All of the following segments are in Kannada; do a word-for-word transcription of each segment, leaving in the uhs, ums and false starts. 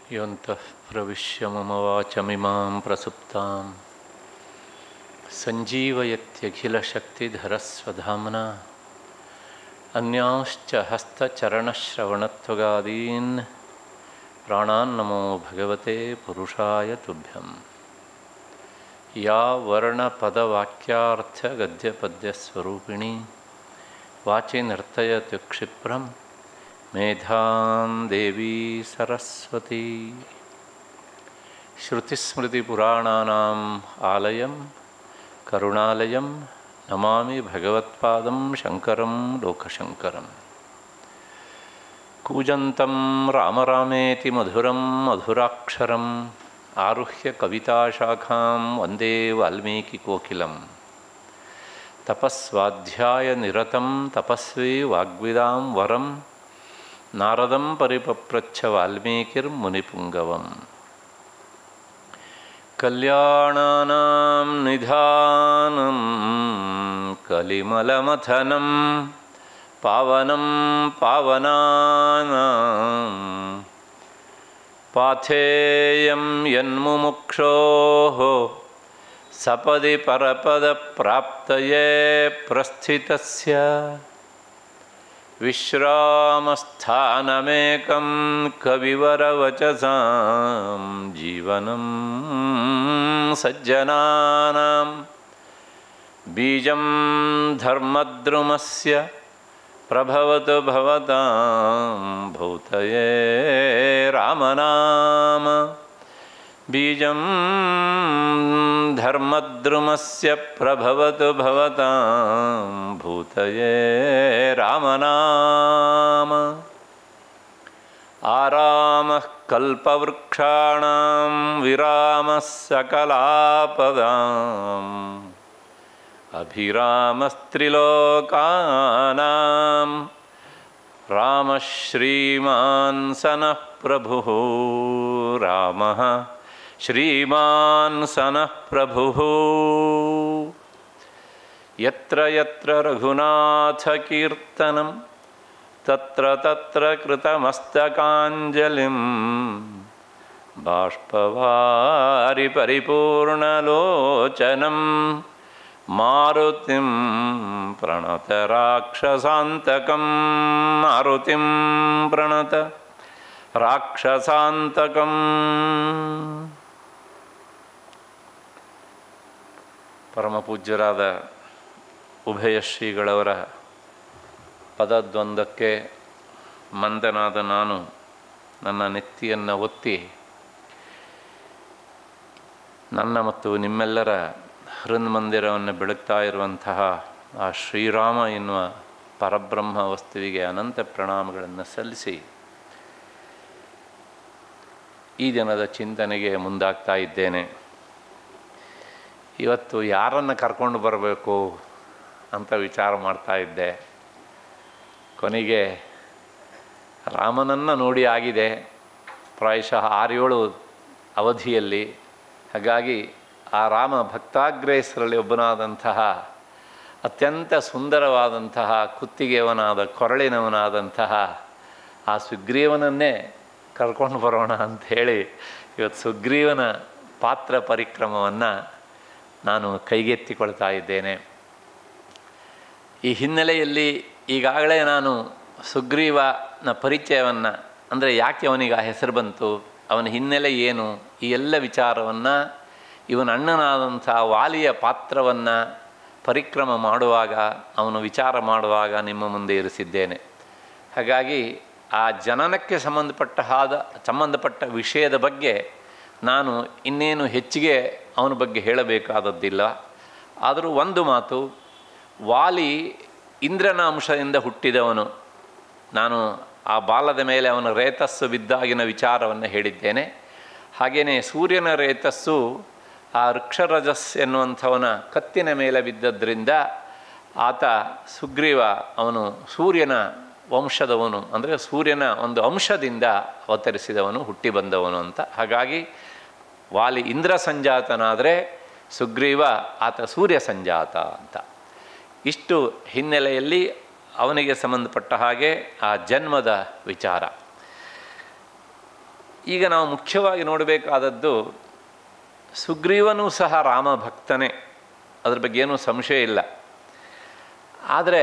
ಯೋಂತಃ ಪ್ರವಿಶ್ಯ ಮಮ ವಾಚಮಿಮಾಂ ಪ್ರಸುಪ್ತಾಂ ಸಂಜೀವಯತ್ಯಖಿಲಶಕ್ತಿಧರಸ್ವಧಾಮ್ನಾ ಅನ್ಯಾಂಶ್ಚ ಹಸ್ತಚರಣಶ್ರವಣತ್ವಗಾದೀನ್ ಪ್ರಾಣಾನ್ನಮೋ ಭಗವತೆ ಪುರುಷಾಯ ತುಭ್ಯಂ. ಯಾ ವರ್ಣಪದವಾಕ್ಯಾರ್ಥಗದ್ಯಪದ್ಯಸ್ವರೂಪಿಣಿ ವಾಚಿ ನರ್ತಯತಿ ಕ್ಷಿಪ್ರಂ ಮೇಧಾಂ ದೇವಿ ಸರಸ್ವತಿ. ಶ್ರುತಿಸ್ಮೃತಿಪುರಾಣಾನಾಂ ಆಲಯಂ ಕರುಣಾಲಯಂ ನಮಾಮಿ ಭಗವತ್ಪಾದಂ ಶಂಕರಂ ಲೋಕಶಂಕರಂ. ಕೂಜಂತಂ ರಾಮ ರಾಮೇತಿ ಮಧುರಂ ಮಧುರಾಕ್ಷರಂ ಆರುಹ್ಯ ಕವಿತಾಶಾಖಾಂ ವಂದೇ ವಾಲ್ಮೀಕಿಕೋಕಿಲಂ. ತಪಸ್ವಾಧ್ಯಾಯ ನಿರತಂ ತಪಸ್ವಿ ವಾಗ್ವಿದಾಂ ವರಂ ನಾರದಂ ಪರಿಪಪ್ರಚ್ಛ ವಾಲ್ಮೀಕಿರ್ಮುನಿಪುಂಗವಂ. ಕಲ್ಯಾಣಾನಾಂ ನಿಧಾನಂ ಕಲಿಮಲಮಥನಂ ಪಾವನಂ ಪಾವನಾನಾಂ ಪಾಥೇಯಂ ಯನ್ಮುಮುಕ್ಷೋಃ ಸಪದಿ ಪರಪದ ಪ್ರಾಪ್ತಯೇ ಪ್ರಸ್ಥಿತಸ್ಯ ವಿಶ್ರಾಮಸ್ಥಾನಮೇಕಂ ಕವಿವರವಚಸಾಂ ಜೀವನಂ ಸಜ್ಜನಾನಾಂ ಬೀಜಂ ಧರ್ಮದ್ರುಮಸ್ಯ ಪ್ರಭವತು ಭವತಾಂ ಭೂತಯೇ ರಾಮನಾಮ. ಬೀಜಂ ಧರ್ಮದ್ರುಮಸ್ಯ ಪ್ರಭವತು ಭವತಾಂ ಭೂತಯೇ ರಾಮನಾಮ. ಆರಾಮಃ ಕಲ್ಪವೃಕ್ಷಾಣಾಂ ವಿರಾಮಃ ಸಕಲಾಪದಾಂ ಅಭಿರಾಮಸ್ತ್ರಿಲೋಕಾನಾಂ ರಾಮಃ ಶ್ರೀಮಾನ್ ಸನಃ ಪ್ರಭುಃ. ರಾಮಃ ಶ್ರೀಮಾನ್ ಸನಃ ಪ್ರಭುಃ. ಯತ್ರ ಯತ್ರ ರಘುನಾಥಕೀರ್ತನಂ ತತ್ರ ತತ್ರ ಕೃತಮಸ್ತಕಾಂಜಲಿಂ ಬಾಷ್ಪವಾರಿ ಪರಿಪೂರ್ಣಲೋಚನಂ ಮಾರುತಿಂ ಪ್ರಣತ ರಾಕ್ಷಸಾಂತಕಂ. ಮಾರುತಿಂ ಪ್ರಣತ ರಾಕ್ಷಸಾಂತಕಂ. ಪರಮಪೂಜ್ಯರಾದ ಉಭಯ ಶ್ರೀಗಳವರ ಪದದ್ವಂದಕ್ಕೆ ಮಂದನಾದ ನಾನು ನನ್ನ ನೆತ್ತಿಯನ್ನು ಒತ್ತಿ ನನ್ನ ಮತ್ತು ನಿಮ್ಮೆಲ್ಲರ ಹೃನ್ಮಂದಿರವನ್ನು ಬೆಳಗ್ತಾ ಇರುವಂತಹ ಆ ಶ್ರೀರಾಮ ಎನ್ನುವ ಪರಬ್ರಹ್ಮ ವಸ್ತುವಿಗೆ ಅನಂತ ಪ್ರಣಾಮಗಳನ್ನು ಸಲ್ಲಿಸಿ ಈ ದಿನದ ಚಿಂತನೆಗೆ ಮುಂದಾಗ್ತಾ ಇದ್ದೇನೆ. ಇವತ್ತು ಯಾರನ್ನು ಕರ್ಕೊಂಡು ಬರಬೇಕು ಅಂತ ವಿಚಾರ ಮಾಡ್ತಾ ಇದ್ದೆ. ಕೊನೆಗೆ ರಾಮನನ್ನು ನೋಡಿ ಆಗಿದೆ, ಪ್ರಾಯಶಃ ಆರೇಳು ಅವಧಿಯಲ್ಲಿ. ಹಾಗಾಗಿ ಆ ರಾಮ ಭಕ್ತಾಗ್ರೇಸರಲ್ಲಿ ಒಬ್ಬನಾದಂತಹ ಅತ್ಯಂತ ಸುಂದರವಾದಂತಹ ಕುತ್ತಿಗೆಯವನಾದ ಕೊರಳಿನವನಾದಂತಹ ಆ ಸುಗ್ರೀವನನ್ನೇ ಕರ್ಕೊಂಡು ಬರೋಣ ಅಂಥೇಳಿ ಇವತ್ತು ಸುಗ್ರೀವನ ಪಾತ್ರ ಪರಿಕ್ರಮವನ್ನು ನಾನು ಕೈಗೆತ್ತಿಕೊಳ್ತಾ ಇದ್ದೇನೆ. ಈ ಹಿನ್ನೆಲೆಯಲ್ಲಿ ಈಗಾಗಲೇ ನಾನು ಸುಗ್ರೀವನ ಪರಿಚಯವನ್ನು, ಅಂದರೆ ಯಾಕೆ ಅವನಿಗೆ ಆ ಹೆಸರು ಬಂತು, ಅವನ ಹಿನ್ನೆಲೆ ಏನು, ಈ ಎಲ್ಲ ವಿಚಾರವನ್ನು ಇವನ ಅಣ್ಣನಾದಂಥ ವಾಲಿಯ ಪಾತ್ರವನ್ನು ಪರಿಕ್ರಮ ಮಾಡುವಾಗ, ಅವನು ವಿಚಾರ ಮಾಡುವಾಗ ನಿಮ್ಮ ಮುಂದೆ ಇರಿಸಿದ್ದೇನೆ. ಹಾಗಾಗಿ ಆ ಜನನಕ್ಕೆ ಸಂಬಂಧಪಟ್ಟ ಹಾದ ಸಂಬಂಧಪಟ್ಟ ವಿಷಯದ ಬಗ್ಗೆ ನಾನು ಇನ್ನೇನು ಹೆಚ್ಚಿಗೆ ಅವನ ಬಗ್ಗೆ ಹೇಳಬೇಕಾದದ್ದಿಲ್ಲ. ಆದರೂ ಒಂದು ಮಾತು, ವಾಲಿ ಇಂದ್ರನ ಅಂಶದಿಂದ ಹುಟ್ಟಿದವನು. ನಾನು ಆ ಬಾಲದ ಮೇಲೆ ಅವನ ರೇತಸ್ಸು ಬಿದ್ದಾಗಿನ ವಿಚಾರವನ್ನು ಹೇಳಿದ್ದೇನೆ. ಹಾಗೆಯೇ ಸೂರ್ಯನ ರೇತಸ್ಸು ಆ ವೃಕ್ಷರಜಸ್ ಎನ್ನುವಂಥವನ ಕತ್ತಿನ ಮೇಲೆ ಬಿದ್ದದ್ರಿಂದ ಆತ ಸುಗ್ರೀವ ಅವನು ಸೂರ್ಯನ ವಂಶದವನು, ಅಂದರೆ ಸೂರ್ಯನ ಒಂದು ಅಂಶದಿಂದ ಅವತರಿಸಿದವನು, ಹುಟ್ಟಿ ಬಂದವನು ಅಂತ. ಹಾಗಾಗಿ ವಾಲಿ ಇಂದ್ರ ಸಂಜಾತನಾದರೆ ಸುಗ್ರೀವ ಆತ ಸೂರ್ಯ ಸಂಜಾತ ಅಂತ. ಇಷ್ಟು ಹಿನ್ನೆಲೆಯಲ್ಲಿ ಅವನಿಗೆ ಸಂಬಂಧಪಟ್ಟ ಹಾಗೆ ಆ ಜನ್ಮದ ವಿಚಾರ. ಈಗ ನಾವು ಮುಖ್ಯವಾಗಿ ನೋಡಬೇಕಾದದ್ದು, ಸುಗ್ರೀವನೂ ಸಹ ರಾಮ ಭಕ್ತನೇ, ಅದ್ರ ಬಗ್ಗೆ ಏನೂ ಸಂಶಯ ಇಲ್ಲ. ಆದರೆ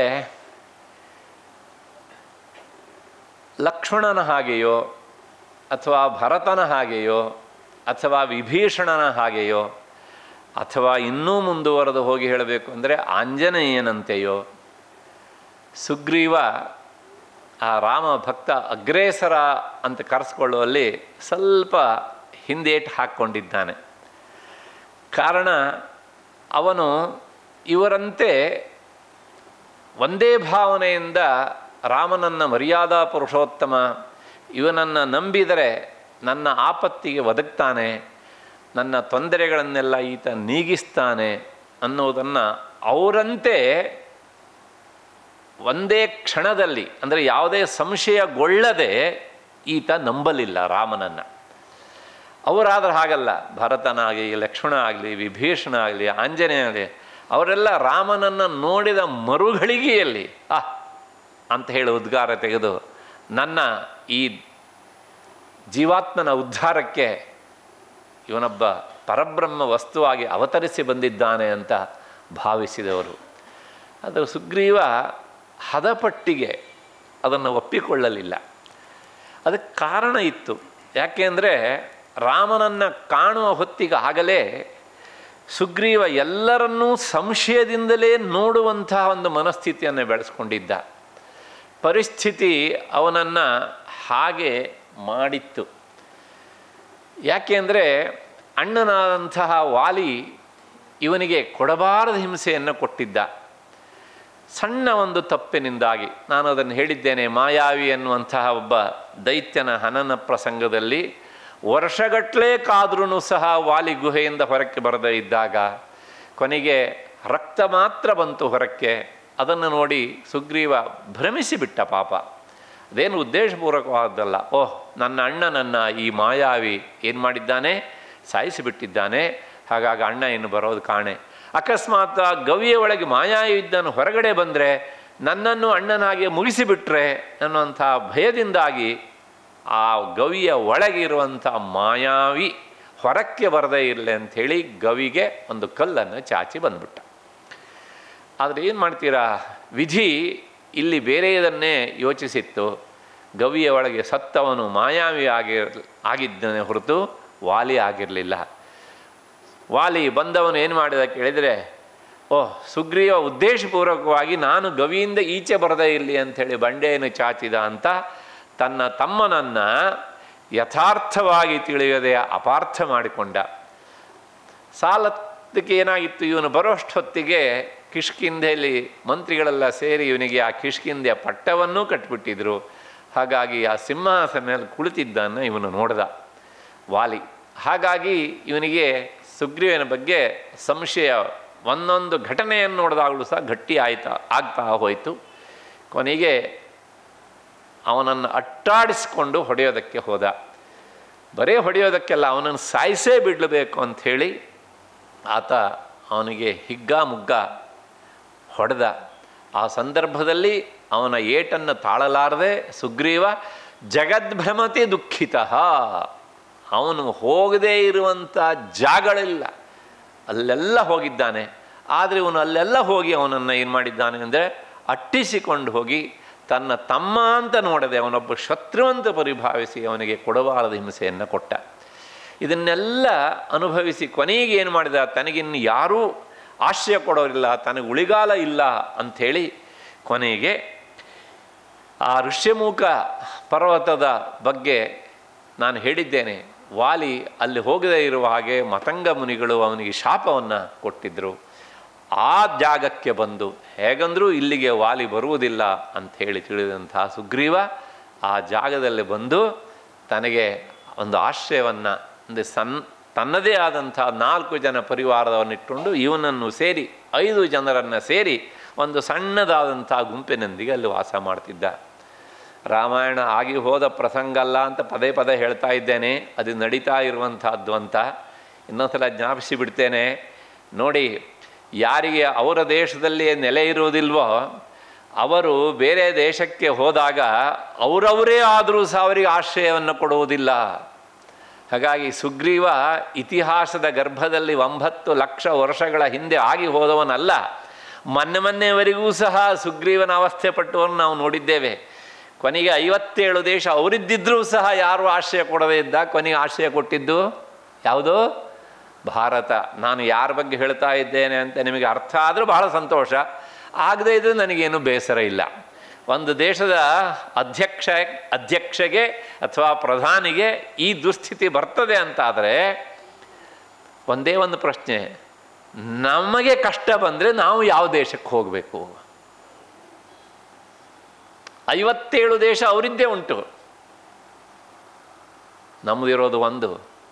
ಲಕ್ಷ್ಮಣನ ಹಾಗೆಯೋ ಅಥವಾ ಭರತನ ಹಾಗೆಯೋ ಅಥವಾ ವಿಭೀಷಣನ ಹಾಗೆಯೋ ಅಥವಾ ಇನ್ನೂ ಮುಂದುವರೆದು ಹೋಗಿ ಹೇಳಬೇಕು ಅಂದರೆ ಆಂಜನೇಯನಂತೆಯೋ ಸುಗ್ರೀವ ಆ ರಾಮ ಭಕ್ತ ಅಗ್ರೇಸರ ಅಂತ ಕರೆಸ್ಕೊಳ್ಳುವಲ್ಲಿ ಸ್ವಲ್ಪ ಹಿಂದೇಟು ಹಾಕ್ಕೊಂಡಿದ್ದಾನೆ. ಕಾರಣ ಅವನು ಇವರಂತೆ ಒಂದೇ ಭಾವನೆಯಿಂದ ರಾಮನನ್ನು ಮರ್ಯಾದಾ ಪುರುಷೋತ್ತಮ, ಇವನನ್ನು ನಂಬಿದರೆ ನನ್ನ ಆಪತ್ತಿಗೆ ಒದಗ್ತಾನೆ, ನನ್ನ ತೊಂದರೆಗಳನ್ನೆಲ್ಲ ಈತ ನೀಗಿಸ್ತಾನೆ ಅನ್ನೋದನ್ನು ಅವರಂತೆ ಒಂದೇ ಕ್ಷಣದಲ್ಲಿ, ಅಂದರೆ ಯಾವುದೇ ಸಂಶಯಗೊಳ್ಳದೆ ಈತ ನಂಬಲಿಲ್ಲ ರಾಮನನ್ನು. ಅವರಾದ್ರೆ ಹಾಗಲ್ಲ, ಭರತನಾಗಲಿ, ಲಕ್ಷ್ಮಣ ಆಗಲಿ, ವಿಭೀಷಣ ಆಗಲಿ, ಆಂಜನೇಯ ಆಗಲಿ, ಅವರೆಲ್ಲ ರಾಮನನ್ನು ನೋಡಿದ ಮರುಗಳಿಗೆಯಲ್ಲಿ ಆ ಅಂತ ಹೇಳಿ ಉದ್ಗಾರ ತೆಗೆದು ನನ್ನ ಈ ಜೀವಾತ್ಮನ ಉದ್ಧಾರಕ್ಕೆ ಇವನೊಬ್ಬ ಪರಬ್ರಹ್ಮ ವಸ್ತುವಾಗಿ ಅವತರಿಸಿ ಬಂದಿದ್ದಾನೆ ಅಂತ ಭಾವಿಸಿದವರು. ಅದು ಸುಗ್ರೀವ ಹದಪಟ್ಟಿಗೆ ಅದನ್ನು ಒಪ್ಪಿಕೊಳ್ಳಲಿಲ್ಲ. ಅದಕ್ಕೆ ಕಾರಣ ಇತ್ತು. ಯಾಕೆಂದರೆ ರಾಮನನ್ನು ಕಾಣುವ ಹೊತ್ತಿಗೆ ಆಗಲೇ ಸುಗ್ರೀವ ಎಲ್ಲರನ್ನೂ ಸಂಶಯದಿಂದಲೇ ನೋಡುವಂತಹ ಒಂದು ಮನಸ್ಥಿತಿಯನ್ನು ಬೆಳೆಸ್ಕೊಂಡಿದ್ದ. ಪರಿಸ್ಥಿತಿ ಅವನನ್ನು ಹಾಗೆ ಮಾಡಿತ್ತು. ಯಾಕೆಂದರೆ ಅಣ್ಣನಾದಂತಹ ವಾಲಿ ಇವನಿಗೆ ಕೊಡಬಾರದ ಹಿಂಸೆಯನ್ನು ಕೊಟ್ಟಿದ್ದ. ಸಣ್ಣ ಒಂದು ತಪ್ಪಿನಿಂದಾಗಿ, ನಾನು ಅದನ್ನು ಹೇಳಿದ್ದೇನೆ, ಮಾಯಾವಿ ಎನ್ನುವಂತಹ ಒಬ್ಬ ದೈತ್ಯನ ಹನನ ಪ್ರಸಂಗದಲ್ಲಿ ವರ್ಷಗಟ್ಟಲೆ ಕಾದ್ರೂ ಸಹ ವಾಲಿ ಗುಹೆಯಿಂದ ಹೊರಕ್ಕೆ ಬರದೇ ಇದ್ದಾಗ ಕೊನೆಗೆ ರಕ್ತ ಮಾತ್ರ ಬಂತು ಹೊರಕ್ಕೆ. ಅದನ್ನು ನೋಡಿ ಸುಗ್ರೀವ ಭ್ರಮಿಸಿಬಿಟ್ಟ. ಪಾಪ ಅದೇನು ಉದ್ದೇಶಪೂರ್ವಕವಾದಲ್ಲ. ಓಹ್, ನನ್ನ ಅಣ್ಣನನ್ನು ಈ ಮಾಯಾವಿ ಏನು ಮಾಡಿದ್ದಾನೆ, ಸಾಯಿಸಿಬಿಟ್ಟಿದ್ದಾನೆ, ಹಾಗಾಗಿ ಅಣ್ಣ ಇನ್ನು ಬರೋದು ಕಾಣೆ. ಅಕಸ್ಮಾತ್ ಗವಿಯ ಒಳಗೆ ಮಾಯಾವಿ ಇದ್ದನು ಹೊರಗಡೆ ಬಂದರೆ ನನ್ನನ್ನು ಅಣ್ಣನಾಗೆ ಮುಗಿಸಿಬಿಟ್ರೆ ಅನ್ನುವಂಥ ಭಯದಿಂದಾಗಿ ಆ ಗವಿಯ ಒಳಗಿರುವಂಥ ಮಾಯಾವಿ ಹೊರಕ್ಕೆ ಬರದೇ ಇರಲಿ ಅಂಥೇಳಿ ಗವಿಗೆ ಒಂದು ಕಲ್ಲನ್ನು ಚಾಚಿ ಬಂದ್ಬಿಟ್ಟ. ಆದರೆ ಏನು ಮಾಡ್ತೀರಾ, ವಿಧಿ ಇಲ್ಲಿ ಬೇರೆಯದನ್ನೇ ಯೋಚಿಸಿತ್ತು. ಗವಿಯ ಒಳಗೆ ಸತ್ತವನು ಮಾಯಾವಿ ಆಗಿರ್ ಆಗಿದ್ದನೇ ಹೊರತು ವಾಲಿ ಆಗಿರಲಿಲ್ಲ. ವಾಲಿ ಬಂದವನು ಏನು ಮಾಡಿದ ಕೇಳಿದರೆ, ಓಹ್, ಸುಗ್ರೀವ ಉದ್ದೇಶಪೂರ್ವಕವಾಗಿ ನಾನು ಗವಿಯಿಂದ ಈಚೆ ಬರದೇ ಇರಲಿ ಅಂಥೇಳಿ ಬಂಡೆಯನ್ನು ಚಾಚಿದ ಅಂತ ತನ್ನ ತಮ್ಮನನ್ನು ಯಥಾರ್ಥವಾಗಿ ತಿಳಿಯದೆ ಅಪಾರ್ಥ ಮಾಡಿಕೊಂಡ. ಸಾಲದಕ್ಕೆ ಏನಾಗಿತ್ತು, ಇವನು ಬರೋಷ್ಟೊತ್ತಿಗೆ ಕಿಷ್ಕಿಂಧೆಯಲ್ಲಿ ಮಂತ್ರಿಗಳೆಲ್ಲ ಸೇರಿ ಇವನಿಗೆ ಆ ಕಿಷ್ಕಿಂಧೆಯ ಪಟ್ಟವನ್ನೂ ಕಟ್ಟಿಬಿಟ್ಟಿದ್ರು. ಹಾಗಾಗಿ ಆ ಸಿಂಹಾಸನ ಮೇಲೆ ಕುಳಿತಿದ್ದನ್ನು ಇವನು ನೋಡ್ದ ವಾಲಿ. ಹಾಗಾಗಿ ಇವನಿಗೆ ಸುಗ್ರೀವನ ಬಗ್ಗೆ ಸಂಶಯ ಒಂದೊಂದು ಘಟನೆಯನ್ನು ನೋಡಿದಾಗಲೂ ಸಹ ಗಟ್ಟಿ ಆಯ್ತಾ ಆಗ್ತಾ ಹೋಯಿತು. ಕೊನೆಗೆ ಅವನನ್ನು ಅಟ್ಟಾಡಿಸ್ಕೊಂಡು ಹೊಡೆಯೋದಕ್ಕೆ ಹೋದ. ಬರೀ ಹೊಡೆಯೋದಕ್ಕೆಲ್ಲ, ಅವನನ್ನು ಸಾಯಿಸೇ ಬಿಡಬೇಕು ಅಂಥೇಳಿ ಆತ ಅವನಿಗೆ ಹಿಗ್ಗಾಮುಗ್ಗ ಹೊಡೆದ. ಆ ಸಂದರ್ಭದಲ್ಲಿ ಅವನ ಏಟನ್ನು ತಾಳಲಾರದೆ ಸುಗ್ರೀವ ಜಗದ್ಭ್ರಮತಿ ದುಃಖಿತ. ಅವನು ಹೋಗದೇ ಇರುವಂಥ ಜಾಗಗಳಿಲ್ಲ, ಅಲ್ಲೆಲ್ಲ ಹೋಗಿದ್ದಾನೆ. ಆದರೆ ಇವನು ಅಲ್ಲೆಲ್ಲ ಹೋಗಿ ಅವನನ್ನು ಏನು ಮಾಡಿದ್ದಾನೆ ಅಂದರೆ ಅಟ್ಟಿಸಿಕೊಂಡು ಹೋಗಿ ತನ್ನ ತಮ್ಮ ಅಂತ ನೋಡದೆ ಅವನೊಬ್ಬ ಶತ್ರುವಂತ ಪರಿಭಾವಿಸಿ ಅವನಿಗೆ ಕೊಡಬಾರದ ಹಿಂಸೆಯನ್ನು ಕೊಟ್ಟ. ಇದನ್ನೆಲ್ಲ ಅನುಭವಿಸಿ ಕೊನೆಗೆ ಏನು ಮಾಡಿದ, ತನಗಿನ್ನು ಯಾರೂ ಆಶ್ರಯ ಕೊಡೋರಿಲ್ಲ, ತನಗೆ ಉಳಿಗಾಲ ಇಲ್ಲ ಅಂಥೇಳಿ ಕೊನೆಗೆ ಆ ಋಷ್ಯಮುಖ ಪರ್ವತದ ಬಗ್ಗೆ ನಾನು ಹೇಳಿದ್ದೇನೆ. ವಾಲಿ ಅಲ್ಲಿ ಹೋಗದೇ ಇರುವ ಹಾಗೆ ಮತಂಗ ಮುನಿಗಳು ಅವನಿಗೆ ಶಾಪವನ್ನು ಕೊಟ್ಟಿದ್ದರು. ಆ ಜಾಗಕ್ಕೆ ಬಂದು ಹೇಗಂದರೂ ಇಲ್ಲಿಗೆ ವಾಲಿ ಬರುವುದಿಲ್ಲ ಅಂಥೇಳಿ ತಿಳಿದಂತಹ ಸುಗ್ರೀವ ಆ ಜಾಗದಲ್ಲಿ ಬಂದು ತನಗೆ ಒಂದು ಆಶ್ರಯವನ್ನು, ಅಂದರೆ ಸನ್ ತನ್ನದೇ ಆದಂಥ ನಾಲ್ಕು ಜನ ಪರಿವಾರವನ್ನಿಟ್ಟುಕೊಂಡು ಇವನನ್ನು ಸೇರಿ ಐದು ಜನರನ್ನು ಸೇರಿ ಒಂದು ಸಣ್ಣದಾದಂಥ ಗುಂಪಿನೊಂದಿಗೆ ಅಲ್ಲಿ ವಾಸ ಮಾಡ್ತಿದ್ದ. ರಾಮಾಯಣ ಆಗಿ ಹೋದ ಪ್ರಸಂಗ ಅಲ್ಲ ಅಂತ ಪದೇ ಪದೇ ಹೇಳ್ತಾ ಇದ್ದೇನೆ, ಅದು ನಡೀತಾ ಇರುವಂಥದ್ದು ಅಂತ ಇನ್ನೊಂದ್ಸಲ ಜ್ಞಾಪಿಸಿ ಬಿಡ್ತೇನೆ. ನೋಡಿ, ಯಾರಿಗೆ ಅವರ ದೇಶದಲ್ಲಿ ನೆಲೆ ಇರುವುದಿಲ್ವೋ ಅವರು ಬೇರೆ ದೇಶಕ್ಕೆ ಹೋದಾಗ ಅವರವರೇ ಆದರೂ ಸಹ ಅವರಿಗೆ ಆಶ್ರಯವನ್ನು ಕೊಡುವುದಿಲ್ಲ. ಹಾಗಾಗಿ ಸುಗ್ರೀವ ಇತಿಹಾಸದ ಗರ್ಭದಲ್ಲಿ ಒಂಬತ್ತು ಲಕ್ಷ ವರ್ಷಗಳ ಹಿಂದೆ ಆಗಿ ಹೋದವನಲ್ಲ. ಮೊನ್ನೆ ಮೊನ್ನೆವರೆಗೂ ಸಹ ಸುಗ್ರೀವನ ಅವಸ್ಥೆ ಪಟ್ಟುವನ್ನು ನಾವು ನೋಡಿದ್ದೇವೆ. ಕೊನೆಗೆ ಐವತ್ತೇಳು ದೇಶ ಅವರಿದ್ದಿದ್ರೂ ಸಹ ಯಾರು ಆಶ್ರಯ ಕೊಡದೇ ಇದ್ದ. ಕೊನೆಗೆ ಆಶ್ರಯ ಕೊಟ್ಟಿದ್ದು ಯಾವುದು? ಭಾರತ. ನಾನು ಯಾರ ಬಗ್ಗೆ ಹೇಳ್ತಾ ಇದ್ದೇನೆ ಅಂತ ನಿಮಗೆ ಅರ್ಥ ಆದರೂ ಬಹಳ ಸಂತೋಷ, ಆಗದೇ ಇದ್ದರೆ ನನಗೇನು ಬೇಸರ ಇಲ್ಲ. ಒಂದು ದೇಶದ ಅಧ್ಯಕ್ಷ ಅಧ್ಯಕ್ಷಗೆ ಅಥವಾ ಪ್ರಧಾನಿಗೆ ಈ ದುಸ್ಥಿತಿ ಬರ್ತದೆ ಅಂತಾದರೆ ಒಂದೇ ಒಂದು ಪ್ರಶ್ನೆ, ನಮಗೆ ಕಷ್ಟ ಬಂದರೆ ನಾವು ಯಾವ ದೇಶಕ್ಕೆ ಹೋಗಬೇಕು? ಐವತ್ತೇಳು ದೇಶ ಅವರಿದ್ದೇ ಉಂಟು, ನಮ್ಮದಿರೋದು ಒಂದು.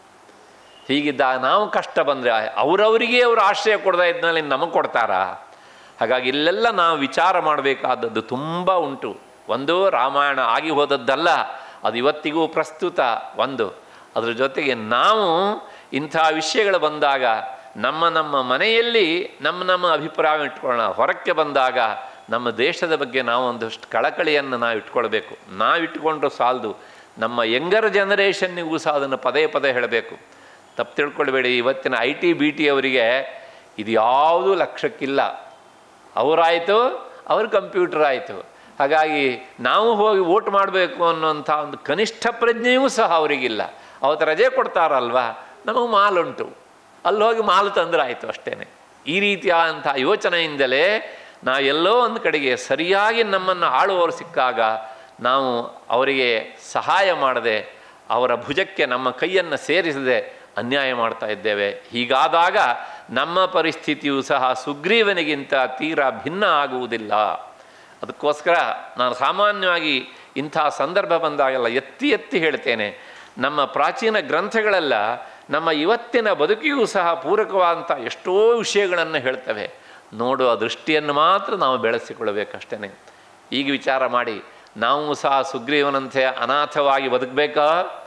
ಹೀಗಿದ್ದಾಗ ನಾವು ಕಷ್ಟ ಬಂದರೆ ಅವರವರಿಗೆ ಅವರು ಆಶ್ರಯ ಕೊಡ್ತಾ ಇದ್ದಲ್ಲಿ ನಮಗೆ ಕೊಡ್ತಾರಾ? ಹಾಗಾಗಿ ಇಲ್ಲೆಲ್ಲ ನಾವು ವಿಚಾರ ಮಾಡಬೇಕಾದದ್ದು ತುಂಬ ಉಂಟು. ಒಂದು, ರಾಮಾಯಣ ಆಗಿ ಹೋದದ್ದಲ್ಲ, ಅದು ಇವತ್ತಿಗೂ ಪ್ರಸ್ತುತ. ಒಂದು, ಅದರ ಜೊತೆಗೆ ನಾವು ಇಂಥ ವಿಷಯಗಳು ಬಂದಾಗ ನಮ್ಮ ನಮ್ಮ ಮನೆಯಲ್ಲಿ ನಮ್ಮ ನಮ್ಮ ಅಭಿಪ್ರಾಯ ಇಟ್ಕೊಳ್ಳೋಣ. ಹೊರಕ್ಕೆ ಬಂದಾಗ ನಮ್ಮ ದೇಶದ ಬಗ್ಗೆ ನಾವು ಒಂದಷ್ಟು ಕಳಕಳಿಯನ್ನು ನಾವು ಇಟ್ಕೊಳ್ಬೇಕು. ನಾವು ಇಟ್ಕೊಂಡ್ರೂ ಸಾಲದು, ನಮ್ಮ ಯಂಗರ್ ಜನರೇಷನ್ನಿಗೂ ಸಹ ಅದನ್ನು ಪದೇ ಪದೇ ಹೇಳಬೇಕು. ತಪ್ಪು ತಿಳ್ಕೊಳ್ಬೇಡಿ, ಇವತ್ತಿನ ಐ ಟಿ ಬಿ ಟಿ ಅವರಿಗೆ ಇದು ಯಾವುದೂ ಲಕ್ಷ್ಯಕ್ಕಿಲ್ಲ. ಅವರಾಯಿತು, ಅವ್ರ ಕಂಪ್ಯೂಟರ್ ಆಯಿತು. ಹಾಗಾಗಿ ನಾವು ಹೋಗಿ ವೋಟ್ ಮಾಡಬೇಕು ಅನ್ನೋಂಥ ಒಂದು ಕನಿಷ್ಠ ಪ್ರಜ್ಞೆಯೂ ಸಹ ಅವರಿಗಿಲ್ಲ. ಅವತ್ತು ರಜೆ ಕೊಡ್ತಾರಲ್ವ, ನಮಗೆ ಮಾಲುಂಟು, ಅಲ್ಲಿ ಹೋಗಿ ಮಾಲು ತಂದ್ರೆ ಆಯಿತು ಅಷ್ಟೇ. ಈ ರೀತಿಯಾದಂಥ ಯೋಚನೆಯಿಂದಲೇ ನಾವು ಎಲ್ಲೋ ಒಂದು ಕಡೆಗೆ ಸರಿಯಾಗಿ ನಮ್ಮನ್ನು ಆಳುವವರು ಸಿಕ್ಕಾಗ ನಾವು ಅವರಿಗೆ ಸಹಾಯ ಮಾಡದೆ, ಅವರ ಭುಜಕ್ಕೆ ನಮ್ಮ ಕೈಯನ್ನು ಸೇರಿಸದೆ ಅನ್ಯಾಯ ಮಾಡ್ತಾ ಇದ್ದೇವೆ. ಹೀಗಾದಾಗ ನಮ್ಮ ಪರಿಸ್ಥಿತಿಯೂ ಸಹ ಸುಗ್ರೀವನಿಗಿಂತ ತೀರಾ ಭಿನ್ನ ಆಗುವುದಿಲ್ಲ. ಅದಕ್ಕೋಸ್ಕರ ನಾನು ಸಾಮಾನ್ಯವಾಗಿ ಇಂಥ ಸಂದರ್ಭ ಬಂದಾಗೆಲ್ಲ ಎತ್ತಿ ಎತ್ತಿ ಹೇಳ್ತೇನೆ, ನಮ್ಮ ಪ್ರಾಚೀನ ಗ್ರಂಥಗಳೆಲ್ಲ ನಮ್ಮ ಇವತ್ತಿನ ಬದುಕಿಗೂ ಸಹ ಪೂರಕವಾದಂಥ ಎಷ್ಟೋ ವಿಷಯಗಳನ್ನು ಹೇಳ್ತವೆ. ನೋಡುವ ದೃಷ್ಟಿಯನ್ನು ಮಾತ್ರ ನಾವು ಬೆಳೆಸಿಕೊಳ್ಳಬೇಕಷ್ಟೇ. ಈಗ ವಿಚಾರ ಮಾಡಿ, ನಾವು ಸಹ ಸುಗ್ರೀವನಂತೆ ಅನಾಥವಾಗಿ ಬದುಕಬೇಕಾ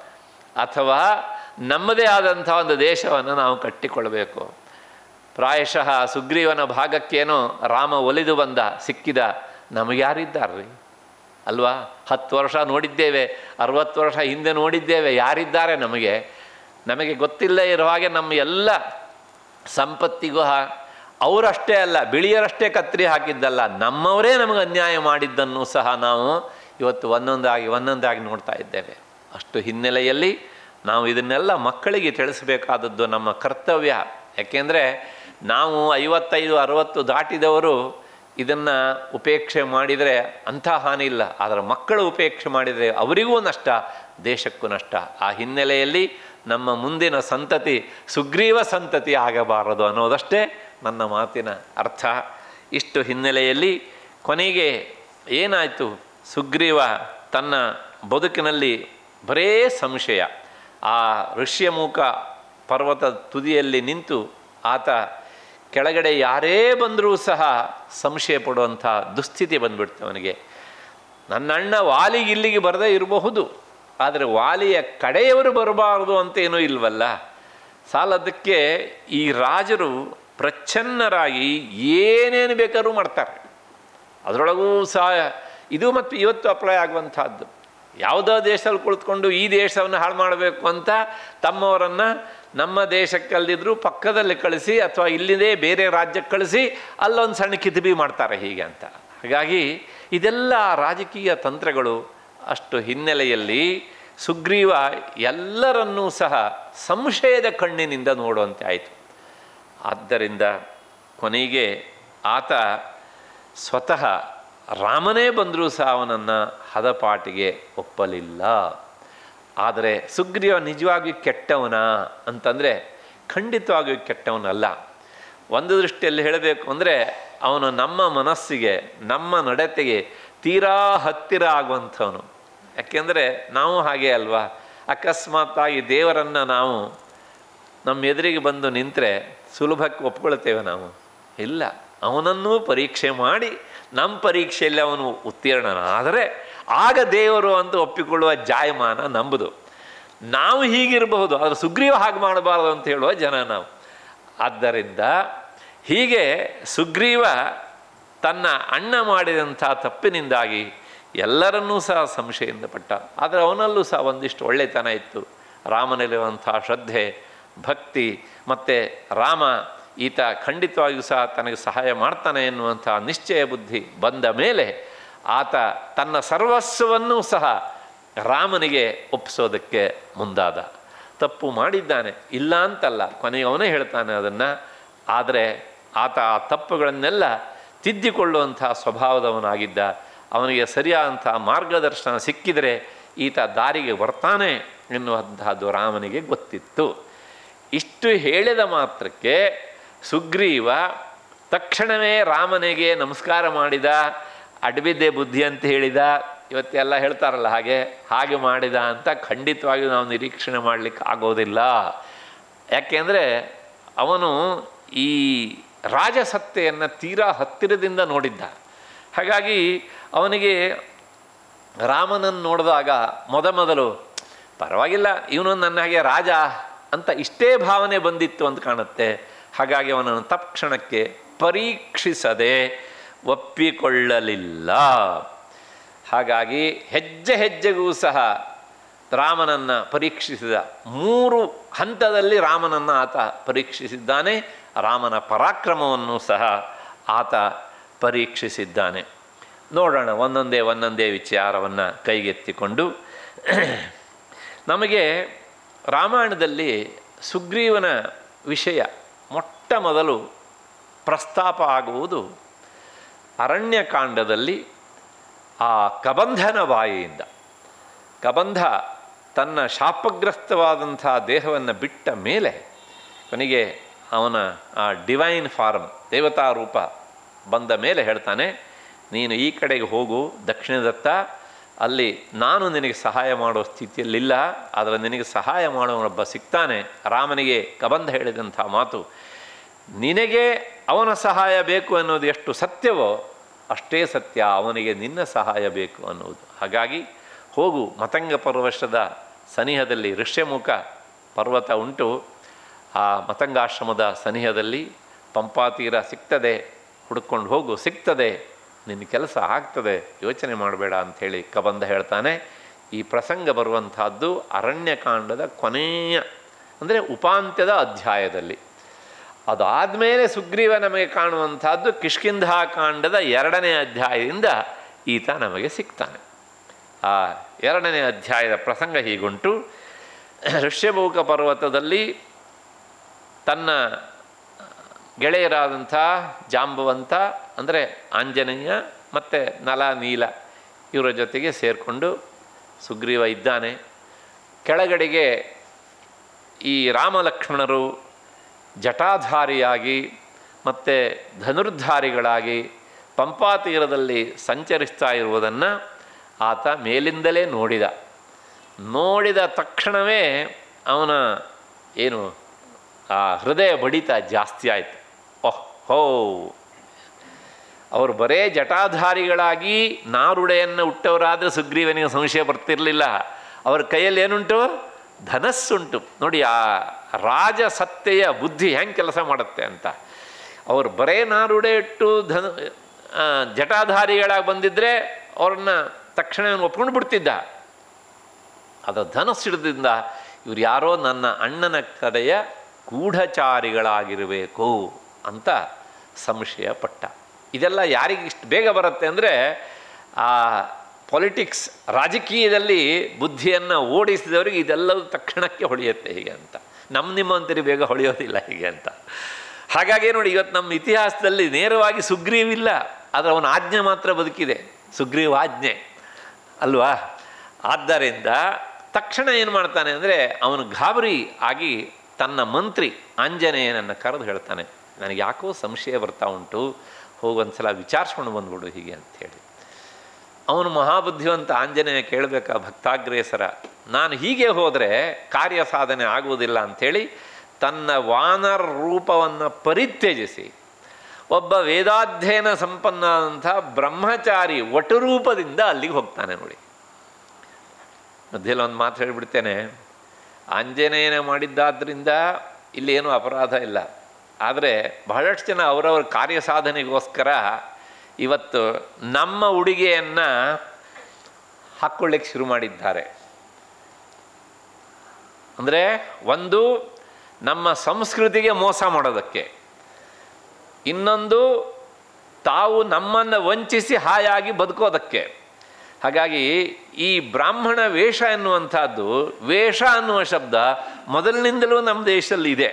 ಅಥವಾ ನಮ್ಮದೇ ಆದಂಥ ಒಂದು ದೇಶವನ್ನು ನಾವು ಕಟ್ಟಿಕೊಳ್ಳಬೇಕು? ಪ್ರಾಯಶಃ ಸುಗ್ರೀವನ ಭಾಗಕ್ಕೇನೋ ರಾಮ ಒಲಿದು ಬಂದ, ಸಿಕ್ಕಿದ. ನಮಗೆ ಯಾರಿದ್ದಾರ್ರಿ ಅಲ್ವಾ? ಹತ್ತು ವರ್ಷ ನೋಡಿದ್ದೇವೆ, ಅರವತ್ತು ವರ್ಷ ಹಿಂದೆ ನೋಡಿದ್ದೇವೆ, ಯಾರಿದ್ದಾರೆ ನಮಗೆ? ನಮಗೆ ಗೊತ್ತಿಲ್ಲ ಇರೋ ಹಾಗೆ ನಮ್ಮ ಎಲ್ಲ ಸಂಪತ್ತಿಗೂ ಅವರಷ್ಟೇ ಅಲ್ಲ, ಬಿಳಿಯರಷ್ಟೇ ಕತ್ತರಿ ಹಾಕಿದ್ದಲ್ಲ, ನಮ್ಮವರೇ ನಮಗೆ ಅನ್ಯಾಯ ಮಾಡಿದ್ದನ್ನು ಸಹ ನಾವು ಇವತ್ತು ಒಂದೊಂದಾಗಿ ಒಂದೊಂದಾಗಿ ನೋಡ್ತಾ ಇದ್ದೇವೆ. ಅಷ್ಟು ಹಿನ್ನೆಲೆಯಲ್ಲಿ ನಾವು ಇದನ್ನೆಲ್ಲ ಮಕ್ಕಳಿಗೆ ತಿಳಿಸಬೇಕಾದದ್ದು ನಮ್ಮ ಕರ್ತವ್ಯ. ಯಾಕೆಂದರೆ ನಾವು ಐವತ್ತೈದು ಅರವತ್ತು ದಾಟಿದವರು ಇದನ್ನು ಉಪೇಕ್ಷೆ ಮಾಡಿದರೆ ಅಂಥ ಹಾನಿ ಇಲ್ಲ, ಆದರೆ ಮಕ್ಕಳು ಉಪೇಕ್ಷೆ ಮಾಡಿದರೆ ಅವರಿಗೂ ನಷ್ಟ, ದೇಶಕ್ಕೂ ನಷ್ಟ. ಆ ಹಿನ್ನೆಲೆಯಲ್ಲಿ ನಮ್ಮ ಮುಂದಿನ ಸಂತತಿ ಸುಗ್ರೀವ ಸಂತತಿ ಆಗಬಾರದು ಅನ್ನೋದಷ್ಟೇ ನನ್ನ ಮಾತಿನ ಅರ್ಥ. ಇಷ್ಟು ಹಿನ್ನೆಲೆಯಲ್ಲಿ ಕೊನೆಗೆ ಏನಾಯಿತು? ಸುಗ್ರೀವ ತನ್ನ ಬದುಕಿನಲ್ಲಿ ಬರೇ ಸಂಶಯ. ಆ ಋಷ್ಯಮುಖ ಪರ್ವತದ ತುದಿಯಲ್ಲಿ ನಿಂತು ಆತ ಕೆಳಗಡೆ ಯಾರೇ ಬಂದರೂ ಸಹ ಸಂಶಯ ಪಡುವಂಥ ದುಸ್ಥಿತಿ ಬಂದ್ಬಿಡ್ತು ಅವನಿಗೆ. ನನ್ನ ಅಣ್ಣ ವಾಲಿಗೆ ಇಲ್ಲಿಗೆ ಬರದೇ ಇರಬಹುದು, ಆದರೆ ವಾಲಿಯ ಕಡೆಯವರು ಬರಬಾರದು ಅಂತೇನೂ ಇಲ್ವಲ್ಲ. ಸಾಲದಕ್ಕೆ ಈ ರಾಜರು ಪ್ರಚ್ಛನ್ನರಾಗಿ ಏನೇನು ಬೇಕಾದ್ರೂ ಮಾಡ್ತಾರೆ. ಅದರೊಳಗೂ ಸಹ ಇದು ಮತ್ತು ಇವತ್ತು ಅಪ್ಲೈ ಆಗುವಂಥದ್ದು. ಯಾವುದೋ ದೇಶದಲ್ಲಿ ಕುಳಿತುಕೊಂಡು ಈ ದೇಶವನ್ನು ಹಾಳು ಮಾಡಬೇಕು ಅಂತ ತಮ್ಮವರನ್ನು ನಮ್ಮ ದೇಶಕ್ಕಲ್ಲಿದ್ದರೂ ಪಕ್ಕದಲ್ಲಿ ಕಳಿಸಿ ಅಥವಾ ಇಲ್ಲಿಂದೇ ಬೇರೆ ರಾಜ್ಯಕ್ಕೆ ಕಳಿಸಿ ಅಲ್ಲೊಂದು ಸಣ್ಣ ಕಿತಿಬಿ ಮಾಡ್ತಾರೆ ಹೀಗೆ ಅಂತ. ಹಾಗಾಗಿ ಇದೆಲ್ಲ ರಾಜಕೀಯ ತಂತ್ರಗಳು. ಅಷ್ಟು ಹಿನ್ನೆಲೆಯಲ್ಲಿ ಸುಗ್ರೀವ ಎಲ್ಲರನ್ನೂ ಸಹ ಸಂಶಯದ ಕಣ್ಣಿನಿಂದ ನೋಡುವಂತೆ ಆಯಿತು. ಆದ್ದರಿಂದ ಕೊನೆಗೆ ಆತ ಸ್ವತಃ ರಾಮನೇ ಬಂದರೂ ಸಹ ಅವನನ್ನು ಹದಪಾಟಿಗೆ ಒಪ್ಪಲಿಲ್ಲ. ಆದರೆ ಸುಗ್ರೀವ ನಿಜವಾಗಿಯೂ ಕೆಟ್ಟವನ ಅಂತಂದರೆ ಖಂಡಿತವಾಗಿಯೂ ಕೆಟ್ಟವನಲ್ಲ. ಒಂದು ದೃಷ್ಟಿಯಲ್ಲಿ ಹೇಳಬೇಕು ಅಂದರೆ ಅವನು ನಮ್ಮ ಮನಸ್ಸಿಗೆ, ನಮ್ಮ ನಡತೆಗೆ ತೀರಾ ಹತ್ತಿರ ಆಗುವಂಥವನು. ಯಾಕೆಂದರೆ ನಾವು ಹಾಗೆ ಅಲ್ವಾ, ಅಕಸ್ಮಾತ್ತಾಗಿ ದೇವರನ್ನು ನಾವು ನಮ್ಮ ಎದುರಿಗೆ ಬಂದು ನಿಂತರೆ ಸುಲಭಕ್ಕೆ ಒಪ್ಕೊಳ್ತೇವೆ ನಾವು? ಇಲ್ಲ, ಅವನನ್ನೂ ಪರೀಕ್ಷೆ ಮಾಡಿ ನಮ್ಮ ಪರೀಕ್ಷೆಯಲ್ಲಿ ಅವನು ಉತ್ತೀರ್ಣನಾದರೆ ಆಗ ದೇವರು ಅಂತ ಒಪ್ಪಿಕೊಳ್ಳುವ ಜಾಯಮಾನ ನಂಬುದು. ನಾವು ಹೀಗಿರಬಹುದು, ಆದರೆ ಸುಗ್ರೀವ ಹಾಗೆ ಮಾಡಬಾರ್ದು ಅಂತ ಹೇಳುವ ಜನ ನಾವು. ಆದ್ದರಿಂದ ಹೀಗೆ ಸುಗ್ರೀವ ತನ್ನ ಅಣ್ಣ ಮಾಡಿದಂಥ ತಪ್ಪಿನಿಂದಾಗಿ ಎಲ್ಲರನ್ನೂ ಸಹ ಸಂಶಯದಿಂದ ಪಟ್ಟ. ಆದರೆ ಅವನಲ್ಲೂ ಸಹ ಒಂದಿಷ್ಟು ಒಳ್ಳೆತನ ಇತ್ತು. ರಾಮನಲ್ಲಿರುವಂಥ ಶ್ರದ್ಧೆ, ಭಕ್ತಿ ಮತ್ತು ರಾಮ ಈತ ಖಂಡಿತವಾಗಿಯೂ ಸಹ ತನಗೆ ಸಹಾಯ ಮಾಡ್ತಾನೆ ಎನ್ನುವಂಥ ನಿಶ್ಚಯ ಬುದ್ಧಿ ಬಂದ ಮೇಲೆ ಆತ ತನ್ನ ಸರ್ವಸ್ವವನ್ನೂ ಸಹ ರಾಮನಿಗೆ ಒಪ್ಪಿಸೋದಕ್ಕೆ ಮುಂದಾದ. ತಪ್ಪು ಮಾಡಿದ್ದಾನೆ, ಇಲ್ಲ ಅಂತಲ್ಲ, ಕೊನೆಗೆ ಅವನೇ ಹೇಳ್ತಾನೆ ಅದನ್ನು. ಆದರೆ ಆತ ಆ ತಪ್ಪುಗಳನ್ನೆಲ್ಲ ತಿದ್ದಿಕೊಳ್ಳುವಂಥ ಸ್ವಭಾವದವನಾಗಿದ್ದ. ಅವನಿಗೆ ಸರಿಯಾದಂಥ ಮಾರ್ಗದರ್ಶನ ಸಿಕ್ಕಿದರೆ ಈತ ದಾರಿಗೆ ಬರ್ತಾನೆ ಎನ್ನುವಂತಹದ್ದು ರಾಮನಿಗೆ ಗೊತ್ತಿತ್ತು. ಇಷ್ಟು ಹೇಳಿದ ಮಾತ್ರಕ್ಕೆ ಸುಗ್ರೀವ ತಕ್ಷಣವೇ ರಾಮನಿಗೆ ನಮಸ್ಕಾರ ಮಾಡಿದ. ಅಡ್ಬಿದ್ದೆ ಬುದ್ಧಿ ಅಂತ ಹೇಳಿದ. ಇವತ್ತೆಲ್ಲ ಹೇಳ್ತಾರಲ್ಲ ಹಾಗೆ ಹಾಗೆ ಮಾಡಿದ ಅಂತ ಖಂಡಿತವಾಗಿಯೂ ನಾವು ನಿರೀಕ್ಷಣೆ ಮಾಡಲಿಕ್ಕೆ ಆಗೋದಿಲ್ಲ. ಯಾಕೆಂದರೆ ಅವನು ಈ ರಾಜಸತ್ತೆಯನ್ನು ತೀರಾ ಹತ್ತಿರದಿಂದ ನೋಡಿದ್ದ. ಹಾಗಾಗಿ ಅವನಿಗೆ ರಾಮನನ್ನು ನೋಡಿದಾಗ ಮೊದಮೊದಲು ಪರವಾಗಿಲ್ಲ, ಇವನು ನನ್ನ ಹಾಗೆ ರಾಜ ಅಂತ ಇಷ್ಟೇ ಭಾವನೆ ಬಂದಿತ್ತು ಅಂತ ಕಾಣುತ್ತೆ. ಹಾಗಾಗಿ ಅವನನ್ನು ತಕ್ಷಣಕ್ಕೆ ಪರೀಕ್ಷಿಸದೆ ಒಪ್ಪಿಕೊಳ್ಳಲಿಲ್ಲ. ಹಾಗಾಗಿ ಹೆಜ್ಜೆ ಹೆಜ್ಜೆಗೂ ಸಹ ರಾಮನನ್ನು ಪರೀಕ್ಷಿಸಿದ. ಮೂರು ಹಂತದಲ್ಲಿ ರಾಮನನ್ನು ಆತ ಪರೀಕ್ಷಿಸಿದ್ದಾನೆ. ರಾಮನ ಪರಾಕ್ರಮವನ್ನು ಸಹ ಆತ ಪರೀಕ್ಷಿಸಿದ್ದಾನೆ. ನೋಡೋಣ ಒಂದೊಂದೇ ಒಂದೊಂದೇ ವಿಚಾರವನ್ನು ಕೈಗೆತ್ತಿಕೊಂಡು. ನಮಗೆ ರಾಮಾಯಣದಲ್ಲಿ ಸುಗ್ರೀವನ ವಿಷಯ ಮೊಟ್ಟ ಮೊದಲು ಪ್ರಸ್ತಾಪ ಆಗುವುದು ಅರಣ್ಯಕಾಂಡದಲ್ಲಿ ಆ ಕಬಂಧನ ಬಾಯಿಯಿಂದ. ಕಬಂಧ ತನ್ನ ಶಾಪಗ್ರಸ್ತವಾದಂಥ ದೇಹವನ್ನು ಬಿಟ್ಟ ಮೇಲೆ ಕೊನೆಗೆ ಅವನ ಆ ಡಿವೈನ್ ಫಾರ್ಮ್, ದೇವತಾ ರೂಪ ಬಂದ ಮೇಲೆ ಹೇಳ್ತಾನೆ, ನೀನು ಈ ಕಡೆಗೆ ಹೋಗು ದಕ್ಷಿಣದತ್ತ, ಅಲ್ಲಿ ನಾನು ನಿನಗೆ ಸಹಾಯ ಮಾಡೋ ಸ್ಥಿತಿಯಲ್ಲಿಲ್ಲ, ಆದರೆ ನಿನಗೆ ಸಹಾಯ ಮಾಡೋನೊಬ್ಬ ಸಿಗ್ತಾನೆ. ರಾಮನಿಗೆ ಕಬಂಧ ಹೇಳಿದಂಥ ಮಾತು, ನಿನಗೆ ಅವನ ಸಹಾಯ ಬೇಕು ಅನ್ನೋದು ಎಷ್ಟು ಸತ್ಯವೋ ಅಷ್ಟೇ ಸತ್ಯ ಅವನಿಗೆ ನಿನ್ನ ಸಹಾಯ ಬೇಕು ಅನ್ನೋದು. ಹಾಗಾಗಿ ಹೋಗು, ಮತಂಗ ಪರ್ವತದ ಸನಿಹದಲ್ಲಿ ಋಷ್ಯಮುಖ ಪರ್ವತ ಉಂಟು, ಆ ಮತಂಗಾಶ್ರಮದ ಸನಿಹದಲ್ಲಿ ಪಂಪಾತೀರ ಸಿಗ್ತದೆ, ಹುಡ್ಕೊಂಡು ಹೋಗು, ಸಿಗ್ತದೆ, ನಿನ್ನ ಕೆಲಸ ಆಗ್ತದೆ, ಯೋಚನೆ ಮಾಡಬೇಡ ಅಂಥೇಳಿ ಕಬಂಧ ಹೇಳ್ತಾನೆ. ಈ ಪ್ರಸಂಗ ಬರುವಂತಹದ್ದು ಅರಣ್ಯಕಾಂಡದ ಕೊನೆಯ ಅಂದರೆ ಉಪಾಂತ್ಯದ ಅಧ್ಯಾಯದಲ್ಲಿ. ಅದಾದಮೇಲೆ ಸುಗ್ರೀವ ನಮಗೆ ಕಾಣುವಂಥದ್ದು ಕಿಷ್ಕಿಂಧಾಕಾಂಡದ ಎರಡನೇ ಅಧ್ಯಾಯದಿಂದ ಈತ ನಮಗೆ ಸಿಗ್ತಾನೆ. ಆ ಎರಡನೇ ಅಧ್ಯಾಯದ ಪ್ರಸಂಗ ಹೀಗುಂಟು. ಋಷ್ಯಮುಖ ಪರ್ವತದಲ್ಲಿ ತನ್ನ ಗೆಳೆಯರಾದಂಥ ಜಾಂಬವಂತ ಅಂದರೆ ಆಂಜನೇಯ ಮತ್ತು ನಲ ನೀಲ ಇವರ ಜೊತೆಗೆ ಸೇರಿಕೊಂಡು ಸುಗ್ರೀವ ಇದ್ದಾನೆ. ಕೆಳಗಡೆಗೆ ಈ ರಾಮಲಕ್ಷ್ಮಣರು ಜಟಾಧಾರಿಯಾಗಿ ಮತ್ತು ಧನುರ್ಧಾರಿಗಳಾಗಿ ಪಂಪಾತೀರದಲ್ಲಿ ಸಂಚರಿಸ್ತಾ ಇರುವುದನ್ನು ಆತ ಮೇಲಿಂದಲೇ ನೋಡಿದ. ನೋಡಿದ ತಕ್ಷಣವೇ ಅವನ ಏನು ಆ ಹೃದಯ ಬಡಿತ ಜಾಸ್ತಿ ಆಯಿತು. ಓಹ್ ಹೋ, ಅವರು ಬರೇ ಜಟಾಧಾರಿಗಳಾಗಿ ನಾರುಡೆಯನ್ನು ಹುಟ್ಟವರಾದರೆ ಸುಗ್ರೀವನಿಗೆ ಸಂಶಯ ಬರ್ತಿರಲಿಲ್ಲ. ಅವರ ಕೈಯಲ್ಲಿ ಏನುಂಟು? ಧನಸ್ಸುಂಟು. ನೋಡಿ ಆ ರಾಜಸತ್ತೆಯ ಬುದ್ಧಿ ಹೆಂಗೆ ಕೆಲಸ ಮಾಡುತ್ತೆ ಅಂತ. ಅವರು ಬರೇ ನಾರುಡೆ ಇಟ್ಟು ಧನ ಜಟಾಧಾರಿಗಳಾಗಿ ಬಂದಿದ್ದರೆ ಅವ್ರನ್ನ ತಕ್ಷಣ ಒಪ್ಕೊಂಡು ಬಿಡ್ತಿದ್ದ. ಅದು ಧನಸ್ಸಿಡದಿಂದ ಇವ್ರು ಯಾರೋ ನನ್ನ ಅಣ್ಣನ ಕಡೆಯ ಗೂಢಚಾರಿಗಳಾಗಿರಬೇಕು ಅಂತ ಸಂಶಯ ಪಟ್ಟ. ಇದೆಲ್ಲ ಯಾರಿಗೆ ಇಷ್ಟು ಬೇಗ ಬರುತ್ತೆ ಅಂದರೆ ಆ ಪೊಲಿಟಿಕ್ಸ್ ರಾಜಕೀಯದಲ್ಲಿ ಬುದ್ಧಿಯನ್ನು ಓಡಿಸಿದವರಿಗೆ ಇದೆಲ್ಲವೂ ತಕ್ಷಣಕ್ಕೆ ಹೊಳೆಯುತ್ತೆ ಹೀಗೆ ಅಂತ. ನಮ್ಮ ನಿಮ್ಮಂತರಿ ಬೇಗ ಹೊಳೆಯೋದಿಲ್ಲ ಹೀಗೆ ಅಂತ. ಹಾಗಾಗಿ ನೋಡಿ, ಇವತ್ತು ನಮ್ಮ ಇತಿಹಾಸದಲ್ಲಿ ನೇರವಾಗಿ ಸುಗ್ರೀವಿಲ್ಲ, ಆದರೆ ಅವನ ಆಜ್ಞೆ ಮಾತ್ರ ಬದುಕಿದೆ, ಸುಗ್ರೀವ ಆಜ್ಞೆ ಅಲ್ವಾ. ಆದ್ದರಿಂದ ತಕ್ಷಣ ಏನು ಮಾಡ್ತಾನೆ ಅಂದರೆ ಅವನು ಗಾಬರಿ ಆಗಿ ತನ್ನ ಮಂತ್ರಿ ಆಂಜನೇಯನನ್ನು ಕರೆದು ಹೇಳ್ತಾನೆ, ನನಗೆ ಯಾಕೋ ಸಂಶಯ ಬರ್ತಾ ಉಂಟು, ಹೋಗೊಂದ್ಸಲ ವಿಚಾರಿಸ್ಕೊಂಡು ಬಂದ್ಬಿಡು ಹೀಗೆ ಅಂಥೇಳಿ. ಅವನು ಮಹಾಬುದ್ಧಿವಂತ ಆಂಜನೇಯ ಕೇಳಬೇಕಾ ಭಕ್ತಾಗ್ರೇಸರ, ನಾನು ಹೀಗೆ ಹೋದರೆ ಕಾರ್ಯ ಸಾಧನೆ ಆಗುವುದಿಲ್ಲ ಅಂಥೇಳಿ ತನ್ನ ವಾನರ ರೂಪವನ್ನು ಪರಿತ್ಯಜಿಸಿ ಒಬ್ಬ ವೇದಾಧ್ಯಯನ ಸಂಪನ್ನವಾದಂಥ ಬ್ರಹ್ಮಚಾರಿ ವಟುರೂಪದಿಂದ ಅಲ್ಲಿಗೆ ಹೋಗ್ತಾನೆ. ನೋಡಿ, ಮಧ್ಯದಲ್ಲಿ ಒಂದು ಮಾತು ಹೇಳಿಬಿಡ್ತೇನೆ, ಆಂಜನೇಯನ ಮಾಡಿದ್ದಾದ್ರಿಂದ ಇಲ್ಲೇನೂ ಅಪರಾಧ ಇಲ್ಲ. ಆದರೆ ಬಹಳಷ್ಟು ಜನ ಅವರವ್ರ ಕಾರ್ಯ ಸಾಧನೆಗೋಸ್ಕರ ಇವತ್ತು ನಮ್ಮ ಉಡುಗೆಯನ್ನು ಹಾಕ್ಕೊಳ್ಳಿಕ್ಕೆ ಶುರು ಮಾಡಿದ್ದಾರೆ. ಅಂದರೆ ಒಂದು ನಮ್ಮ ಸಂಸ್ಕೃತಿಗೆ ಮೋಸ ಮಾಡೋದಕ್ಕೆ, ಇನ್ನೊಂದು ತಾವು ನಮ್ಮನ್ನು ವಂಚಿಸಿ ಹಾಯಾಗಿ ಬದುಕೋದಕ್ಕೆ. ಹಾಗಾಗಿ ಈ ಬ್ರಾಹ್ಮಣ ವೇಷ ಎನ್ನುವಂಥದ್ದು, ವೇಷ ಅನ್ನುವ ಶಬ್ದ ಮೊದಲಿನಿಂದಲೂ ನಮ್ಮ ದೇಶದಲ್ಲಿ ಇದೆ.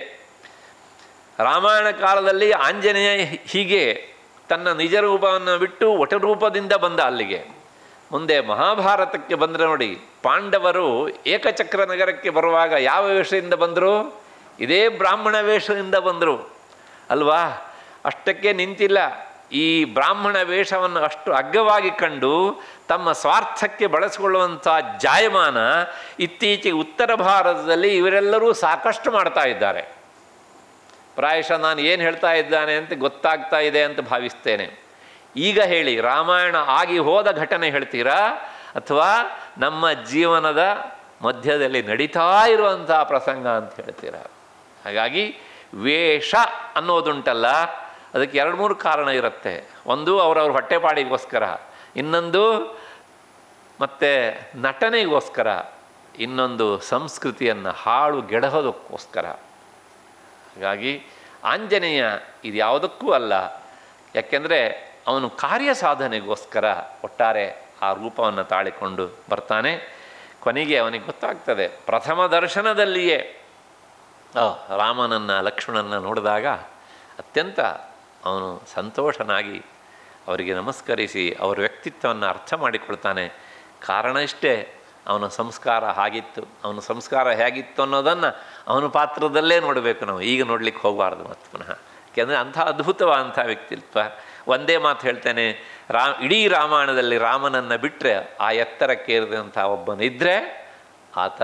ರಾಮಾಯಣ ಕಾಲದಲ್ಲಿ ಆಂಜನೇಯ ಹೀಗೆ ತನ್ನ ನಿಜ ರೂಪವನ್ನು ಬಿಟ್ಟು ವಟರೂಪದಿಂದ ಬಂದ ಅಲ್ಲಿಗೆ. ಮುಂದೆ ಮಹಾಭಾರತಕ್ಕೆ ಬಂದರೆ ನೋಡಿ, ಪಾಂಡವರು ಏಕಚಕ್ರ ನಗರಕ್ಕೆ ಬರುವಾಗ ಯಾವ ವೇಷದಿಂದ ಬಂದರು? ಇದೇ ಬ್ರಾಹ್ಮಣ ವೇಷದಿಂದ ಬಂದರು ಅಲ್ವಾ? ಅಷ್ಟಕ್ಕೆ ನಿಂತಿಲ್ಲ. ಈ ಬ್ರಾಹ್ಮಣ ವೇಷವನ್ನು ಅಷ್ಟು ಅಗ್ಗವಾಗಿ ಕಂಡು ತಮ್ಮ ಸ್ವಾರ್ಥಕ್ಕೆ ಬಳಸಿಕೊಳ್ಳುವಂಥ ಜಾಯಮಾನ ಇತ್ತೀಚೆಗೆ ಉತ್ತರ ಭಾರತದಲ್ಲಿ ಇವರೆಲ್ಲರೂ ಸಾಕಷ್ಟು ಮಾಡ್ತಾ ಇದ್ದಾರೆ. ಪ್ರಾಯಶಃ ನಾನು ಏನು ಹೇಳ್ತಾ ಇದ್ದಾನೆ ಅಂತ ಗೊತ್ತಾಗ್ತಾ ಇದೆ ಅಂತ ಭಾವಿಸ್ತೇನೆ. ಈಗ ಹೇಳಿ, ರಾಮಾಯಣ ಆಗಿ ಹೋದ ಘಟನೆ ಹೇಳ್ತೀರಾ ಅಥವಾ ನಮ್ಮ ಜೀವನದ ಮಧ್ಯದಲ್ಲಿ ನಡೀತಾ ಇರುವಂಥ ಪ್ರಸಂಗ ಅಂತ ಹೇಳ್ತೀರಾ? ಹಾಗಾಗಿ ವೇಷ ಅನ್ನೋದುಂಟಲ್ಲ, ಅದಕ್ಕೆ ಎರಡು ಮೂರು ಕಾರಣ ಇರುತ್ತೆ. ಒಂದು ಅವರವ್ರ ಹೊಟ್ಟೆಪಾಡಿಗೋಸ್ಕರ, ಇನ್ನೊಂದು ಮತ್ತು ನಟನೆಗೋಸ್ಕರ, ಇನ್ನೊಂದು ಸಂಸ್ಕೃತಿಯನ್ನು ಹಾಳು ಗೆಡಹೋದಕ್ಕೋಸ್ಕರ. ಹಾಗಾಗಿ ಆಂಜನೇಯ ಇದು ಯಾವುದಕ್ಕೂ ಅಲ್ಲ. ಯಾಕೆಂದರೆ ಅವನು ಕಾರ್ಯ ಸಾಧನೆಗೋಸ್ಕರ ಒಟ್ಟಾರೆ ಆ ರೂಪವನ್ನು ತಾಳಿಕೊಂಡು ಬರ್ತಾನೆ. ಕೊನೆಗೆ ಅವನಿಗೆ ಗೊತ್ತಾಗ್ತದೆ, ಪ್ರಥಮ ದರ್ಶನದಲ್ಲಿಯೇ ರಾಮನನ್ನು ಲಕ್ಷ್ಮಣನ ನೋಡಿದಾಗ ಅತ್ಯಂತ ಅವನು ಸಂತೋಷನಾಗಿ ಅವರಿಗೆ ನಮಸ್ಕರಿಸಿ ಅವರ ವ್ಯಕ್ತಿತ್ವವನ್ನು ಅರ್ಥ ಮಾಡಿಕೊಳ್ತಾನೆ. ಕಾರಣ ಇಷ್ಟೇ, ಅವನ ಸಂಸ್ಕಾರ ಹಾಗಿತ್ತು. ಅವನ ಸಂಸ್ಕಾರ ಹೇಗಿತ್ತು ಅನ್ನೋದನ್ನು ಅವನ ಪಾತ್ರದಲ್ಲೇ ನೋಡಬೇಕು ನಾವು, ಈಗ ನೋಡಲಿಕ್ಕೆ ಹೋಗಬಾರ್ದು ಮತ್ತು ಪುನಃ. ಯಾಕೆಂದರೆ ಅಂಥ ಅದ್ಭುತವಾದಂಥ ವ್ಯಕ್ತಿತ್ವ. ಒಂದೇ ಮಾತು ಹೇಳ್ತೇನೆ, ರಾ ಇಡೀ ರಾಮಾಯಣದಲ್ಲಿ ರಾಮನನ್ನು ಬಿಟ್ಟರೆ ಆ ಎತ್ತರಕ್ಕೇರಿದಂಥ ಒಬ್ಬನಿದ್ದರೆ ಆತ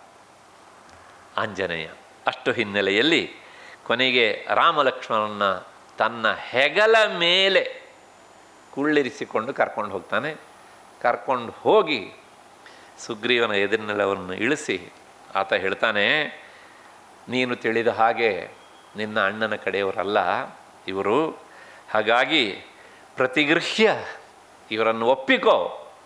ಆಂಜನೇಯ. ಅಷ್ಟು ಹಿನ್ನೆಲೆಯಲ್ಲಿ ಕೊನೆಗೆ ರಾಮ ಲಕ್ಷ್ಮಣನ ತನ್ನ ಹೆಗಲ ಮೇಲೆ ಕುಳ್ಳಿರಿಸಿಕೊಂಡು ಕರ್ಕೊಂಡು ಹೋಗ್ತಾನೆ. ಕರ್ಕೊಂಡು ಹೋಗಿ ಸುಗ್ರೀವನ ಎದುರಿನಲ್ಲವನ್ನು ಇಳಿಸಿ ಆತ ಹೇಳ್ತಾನೆ, ನೀನು ತಿಳಿದ ಹಾಗೆ ನಿನ್ನ ಅಣ್ಣನ ಕಡೆಯವರಲ್ಲ ಇವರು, ಹಾಗಾಗಿ ಪ್ರತಿಗೃಹ್ಯ ಇವರನ್ನು ಒಪ್ಪಿಕೋ.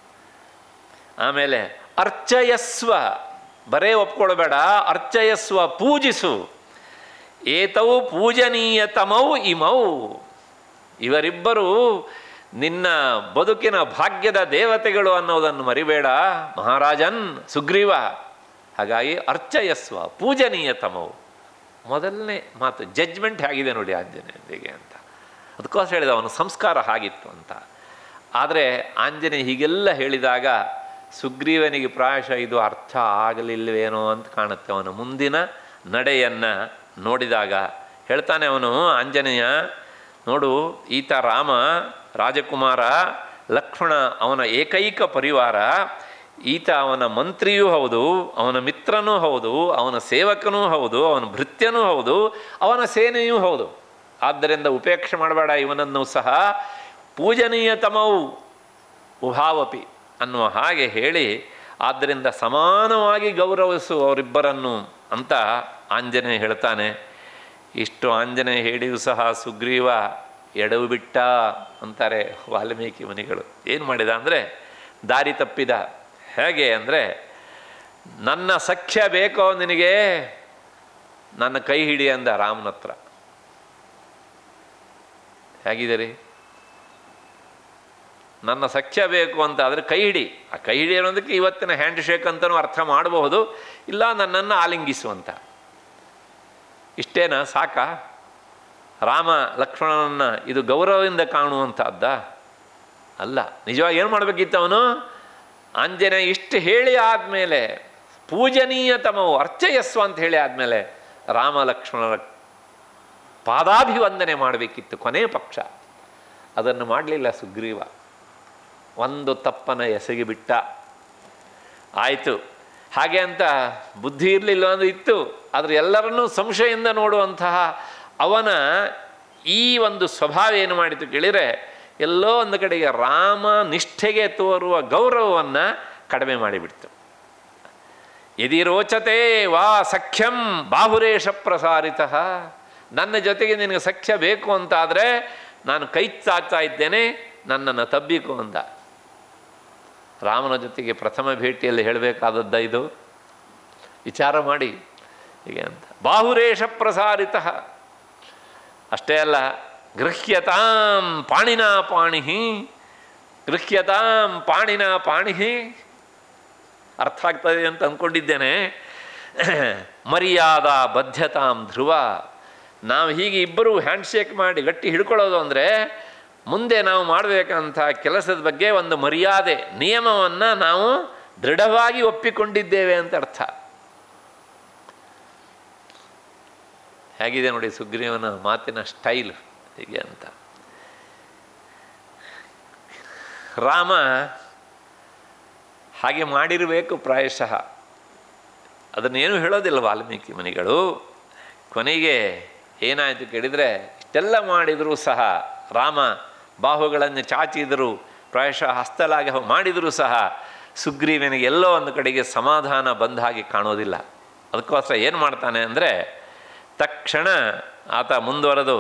ಆಮೇಲೆ ಅರ್ಚಯಸ್ವ, ಬರೇ ಒಪ್ಕೊಳ್ಬೇಡ, ಅರ್ಚಯಸ್ವ, ಪೂಜಿಸು. ಏತೌ ಪೂಜನೀಯತಮೌ ಇಮೌ, ಇವರಿಬ್ಬರು ನಿನ್ನ ಬದುಕಿನ ಭಾಗ್ಯದ ದೇವತೆಗಳು ಅನ್ನೋದನ್ನು ಮರಿಬೇಡ ಮಹಾರಾಜನ್ ಸುಗ್ರೀವ. ಹಾಗಾಗಿ ಅರ್ಚಯಸ್ವ ಪೂಜನೀಯತಮವು. ಮೊದಲನೇ ಮಾತು ಜಡ್ಜ್ಮೆಂಟ್ ಹೇಗಿದೆ ನೋಡಿ ಆಂಜನೇಯನಿಗೆ ಅಂತ. ಅದಕ್ಕೋಸ್ಕರ ಹೇಳಿದ ಅವನ ಸಂಸ್ಕಾರ ಹಾಗಿತ್ತು ಅಂತ. ಆದರೆ ಆಂಜನೇಯ ಹೀಗೆಲ್ಲ ಹೇಳಿದಾಗ ಸುಗ್ರೀವನಿಗೆ ಪ್ರಾಯಶಃ ಇದು ಅರ್ಥ ಆಗಲಿಲ್ಲವೇನೋ ಅಂತ ಕಾಣುತ್ತೆ. ಅವನ ಮುಂದಿನ ನಡೆಯನ್ನು ನೋಡಿದಾಗ ಹೇಳ್ತಾನೆ ಅವನು, ಆಂಜನೇಯ ನೋಡು, ಈತ ರಾಮ ರಾಜಕುಮಾರ, ಲಕ್ಷ್ಮಣ ಅವನ ಏಕೈಕ ಪರಿವಾರ, ಈತ ಅವನ ಮಂತ್ರಿಯೂ ಹೌದು, ಅವನ ಮಿತ್ರನೂ ಹೌದು, ಅವನ ಸೇವಕನೂ ಹೌದು, ಅವನ ಭೃತ್ಯನೂ ಹೌದು, ಅವನ ಸೇನೆಯೂ ಹೌದು. ಆದ್ದರಿಂದ ಉಪೇಕ್ಷೆ ಮಾಡಬೇಡ ಇವನನ್ನು ಸಹ. ಪೂಜನೀಯತಮವು ಉಭಾವಪಿ ಅನ್ನುವ ಹಾಗೆ ಹೇಳಿ, ಆದ್ದರಿಂದ ಸಮಾನವಾಗಿ ಗೌರವಿಸು ಅವರಿಬ್ಬರನ್ನು ಅಂತ ಆಂಜನೇಯ ಹೇಳ್ತಾನೆ. ಇಷ್ಟು ಆಂಜನೇಯ ಹೇಳಿಯೂ ಸಹ ಸುಗ್ರೀವ ಎಡವು ಬಿಟ್ಟ ಅಂತಾರೆ ವಾಲ್ಮೀಕಿ ಮುನಿಗಳು. ಏನು ಮಾಡಿದ ಅಂದರೆ ದಾರಿ ತಪ್ಪಿದ. ಹೇಗೆ ಅಂದರೆ, ನನ್ನ ಸಖ್ಯ ಬೇಕೋ ನಿನಗೆ, ನನ್ನ ಕೈ ಹಿಡಿ ಅಂದ ರಾಮನ ಹತ್ರ. ಹೇಗಿದೆ ರೀ, ನನ್ನ ಸಖ್ಯ ಬೇಕು ಅಂತ ಆದರೆ ಕೈ ಹಿಡಿ. ಆ ಕೈ ಹಿಡಿ ಅನ್ನೋದಕ್ಕೆ ಇವತ್ತಿನ ಹ್ಯಾಂಡ್ ಶೇಕ್ ಅಂತಲೂ ಅರ್ಥ ಮಾಡಬಹುದು, ಇಲ್ಲ ನನ್ನನ್ನು ಆಲಿಂಗಿಸುವಂತ. ಇಷ್ಟೇನಾ, ಸಾಕಾ? ರಾಮ ಲಕ್ಷ್ಮಣನನ್ನು ಇದು ಗೌರವದಿಂದ ಕಾಣುವಂಥದ್ದ ಅಲ್ಲ. ನಿಜವಾಗಿ ಏನು ಮಾಡಬೇಕಿತ್ತು ಅವನು? ಆಂಜನೇಯ ಇಷ್ಟು ಹೇಳಿ ಆದಮೇಲೆ, ಪೂಜನೀಯತಮವು ಅರ್ಚಯಸ್ವ ಅಂತ ಹೇಳಿ ಆದಮೇಲೆ ರಾಮ ಲಕ್ಷ್ಮಣರ ಪಾದಾಭಿವಂದನೆ ಮಾಡಬೇಕಿತ್ತು ಕೊನೆಯ ಪಕ್ಷ. ಅದನ್ನು ಮಾಡಲಿಲ್ಲ ಸುಗ್ರೀವ. ಒಂದು ತಪ್ಪನ ಎಸಗಿಬಿಟ್ಟ. ಆಯಿತು, ಹಾಗೆ ಅಂತ ಬುದ್ಧಿ ಇರಲಿಲ್ಲ ಅಂದ್ರೆ ಇತ್ತು, ಆದರೆ ಎಲ್ಲರನ್ನೂ ಸಂಶಯದಿಂದ ನೋಡುವಂತಹ ಅವನ ಈ ಒಂದು ಸ್ವಭಾವ ಏನು ಮಾಡಿತು ಕೇಳಿದರೆ, ಎಲ್ಲೋ ಒಂದು ಕಡೆಗೆ ರಾಮ ನಿಷ್ಠೆಗೆ ತೋರುವ ಗೌರವವನ್ನು ಕಡಿಮೆ ಮಾಡಿಬಿಡ್ತು. ಯದಿ ರೋಚತೆ ವಾ ಸಖ್ಯಂ ಬಾಹುರೇಶ ಪ್ರಸಾರಿತ, ನನ್ನ ಜೊತೆಗೆ ನಿನಗೆ ಸಖ್ಯ ಬೇಕು ಅಂತಾದರೆ ನಾನು ಕೈ ಚಾಚ್ತಾ ಇದ್ದೇನೆ, ನನ್ನನ್ನು ತಬ್ಬಿಕು ಅಂದ. ರಾಮನ ಜೊತೆಗೆ ಪ್ರಥಮ ಭೇಟಿಯಲ್ಲಿ ಹೇಳಬೇಕಾದದ್ದ ಇದು? ವಿಚಾರ ಮಾಡಿ. ಹೀಗೆ ಅಂತ. ಬಾಹುರೇಶ ಪ್ರಸಾರಿತ ಅಷ್ಟೇ ಅಲ್ಲ, ಗೃಹ್ಯತಾಂ ಪಾಣಿನಾ ಪಾಣಿ, ಗೃಹ್ಯತಾಂ ಪಾಣಿನಾ ಪಾಣಿ. ಅರ್ಥ ಆಗ್ತದೆ ಅಂತ ಅಂದ್ಕೊಂಡಿದ್ದೇನೆ. ಮರ್ಯಾದಾ ಬದ್ಧತಾಂ ಧ್ರುವ. ನಾವು ಹೀಗೆ ಇಬ್ಬರು ಹ್ಯಾಂಡ್ಶೇಕ್ ಮಾಡಿ ಗಟ್ಟಿ ಹಿಡ್ಕೊಳ್ಳೋದು ಅಂದರೆ ಮುಂದೆ ನಾವು ಮಾಡಬೇಕಂತ ಕೆಲಸದ ಬಗ್ಗೆ ಒಂದು ಮರ್ಯಾದೆ, ನಿಯಮವನ್ನು ನಾವು ದೃಢವಾಗಿ ಒಪ್ಪಿಕೊಂಡಿದ್ದೇವೆ ಅಂತ ಅರ್ಥ. ಹೇಗಿದೆ ನೋಡಿ ಸುಗ್ರೀವನ ಮಾತಿನ ಸ್ಟೈಲ್ ಹೀಗೆ ಅಂತ. ರಾಮ ಹಾಗೆ ಮಾಡಿರಬೇಕು ಪ್ರಾಯಶಃ. ಅದನ್ನೇನು ಹೇಳೋದಿಲ್ಲ ವಾಲ್ಮೀಕಿ ಮುನಿಗಳು. ಕೊನೆಗೆ ಏನಾಯಿತು ಕೇಳಿದರೆ, ಇಷ್ಟೆಲ್ಲ ಮಾಡಿದರೂ ಸಹ ರಾಮ ಬಾಹುಗಳನ್ನು ಚಾಚಿದರು, ಪ್ರಾಯಶಃ ಹಸ್ತಲಾಗಿ ಮಾಡಿದರೂ ಸಹ ಸುಗ್ರೀವನಿಗೆ ಎಲ್ಲೋ ಒಂದು ಕಡೆಗೆ ಸಮಾಧಾನ ಬಂದ ಹಾಗೆ ಕಾಣೋದಿಲ್ಲ. ಅದಕ್ಕೋಸ್ಕರ ಏನು ಮಾಡ್ತಾನೆ ಅಂದರೆ, ತಕ್ಷಣ ಆತ ಮುಂದುವರೆದು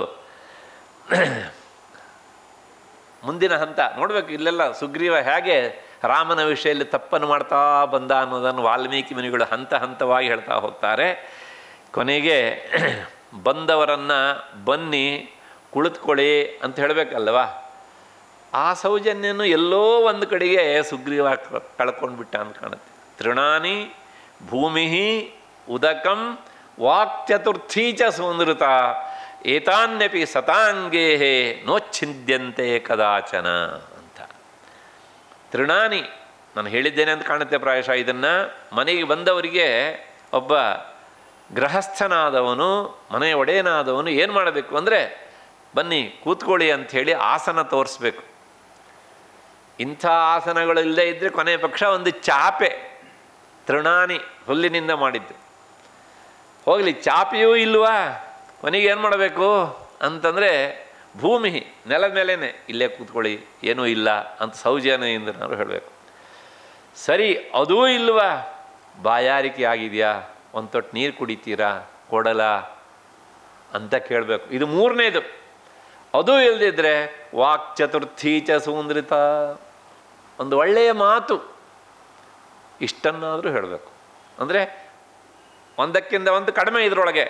ಮುಂದಿನ ಹಂತ ನೋಡಬೇಕು. ಇಲ್ಲೆಲ್ಲ ಸುಗ್ರೀವ ಹೇಗೆ ರಾಮನ ವಿಷಯದಲ್ಲಿ ತಪ್ಪನ್ನು ಮಾಡ್ತಾ ಬಂದ ಅನ್ನೋದನ್ನು ವಾಲ್ಮೀಕಿ ಮುನಿಗಳು ಹಂತ ಹಂತವಾಗಿ ಹೇಳ್ತಾ ಹೋಗ್ತಾರೆ. ಕೊನೆಗೆ ಬಂದವರನ್ನು ಬನ್ನಿ ಕುಳಿತುಕೊಳ್ಳಿ ಅಂತ ಹೇಳಬೇಕಲ್ವ. ಆ ಸೌಜನ್ಯನು ಎಲ್ಲೋ ಒಂದು ಕಡೆಗೆ ಸುಗ್ರೀವ ಕಳ್ಕೊಂಡು ಬಿಟ್ಟ ಅಂತ ಕಾಣುತ್ತೆ. ತೃಣಾನಿ ಭೂಮಿ ಉದಕಂ ವಾಕ್ಚತುರ್ಥೀ ಚ ಸುನೃತ ಏತಾನ್ಯಪಿ ಸತಾಂಗೇಹೇ ನೋಚ್ಛಿದ್ಯಂತೆ ಕದಾಚನ ಅಂತ. ತೃಣಾನಿ ನಾನು ಹೇಳಿದ್ದೇನೆ ಅಂತ ಕಾಣುತ್ತೆ ಪ್ರಾಯಶಃ. ಇದನ್ನು ಮನೆಗೆ ಬಂದವರಿಗೆ ಒಬ್ಬ ಗೃಹಸ್ಥನಾದವನು, ಮನೆಯ ಒಡೆಯನಾದವನು ಏನು ಮಾಡಬೇಕು ಅಂದರೆ, ಬನ್ನಿ ಕೂತ್ಕೊಳ್ಳಿ ಅಂಥೇಳಿ ಆಸನ ತೋರಿಸ್ಬೇಕು. ಇಂಥ ಆಸನಗಳು ಇಲ್ಲದೇ ಇದ್ದರೆ ಕೊನೆಯ ಪಕ್ಷ ಒಂದು ಚಾಪೆ, ತೃಣಾನಿ ಹುಲ್ಲಿನಿಂದ ಮಾಡಿದ್ದು. ಹೋಗಲಿ ಚಾಪೆಯೂ ಇಲ್ವಾ, ಕೊನೆಗೆ ಏನು ಮಾಡಬೇಕು ಅಂತಂದರೆ ಭೂಮಿ ನೆಲದ ಮೇಲೇ ಇಲ್ಲೇ ಕೂತ್ಕೊಳ್ಳಿ ಏನೂ ಇಲ್ಲ ಅಂತ ಸೌಜನ್ಯದಿಂದ ನಾವು ಹೇಳಬೇಕು. ಸರಿ ಅದೂ ಇಲ್ವಾ, ಬಾಯಾರಿಕೆ ಆಗಿದೆಯಾ, ಒಂದು ತೊಟ್ಟು ನೀರು ಕುಡಿತೀರಾ, ಕೊಡಲ ಅಂತ ಕೇಳಬೇಕು. ಇದು ಮೂರನೇದು. ಅದೂ ಇಲ್ಲದಿದ್ದರೆ ವಾಕ್ ಚತುರ್ಥೀ ಚ ಸುಂದೃತ, ಒಂದು ಒಳ್ಳೆಯ ಮಾತು ಇಷ್ಟನ್ನಾದರೂ ಹೇಳಬೇಕು. ಅಂದರೆ ಒಂದಕ್ಕಿಂತ ಒಂದು ಕಡಿಮೆ ಇದರೊಳಗೆ.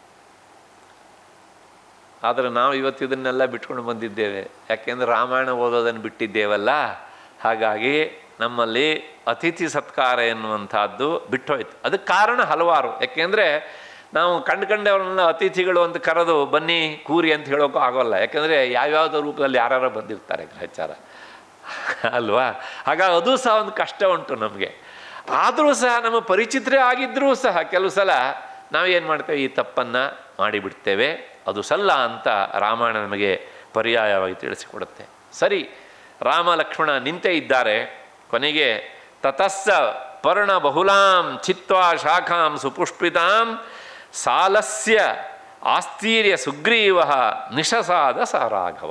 ಆದರೆ ನಾವು ಇವತ್ತು ಇದನ್ನೆಲ್ಲ ಬಿಟ್ಕೊಂಡು ಬಂದಿದ್ದೇವೆ. ಯಾಕೆಂದರೆ ರಾಮಾಯಣ ಓದೋದನ್ನು ಬಿಟ್ಟಿದ್ದೇವಲ್ಲ. ಹಾಗಾಗಿ ನಮ್ಮಲ್ಲಿ ಅತಿಥಿ ಸತ್ಕಾರ ಎನ್ನುವಂಥದ್ದು ಬಿಟ್ಟೋಯ್ತು. ಅದಕ್ಕೆ ಕಾರಣ ಹಲವಾರು. ಯಾಕೆಂದರೆ ನಾವು ಕಂಡು ಕಂಡವ್ರನ್ನ ಅತಿಥಿಗಳು ಅಂತ ಕರೆದು ಬನ್ನಿ ಕೂರಿ ಅಂತ ಹೇಳೋಕ್ಕೂ ಆಗೋಲ್ಲ. ಯಾಕೆಂದರೆ ಯಾವ್ಯಾವುದೋ ರೂಪದಲ್ಲಿ ಯಾರು ಬಂದಿರ್ತಾರೆ ಗ್ರಹಚಾರ ಅಲ್ವಾ. ಹಾಗಾಗಿ ಅದು ಸಹ ಒಂದು ಕಷ್ಟ ಉಂಟು ನಮಗೆ. ಆದರೂ ಸಹ ನಮ್ಮ ಪರಿಚಿತರೇ ಆಗಿದ್ದರೂ ಸಹ ಕೆಲವು ಸಲ ನಾವೇನು ಮಾಡ್ತೇವೆ, ಈ ತಪ್ಪನ್ನು ಮಾಡಿಬಿಡ್ತೇವೆ. ಅದು ಸಲ್ಲ ಅಂತ ರಾಮಾಯಣ ನಮಗೆ ಪರ್ಯಾಯವಾಗಿ ತಿಳಿಸಿಕೊಡುತ್ತೆ. ಸರಿ, ರಾಮ ಲಕ್ಷ್ಮಣ ನಿಂತೇ ಇದ್ದಾರೆ. ಕೊನೆಗೆ ತತಸ್ಸ ಪರ್ಣ ಬಹುಲಾಂ ಚಿತ್ವಾ ಶಾಖಾಂ ಸುಪುಷ್ಪಿತಾಂ ಸಾಲಸ್ಯ ಆಸ್ತೀರ್ಯ ಸುಗ್ರೀವ ನಿಶಸಾದ ಸ ರಾಘವ.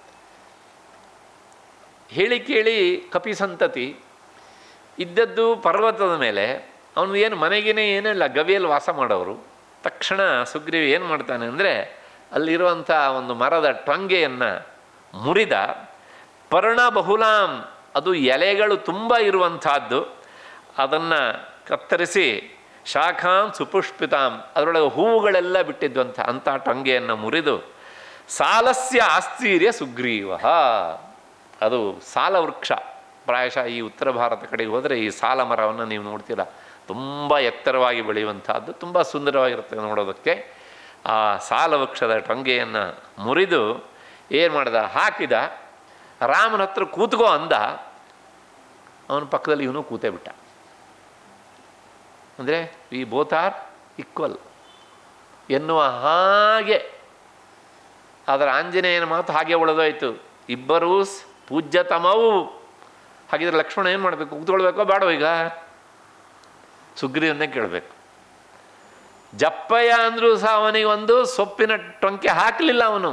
ಹೇಳಿ ಕೇಳಿ ಕಪಿ ಸಂತತಿ ಇದ್ದದ್ದು ಪರ್ವತದ ಮೇಲೆ. ಅವನು ಏನು ಮನೆಗೇನೆ ಏನಿಲ್ಲ, ಗವಿಯಲ್ಲಿ ವಾಸ ಮಾಡೋರು. ತಕ್ಷಣ ಸುಗ್ರೀವ ಏನು ಮಾಡ್ತಾನೆ ಅಂದರೆ, ಅಲ್ಲಿರುವಂಥ ಒಂದು ಮರದ ಟೊಂಗೆಯನ್ನು ಮುರಿದ, ಪರ್ಣ ಬಹುಲಾಂ ಅದು ಎಲೆಗಳು ತುಂಬ ಇರುವಂಥದ್ದು, ಅದನ್ನು ಕತ್ತರಿಸಿ ಶಾಖಾಂ ಸುಪುಷ್ಪಿತಾಂ ಅದರೊಳಗೆ ಹೂವುಗಳೆಲ್ಲ ಬಿಟ್ಟಿದ್ವಂಥ ಅಂಥ ಟೊಂಗೆಯನ್ನು ಮುರಿದು ಸಾಲಸ್ಯ ಆಸ್ತೀರ್ಯ ಸುಗ್ರೀವ. ಅದು ಸಾಲ ವೃಕ್ಷ. ಪ್ರಾಯಶಃ ಈ ಉತ್ತರ ಭಾರತ ಕಡೆಗೆ ಹೋದರೆ ಈ ಸಾಲ ಮರವನ್ನು ನೀವು ನೋಡ್ತೀರ, ತುಂಬ ಎತ್ತರವಾಗಿ ಬೆಳೆಯುವಂಥದ್ದು, ತುಂಬ ಸುಂದರವಾಗಿರುತ್ತೆ ನೋಡೋದಕ್ಕೆ. ಆ ಸಾಲ ವೃಕ್ಷದ ಟೊಂಗೆಯನ್ನು ಮುರಿದು ಏನು ಮಾಡ್ದ, ಹಾಕಿದ. ರಾಮನ ಹತ್ರ ಕೂತ್ಕೋ ಅಂದ. ಅವನ ಪಕ್ಕದಲ್ಲಿ ಇವನು ಕೂತೇ ಬಿಟ್ಟ. ಅಂದರೆ ವಿ ಬೋತ್ ಆರ್ ಈಕ್ವಲ್ ಎನ್ನುವ ಹಾಗೆ. ಅದರ ಆಂಜನೇಯನ ಮಾತು ಹಾಗೆ ಉಳಿದೋಯ್ತು. ಇಬ್ಬರೂ ಪೂಜ್ಯತಮವು. ಹಾಗಿದ್ರೆ ಲಕ್ಷ್ಮಣ ಏನು ಮಾಡಬೇಕು, ಕೂತ್ಕೊಳ್ಬೇಕೋ ಬೇಡೋ? ಈಗ ಸುಗ್ರೀವನ್ನೇ ಕೇಳಬೇಕು. ಜಪ್ಪಯ್ಯ ಅಂದರೂ ಸಹ ಅವನಿಗೆ ಒಂದು ಸೊಪ್ಪಿನ ಟೊಂಕೆ ಹಾಕಲಿಲ್ಲ. ಅವನು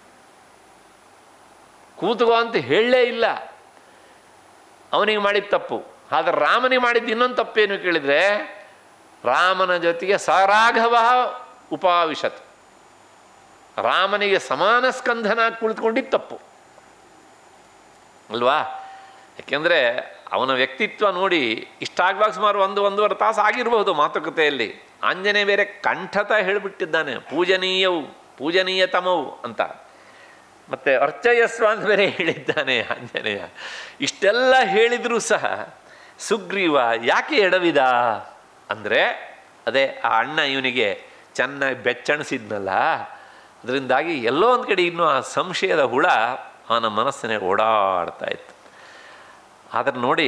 ಕೂತ್ಕೋ ಅಂತ ಹೇಳಲೇ ಇಲ್ಲ. ಅವನಿಗೆ ಮಾಡಿದ ತಪ್ಪು. ಆದರೆ ರಾಮನಿಗೆ ಮಾಡಿದ್ದು ಇನ್ನೊಂದು ತಪ್ಪೇನು ಕೇಳಿದರೆ, ರಾಮನ ಜೊತೆಗೆ ಸರಾಘವ ಉಪಾವಿಶತ್, ರಾಮನಿಗೆ ಸಮಾನ ಸ್ಕಂಧನ ಕುಳಿತುಕೊಂಡಿದ್ದು ತಪ್ಪು ಅಲ್ವಾ. ಯಾಕೆಂದರೆ ಅವನ ವ್ಯಕ್ತಿತ್ವ ನೋಡಿ ಇಷ್ಟಾಗುವಾಗ ಸುಮಾರು ಒಂದು ಒಂದೂವರೆ ತಾಸು ಆಗಿರಬಹುದು ಮಾತುಕತೆಯಲ್ಲಿ. ಆಂಜನೇಯ ಬೇರೆ ಕಂಠತ ಹೇಳಿಬಿಟ್ಟಿದ್ದಾನೆ, ಪೂಜನೀಯವು ಪೂಜನೀಯತಮವು ಅಂತ. ಮತ್ತು ಅರ್ಚಯಸ್ವ ಅಂತ ಬೇರೆ ಹೇಳಿದ್ದಾನೆ ಆಂಜನೇಯ. ಇಷ್ಟೆಲ್ಲ ಹೇಳಿದರೂ ಸಹ ಸುಗ್ರೀವ ಯಾಕೆ ಎಡವಿದ ಅಂದರೆ, ಅದೇ ಆ ಅಣ್ಣ ಇವನಿಗೆ ಚೆನ್ನಾಗಿ ಬೆಚ್ಚಣಿಸಿದ್ನಲ್ಲ, ಅದರಿಂದಾಗಿ ಎಲ್ಲೋ ಒಂದು ಕಡೆ ಇನ್ನೂ ಆ ಸಂಶಯದ ಹುಳ ಅವನ ಮನಸ್ಸಿನ ಓಡಾಡ್ತಾ ಇತ್ತು. ಆದರೆ ನೋಡಿ,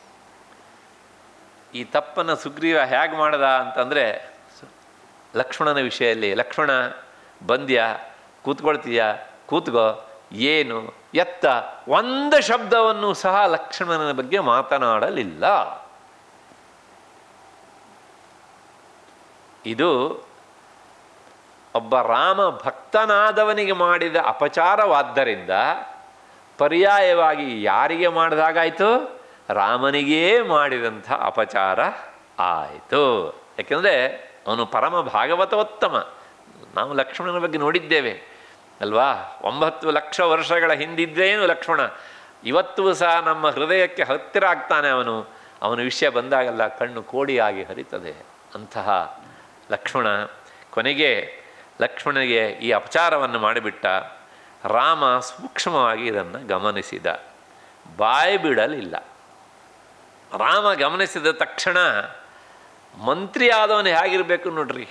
ಈ ತಪ್ಪನ್ನು ಸುಗ್ರೀವ ಹೇಗೆ ಮಾಡ್ದ ಅಂತಂದರೆ, ಲಕ್ಷ್ಮಣನ ವಿಷಯದಲ್ಲಿ, ಲಕ್ಷ್ಮಣ ಬಂದ್ಯ, ಕೂತ್ಕೊಳ್ತೀಯ, ಕೂತ್ಕೋ, ಏನು ಎತ್ತ, ಒಂದು ಶಬ್ದವನ್ನು ಸಹ ಲಕ್ಷ್ಮಣನ ಬಗ್ಗೆ ಮಾತನಾಡಲಿಲ್ಲ. ಇದು ಒಬ್ಬ ರಾಮ ಭಕ್ತನಾದವನಿಗೆ ಮಾಡಿದ ಅಪಚಾರವಾದ್ದರಿಂದ ಪರ್ಯಾಯವಾಗಿ ಯಾರಿಗೆ ಮಾಡಿದಾಗಾಯಿತು? ರಾಮನಿಗೇ ಮಾಡಿದಂಥ ಅಪಚಾರ ಆಯಿತು. ಯಾಕೆಂದರೆ ಅವನು ಪರಮ ಭಾಗವತೋತ್ತಮ. ನಾವು ಲಕ್ಷ್ಮಣನ ಬಗ್ಗೆ ನೋಡಿದ್ದೇವೆ ಅಲ್ವಾ? ಒಂಬತ್ತು ಲಕ್ಷ ವರ್ಷಗಳ ಹಿಂದಿದ್ದೇನು ಲಕ್ಷ್ಮಣ, ಇವತ್ತೂ ಸಹ ನಮ್ಮ ಹೃದಯಕ್ಕೆ ಹತ್ತಿರ ಆಗ್ತಾನೆ ಅವನು. ಅವನ ವಿಷಯ ಬಂದಾಗಲ್ಲ ಕಣ್ಣು ಕೋಡಿಯಾಗಿ ಹರಿತದೆ ಅಂತಹ ಲಕ್ಷ್ಮಣ. ಕೊನೆಗೆ ಲಕ್ಷ್ಮಣನಿಗೆ ಈ ಅಪಚಾರವನ್ನು ಮಾಡಿಬಿಟ್ಟ. ರಾಮ ಸೂಕ್ಷ್ಮವಾಗಿ ಇದನ್ನು ಗಮನಿಸಿದ, ಬಾಯಿ ಬಿಡಲಿಲ್ಲ. ರಾಮ ಗಮನಿಸಿದ ತಕ್ಷಣ ಮಂತ್ರಿ ಆದವನು ಹೇಗಿರಬೇಕು ನೋಡ್ರಿ,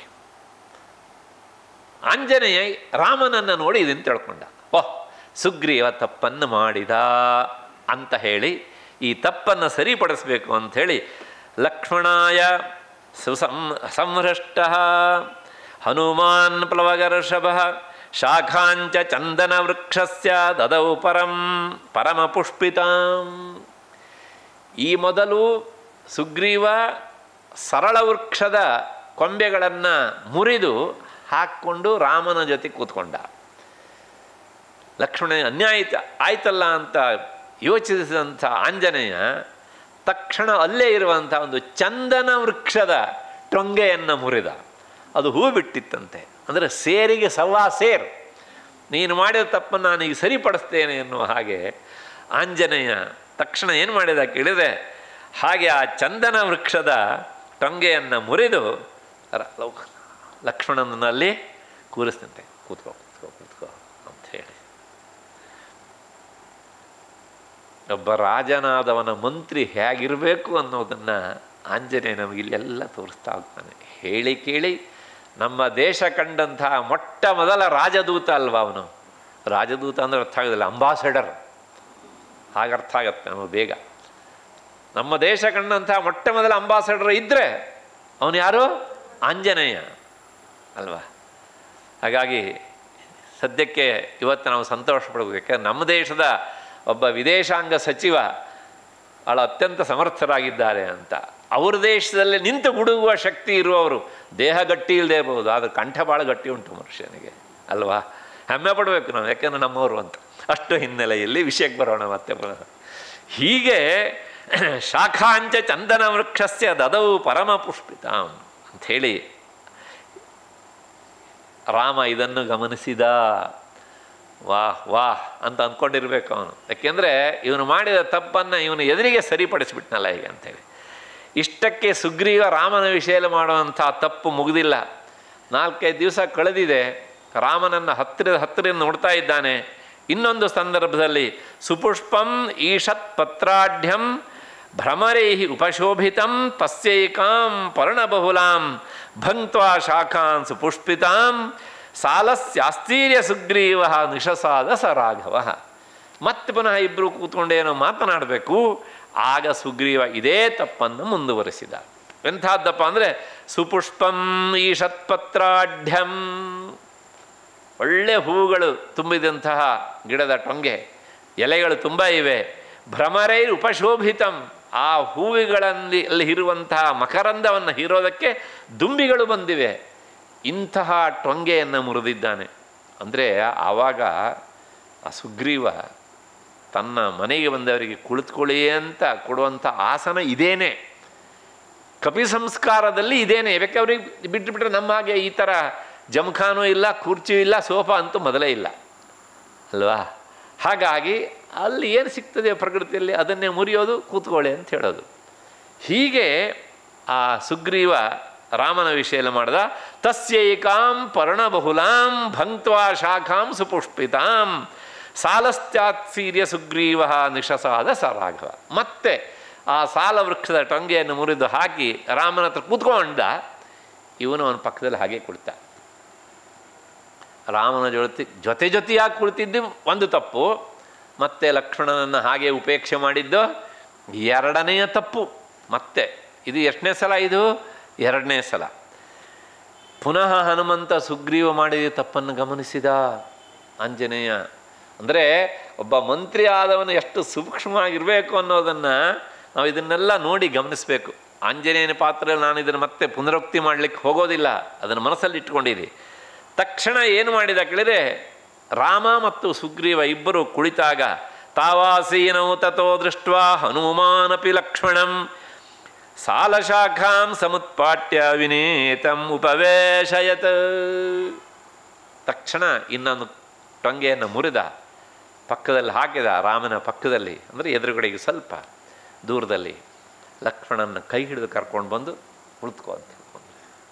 ಆಂಜನೇಯ ರಾಮನನ್ನು ನೋಡಿ ಇದನ್ನು ತಿಳ್ಕೊಂಡ, ಓಹ್ ಸುಗ್ರೀವ ತಪ್ಪನ್ನು ಮಾಡಿದ ಅಂತ ಹೇಳಿ ಈ ತಪ್ಪನ್ನು ಸರಿಪಡಿಸಬೇಕು ಅಂಥೇಳಿ ಲಕ್ಷ್ಮಣಾಯ ಸುಸಂ ಸಂಹೃಷ್ಟ ಹನುಮಾನ್ ಪ್ಲವಗರ್ಷಭ ಶಾಖಾಂಚ ಚಂದನ ವೃಕ್ಷಸ್ಯ ದದೌ ಪರಂ ಪರಮ ಪುಷ್ಪಿತಾಂ. ಈ ಮೊದಲು ಸುಗ್ರೀವ ಸರಳ ವೃಕ್ಷದ ಕೊಂಬೆಗಳನ್ನು ಮುರಿದು ಹಾಕ್ಕೊಂಡು ರಾಮನ ಜೊತೆ ಕೂತ್ಕೊಂಡ. ಲಕ್ಷ್ಮಣ ಅನ್ಯಾಯ ಆಯ್ತಲ್ಲ ಅಂತ ಯೋಚಿಸಿದಂಥ ಆಂಜನೇಯ ತಕ್ಷಣ ಅಲ್ಲೇ ಇರುವಂಥ ಒಂದು ಚಂದನ ವೃಕ್ಷದ ಟೊಂಗೆಯನ್ನು ಮುರಿದ. ಅದು ಹೂ ಬಿಟ್ಟಿತ್ತಂತೆ. ಅಂದರೆ ಸೇರಿಗೆ ಸವಾ ಸೇರು, ನೀನು ಮಾಡಿದ ತಪ್ಪನ್ನು ನಾನೀಗ ಸರಿಪಡಿಸ್ತೇನೆ ಎನ್ನುವ ಹಾಗೆ ಆಂಜನೇಯ ತಕ್ಷಣ ಏನು ಮಾಡಿದ ಕೇಳಿದರೆ, ಹಾಗೆ ಆ ಚಂದನ ವೃಕ್ಷದ ಟೊಂಗೆಯನ್ನು ಮುರಿದು ಲಕ್ಷ್ಮಣನಲ್ಲಿ ಕೂರಿಸ್ತಂತೆ. ಕೂತ್ಕೋ ಕೂತ್ಕೋ ಕೂತ್ಕೋ ಅಂಥೇಳಿ. ಒಬ್ಬ ರಾಜನಾದವನ ಮಂತ್ರಿ ಹೇಗಿರಬೇಕು ಅನ್ನೋದನ್ನು ಆಂಜನೇಯ ನಮಗಿಲ್ಲೆಲ್ಲ ತೋರಿಸ್ತಾ ಹೋಗ್ತಾನೆ. ಹೇಳಿ ಕೇಳಿ ನಮ್ಮ ದೇಶ ಕಂಡಂತಹ ಮೊಟ್ಟ ಮೊದಲ ರಾಜದೂತ ಅಲ್ವಾ ಅವನು. ರಾಜದೂತ ಅಂದರೆ ಅರ್ಥ ಆಗೋದಿಲ್ಲ, ಅಂಬಾಸಡರ್ ಹಾಗೆ ಅರ್ಥ ಆಗತ್ತೆ ನಮಗೆ ಬೇಗ. ನಮ್ಮ ದೇಶ ಕಂಡಂತಹ ಮೊಟ್ಟ ಮೊದಲ ಅಂಬಾಸಡರ್ ಇದ್ದರೆ ಅವನು ಯಾರು? ಆಂಜನೇಯ ಅಲ್ವಾ. ಹಾಗಾಗಿ ಸದ್ಯಕ್ಕೆ ಇವತ್ತು ನಾವು ಸಂತೋಷ ಪಡಬೇಕು. ಯಾಕಂದರೆ ನಮ್ಮ ದೇಶದ ಒಬ್ಬ ವಿದೇಶಾಂಗ ಸಚಿವ ಭಾಳ ಅತ್ಯಂತ ಸಮರ್ಥರಾಗಿದ್ದಾರೆ ಅಂತ. ಅವ್ರ ದೇಶದಲ್ಲಿ ನಿಂತು ಗುಡುಗುವ ಶಕ್ತಿ ಇರುವವರು. ದೇಹ ಗಟ್ಟಿ ಇಲ್ಲದೆ ಇರ್ಬೋದು, ಆದರೆ ಕಂಠ ಭಾಳ ಗಟ್ಟಿ ಉಂಟು ಮನುಷ್ಯನಿಗೆ ಅಲ್ವಾ. ಹೆಮ್ಮೆ ಪಡಬೇಕು ನಾವು, ಯಾಕೆಂದರೆ ನಮ್ಮವರು ಅಂತ. ಅಷ್ಟು ಹಿನ್ನೆಲೆಯಲ್ಲಿ ವಿಷಯಕ್ಕೆ ಬರೋಣ ಮತ್ತೆ. ಹೀಗೆ ಶಾಖಾಂಚ ಚಂದನ ವೃಕ್ಷಸ್ಯ ದದೌ ಪರಮ ಪುಷ್ಪಿತಾಂ ಅಂಥೇಳಿ ರಾಮ ಇದನ್ನು ಗಮನಿಸಿದ. ವಾಹ್ ವಾಹ್ ಅಂತ ಅಂದ್ಕೊಂಡಿರ್ಬೇಕು ಅವನು. ಯಾಕೆಂದರೆ ಇವನು ಮಾಡಿದ ತಪ್ಪನ್ನು ಇವನು ಎದುರಿಗೆ ಸರಿಪಡಿಸಿಬಿಟ್ನಲ್ಲ ಈಗ ಅಂಥೇಳಿ. ಇಷ್ಟಕ್ಕೆ ಸುಗ್ರೀವ ರಾಮನ ವಿಷಯದಲ್ಲಿ ಮಾಡುವಂಥ ತಪ್ಪು ಮುಗಿದಿಲ್ಲ. ನಾಲ್ಕೈದು ದಿವಸ ಕಳೆದಿದೆ. ರಾಮನನ್ನು ಹತ್ತಿರದ ಹತ್ತಿರ ನೋಡ್ತಾ ಇದ್ದಾನೆ. ಇನ್ನೊಂದು ಸಂದರ್ಭದಲ್ಲಿ ಸುಪುಷ್ಪಂ ಈಷತ್ ಪತ್ರಾಢ್ಯಂ ಭ್ರಮರೈ ಉಪಶೋಭಿತಂ ತಸ್ಯೈಕಾಂ ಪರ್ಣಬಹುಲಾಂ ಭಂಕ್ತ್ವಾ ಶಾಖಾನ್ ಸುಪುಷ್ಪಿತಾಂ ಸಾಲಸ್ಯಾಸ್ತೀರ್ಯ ಸುಗ್ರೀವ ನಿಶಸಾದ ಸ ರಾಘವ. ಮತ್ತೆ ಪುನಃ ಇಬ್ಬರು ಕೂತ್ಕೊಂಡೇನೋ ಮಾತನಾಡಬೇಕು. ಆಗ ಸುಗ್ರೀವ ಇದೇ ತಪ್ಪನ್ನು ಮುಂದುವರಿಸಿದ. ಎಂಥದ್ದಪ್ಪ ಅಂದರೆ ಸುಪುಷ್ಪಂ ಈಷತ್ಪತ್ರಾಢ್ಯಂ, ಒಳ್ಳೆ ಹೂಗಳು ತುಂಬಿದಂತಹ ಗಿಡದ ಟೊಂಗೆ, ಎಲೆಗಳು ತುಂಬ ಇವೆ. ಭ್ರಮರೈ ಉಪಶೋಭಿತಂ, ಆ ಹೂವುಗಳಲ್ಲಿ ಅಲ್ಲಿ ಇರುವಂತಹ ಮಕರಂದವನ್ನು ಹೀರೋದಕ್ಕೆ ದುಂಬಿಗಳು ಬಂದಿವೆ. ಇಂತಹ ಟೊಂಗೆಯನ್ನು ಮುರಿದಿದ್ದಾನೆ. ಅಂದರೆ ಆವಾಗ ಆ ಸುಗ್ರೀವ ತನ್ನ ಮನೆಗೆ ಬಂದವರಿಗೆ ಕುಳಿತುಕೊಳ್ಳಿ ಅಂತ ಕೊಡುವಂಥ ಆಸನ ಇದೇನೆ. ಕಪಿ ಸಂಸ್ಕಾರದಲ್ಲಿ ಇದೇನೆ. ಯಾಕೆ ಅವ್ರಿಗೆ ಬಿಟ್ಟು ಬಿಟ್ಟರೆ ನಮ್ಮ ಹಾಗೆ ಈ ಥರ ಜಮಖಾನೂ ಇಲ್ಲ, ಕುರ್ಚಿಯೂ ಇಲ್ಲ, ಸೋಫಾ ಅಂತೂ ಮೊದಲೇ ಇಲ್ಲ ಅಲ್ವಾ. ಹಾಗಾಗಿ ಅಲ್ಲಿ ಏನು ಸಿಗ್ತದೆ ಪ್ರಕೃತಿಯಲ್ಲಿ ಅದನ್ನೇ ಮುರಿಯೋದು, ಕೂತ್ಕೊಳ್ಳಿ ಅಂತ ಹೇಳೋದು. ಹೀಗೆ ಆ ಸುಗ್ರೀವ ರಾಮನ ವಿಷಯ ಮಾಡಿದ. ತಸ್ಯೈಕಾಂ ಪರ್ಣಬಹುಲಾಂ ಭಂಕ್ತ್ವಾ ಶಾಖಾಂ ಸುಪುಷ್ಪಿತಾಂ ಸಾಲಸ್ತ್ಯಾತ್ಸೀರ್ಯ ಸುಗ್ರೀವ ನಿಶಸಾದ ಸ ರಾಘವ. ಮತ್ತೆ ಆ ಸಾಲ ವೃಕ್ಷದ ಟೊಂಗೆಯನ್ನು ಮುರಿದು ಹಾಕಿ ರಾಮನ ಹತ್ರ ಕೂತ್ಕೊಂಡ. ಇವನು ಅವನ ಪಕ್ಕದಲ್ಲಿ ಹಾಗೆ ಕುಳಿತ. ರಾಮನ ಜೊತೆ ಜೊತೆ ಜೊತೆಯಾಗಿ ಕುಳಿತಿದ್ದು ಒಂದು ತಪ್ಪು, ಮತ್ತೆ ಲಕ್ಷ್ಮಣನನ್ನು ಹಾಗೆ ಉಪೇಕ್ಷೆ ಮಾಡಿದ್ದು ಎರಡನೆಯ ತಪ್ಪು. ಮತ್ತೆ ಇದು ಎಷ್ಟನೇ ಸಲ? ಇದು ಎರಡನೇ ಸಲ. ಪುನಃ ಹನುಮಂತ ಸುಗ್ರೀವ ಮಾಡಿದ ತಪ್ಪನ್ನು ಗಮನಿಸಿದ ಆಂಜನೇಯ. ಅಂದರೆ ಒಬ್ಬ ಮಂತ್ರಿ ಆದವನು ಎಷ್ಟು ಸೂಕ್ಷ್ಮವಾಗಿರಬೇಕು ಅನ್ನೋದನ್ನು ನಾವು ಇದನ್ನೆಲ್ಲ ನೋಡಿ ಗಮನಿಸಬೇಕು. ಆಂಜನೇಯನ ಪಾತ್ರದಲ್ಲಿ ನಾನು ಇದನ್ನು ಮತ್ತೆ ಪುನರುಕ್ತಿ ಮಾಡಲಿಕ್ಕೆ ಹೋಗೋದಿಲ್ಲ, ಅದನ್ನು ಮನಸ್ಸಲ್ಲಿ ಇಟ್ಕೊಂಡಿರಿ. ತಕ್ಷಣ ಏನು ಮಾಡಿದ ಕೇಳಿದರೆ, ರಾಮ ಮತ್ತು ಸುಗ್ರೀವ ಇಬ್ಬರು ಕುಳಿತಾಗ ತಾವಾಸೀನೌ ತಥೋ ದೃಷ್ಟ ಹನುಮಾನಪಿ ಲಕ್ಷ್ಮಣಂ ಸಾಲಶಾಖಾಂ ಸಮುತ್ಪಾಟ್ಯ ವಿನೇತಂ ಉಪವೇಶಯತ್. ತಕ್ಷಣ ಇನ್ನೊಂದು ಟೊಂಗೆಯನ್ನು ಮುರಿದ, ಪಕ್ಕದಲ್ಲಿ ಹಾಕಿದ, ರಾಮನ ಪಕ್ಕದಲ್ಲಿ, ಅಂದರೆ ಎದುರುಗಡೆಗೆ ಸ್ವಲ್ಪ ದೂರದಲ್ಲಿ ಲಕ್ಷ್ಮಣನ ಕೈ ಹಿಡಿದು ಕರ್ಕೊಂಡು ಬಂದು ಕುಳಿತುಕೋ ಅಂತ ಹೇಳ್ಕೊಂಡು.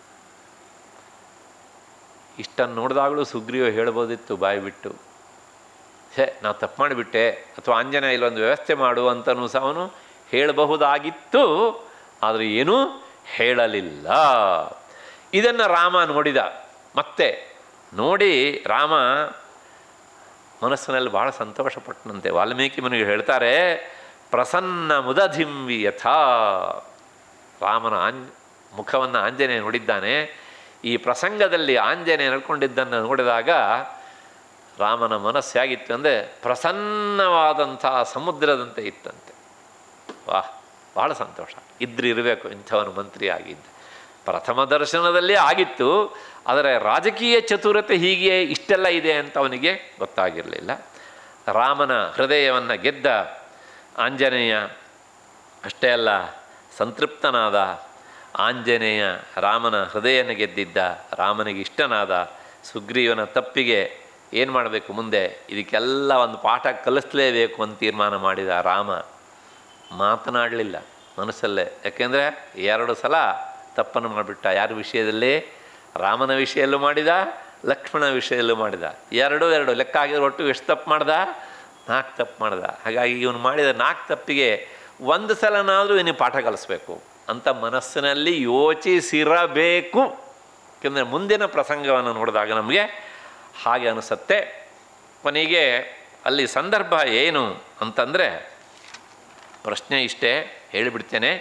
ಇಷ್ಟನ್ನು ನೋಡಿದಾಗಲೂ ಸುಗ್ರೀವ ಹೇಳ್ಬೋದಿತ್ತು ಬಾಯಿ ಬಿಟ್ಟು, ಹೇ ನಾವು ತಪ್ಪು ಮಾಡಿಬಿಟ್ಟೆ, ಅಥವಾ ಆಂಜನೇಯ ಇಲ್ಲೊಂದು ವ್ಯವಸ್ಥೆ ಮಾಡು ಅಂತನೂ ಸಹ ಅವನು ಹೇಳಬಹುದಾಗಿತ್ತು. ಆದರೆ ಏನೂ ಹೇಳಲಿಲ್ಲ. ಇದನ್ನು ರಾಮ ನೋಡಿದ. ಮತ್ತೆ ನೋಡಿ ರಾಮ ಮನಸ್ಸಿನಲ್ಲಿ ಭಾಳ ಸಂತೋಷಪಟ್ಟನಂತೆ. ವಾಲ್ಮೀಕಿ ಮುನಿಗೆ ಹೇಳ್ತಾರೆ, ಪ್ರಸನ್ನ ಮುದಧಿಂವಿ ಯಥಾ. ರಾಮನ ಆಂಜ ಮುಖವನ್ನು ಆಂಜನೇಯ ನೋಡಿದ್ದಾನೆ. ಈ ಪ್ರಸಂಗದಲ್ಲಿ ಆಂಜನೇಯ ನಡ್ಕೊಂಡಿದ್ದನ್ನು ನೋಡಿದಾಗ ರಾಮನ ಮನಸ್ಸು ಹೇಗಿತ್ತು ಅಂದರೆ ಪ್ರಸನ್ನವಾದಂಥ ಸಮುದ್ರದಂತೆ ಇತ್ತಂತೆ. ವಾಹ್, ಭಾಳ ಸಂತೋಷ. ಇದ್ರೆ ಇರಬೇಕು ಇಂಥವನು ಮಂತ್ರಿ ಆಗಿದ್ದ. ಪ್ರಥಮ ದರ್ಶನದಲ್ಲೇ ಆಗಿತ್ತು, ಆದರೆ ರಾಜಕೀಯ ಚತುರತೆ ಹೀಗೆ ಇಷ್ಟೆಲ್ಲ ಇದೆ ಅಂತ ಅವನಿಗೆ ಗೊತ್ತಾಗಿರಲಿಲ್ಲ. ರಾಮನ ಹೃದಯವನ್ನು ಗೆದ್ದ ಆಂಜನೇಯ ಅಷ್ಟೇ ಅಲ್ಲ, ಸಂತೃಪ್ತನಾದ ಆಂಜನೇಯ ರಾಮನ ಹೃದಯನ ಗೆದ್ದಿದ್ದ, ರಾಮನಿಗೆ ಇಷ್ಟನಾದ. ಸುಗ್ರೀವನ ತಪ್ಪಿಗೆ ಏನು ಮಾಡಬೇಕು ಮುಂದೆ, ಇದಕ್ಕೆಲ್ಲ ಒಂದು ಪಾಠ ಕಲಿಸಲೇಬೇಕು ಅಂತ ತೀರ್ಮಾನ ಮಾಡಿದ ರಾಮ. ಮಾತನಾಡಲಿಲ್ಲ ಮನಸ್ಸಲ್ಲೇ, ಯಾಕೆಂದರೆ ಎರಡು ಸಲ ತಪ್ಪನ್ನು ಮಾಡಿಬಿಟ್ಟ. ಯಾರ ವಿಷಯದಲ್ಲಿ? ರಾಮನ ವಿಷಯಲ್ಲೂ ಮಾಡಿದ, ಲಕ್ಷ್ಮಣ ವಿಷಯಲ್ಲೂ ಮಾಡಿದ. ಎರಡು ಎರಡು ಲೆಕ್ಕ ಆಗಿದ್ರೆ ಒಟ್ಟು ಎಷ್ಟು ತಪ್ಪು ಮಾಡ್ದ? ನಾಲ್ಕು ತಪ್ಪು ಮಾಡ್ದ. ಹಾಗಾಗಿ ಇವನು ಮಾಡಿದ ನಾಲ್ಕು ತಪ್ಪಿಗೆ ಒಂದು ಸಲನಾದರೂ ಇವನಿಗೆ ಪಾಠ ಕಲಿಸ್ಬೇಕು ಅಂತ ಮನಸ್ಸಿನಲ್ಲಿ ಯೋಚಿಸಿರಬೇಕು. ಯಾಕೆಂದರೆ ಮುಂದಿನ ಪ್ರಸಂಗವನ್ನು ನೋಡಿದಾಗ ನಮಗೆ ಹಾಗೆ ಅನಿಸುತ್ತೆ. ಕೊನೆಗೆ ಅಲ್ಲಿ ಸಂದರ್ಭ ಏನು ಅಂತಂದರೆ, ಪ್ರಶ್ನೆ ಇಷ್ಟೇ ಹೇಳಿಬಿಡ್ತೇನೆ.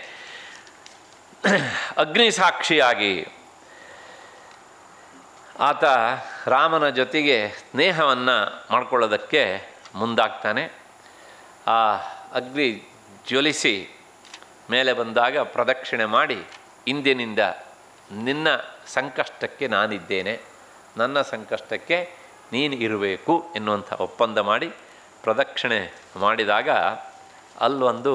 ಅಗ್ನಿ ಸಾಕ್ಷಿಯಾಗಿ ಆತ ರಾಮನ ಜೊತೆಗೆ ಸ್ನೇಹವನ್ನು ಮಾಡ್ಕೊಳ್ಳೋದಕ್ಕೆ ಮುಂದಾಗ್ತಾನೆ. ಆ ಅಗ್ನಿ ಜ್ವಲಿಸಿ ಮೇಲೆ ಬಂದಾಗ ಪ್ರದಕ್ಷಿಣೆ ಮಾಡಿ, ಇಂದಿನಿಂದ ನಿನ್ನ ಸಂಕಷ್ಟಕ್ಕೆ ನಾನಿದ್ದೇನೆ, ನನ್ನ ಸಂಕಷ್ಟಕ್ಕೆ ನೀನು ಇರಬೇಕು ಎನ್ನುವಂಥ ಒಪ್ಪಂದ ಮಾಡಿ ಪ್ರದಕ್ಷಿಣೆ ಮಾಡಿದಾಗ ಅಲ್ಲೊಂದು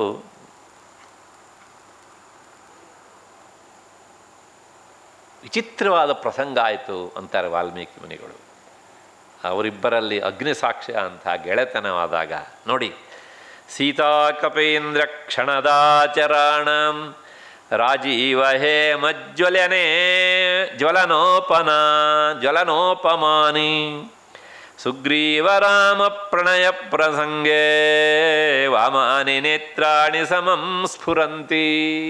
ವಿಚಿತ್ರವಾದ ಪ್ರಸಂಗ ಆಯಿತು ಅಂತಾರೆ ವಾಲ್ಮೀಕಿ ಮುನಿಗಳು. ಅವರಿಬ್ಬರಲ್ಲಿ ಅಗ್ನಿ ಸಾಕ್ಷ್ಯ ಅಂತ ಗೆಳೆತನವಾದಾಗ ನೋಡಿ, ಸೀತಾ ಕಪೇಂದ್ರ ಕ್ಷಣದಾಚರಾಣ ರಾಜೀವ ಹೇಮಜ್ವಲನೆ ಜ್ವಲನೋಪನ ಜ್ವಲನೋಪಮಾನಿ ಸುಗ್ರೀವ ರಾಮ ಪ್ರಣಯ ಪ್ರಸಂಗೇ ವಾಮಾನಿ ನೇತ್ರಾಣಿ ಸಮಂ ಸ್ಫುರಂತಿ.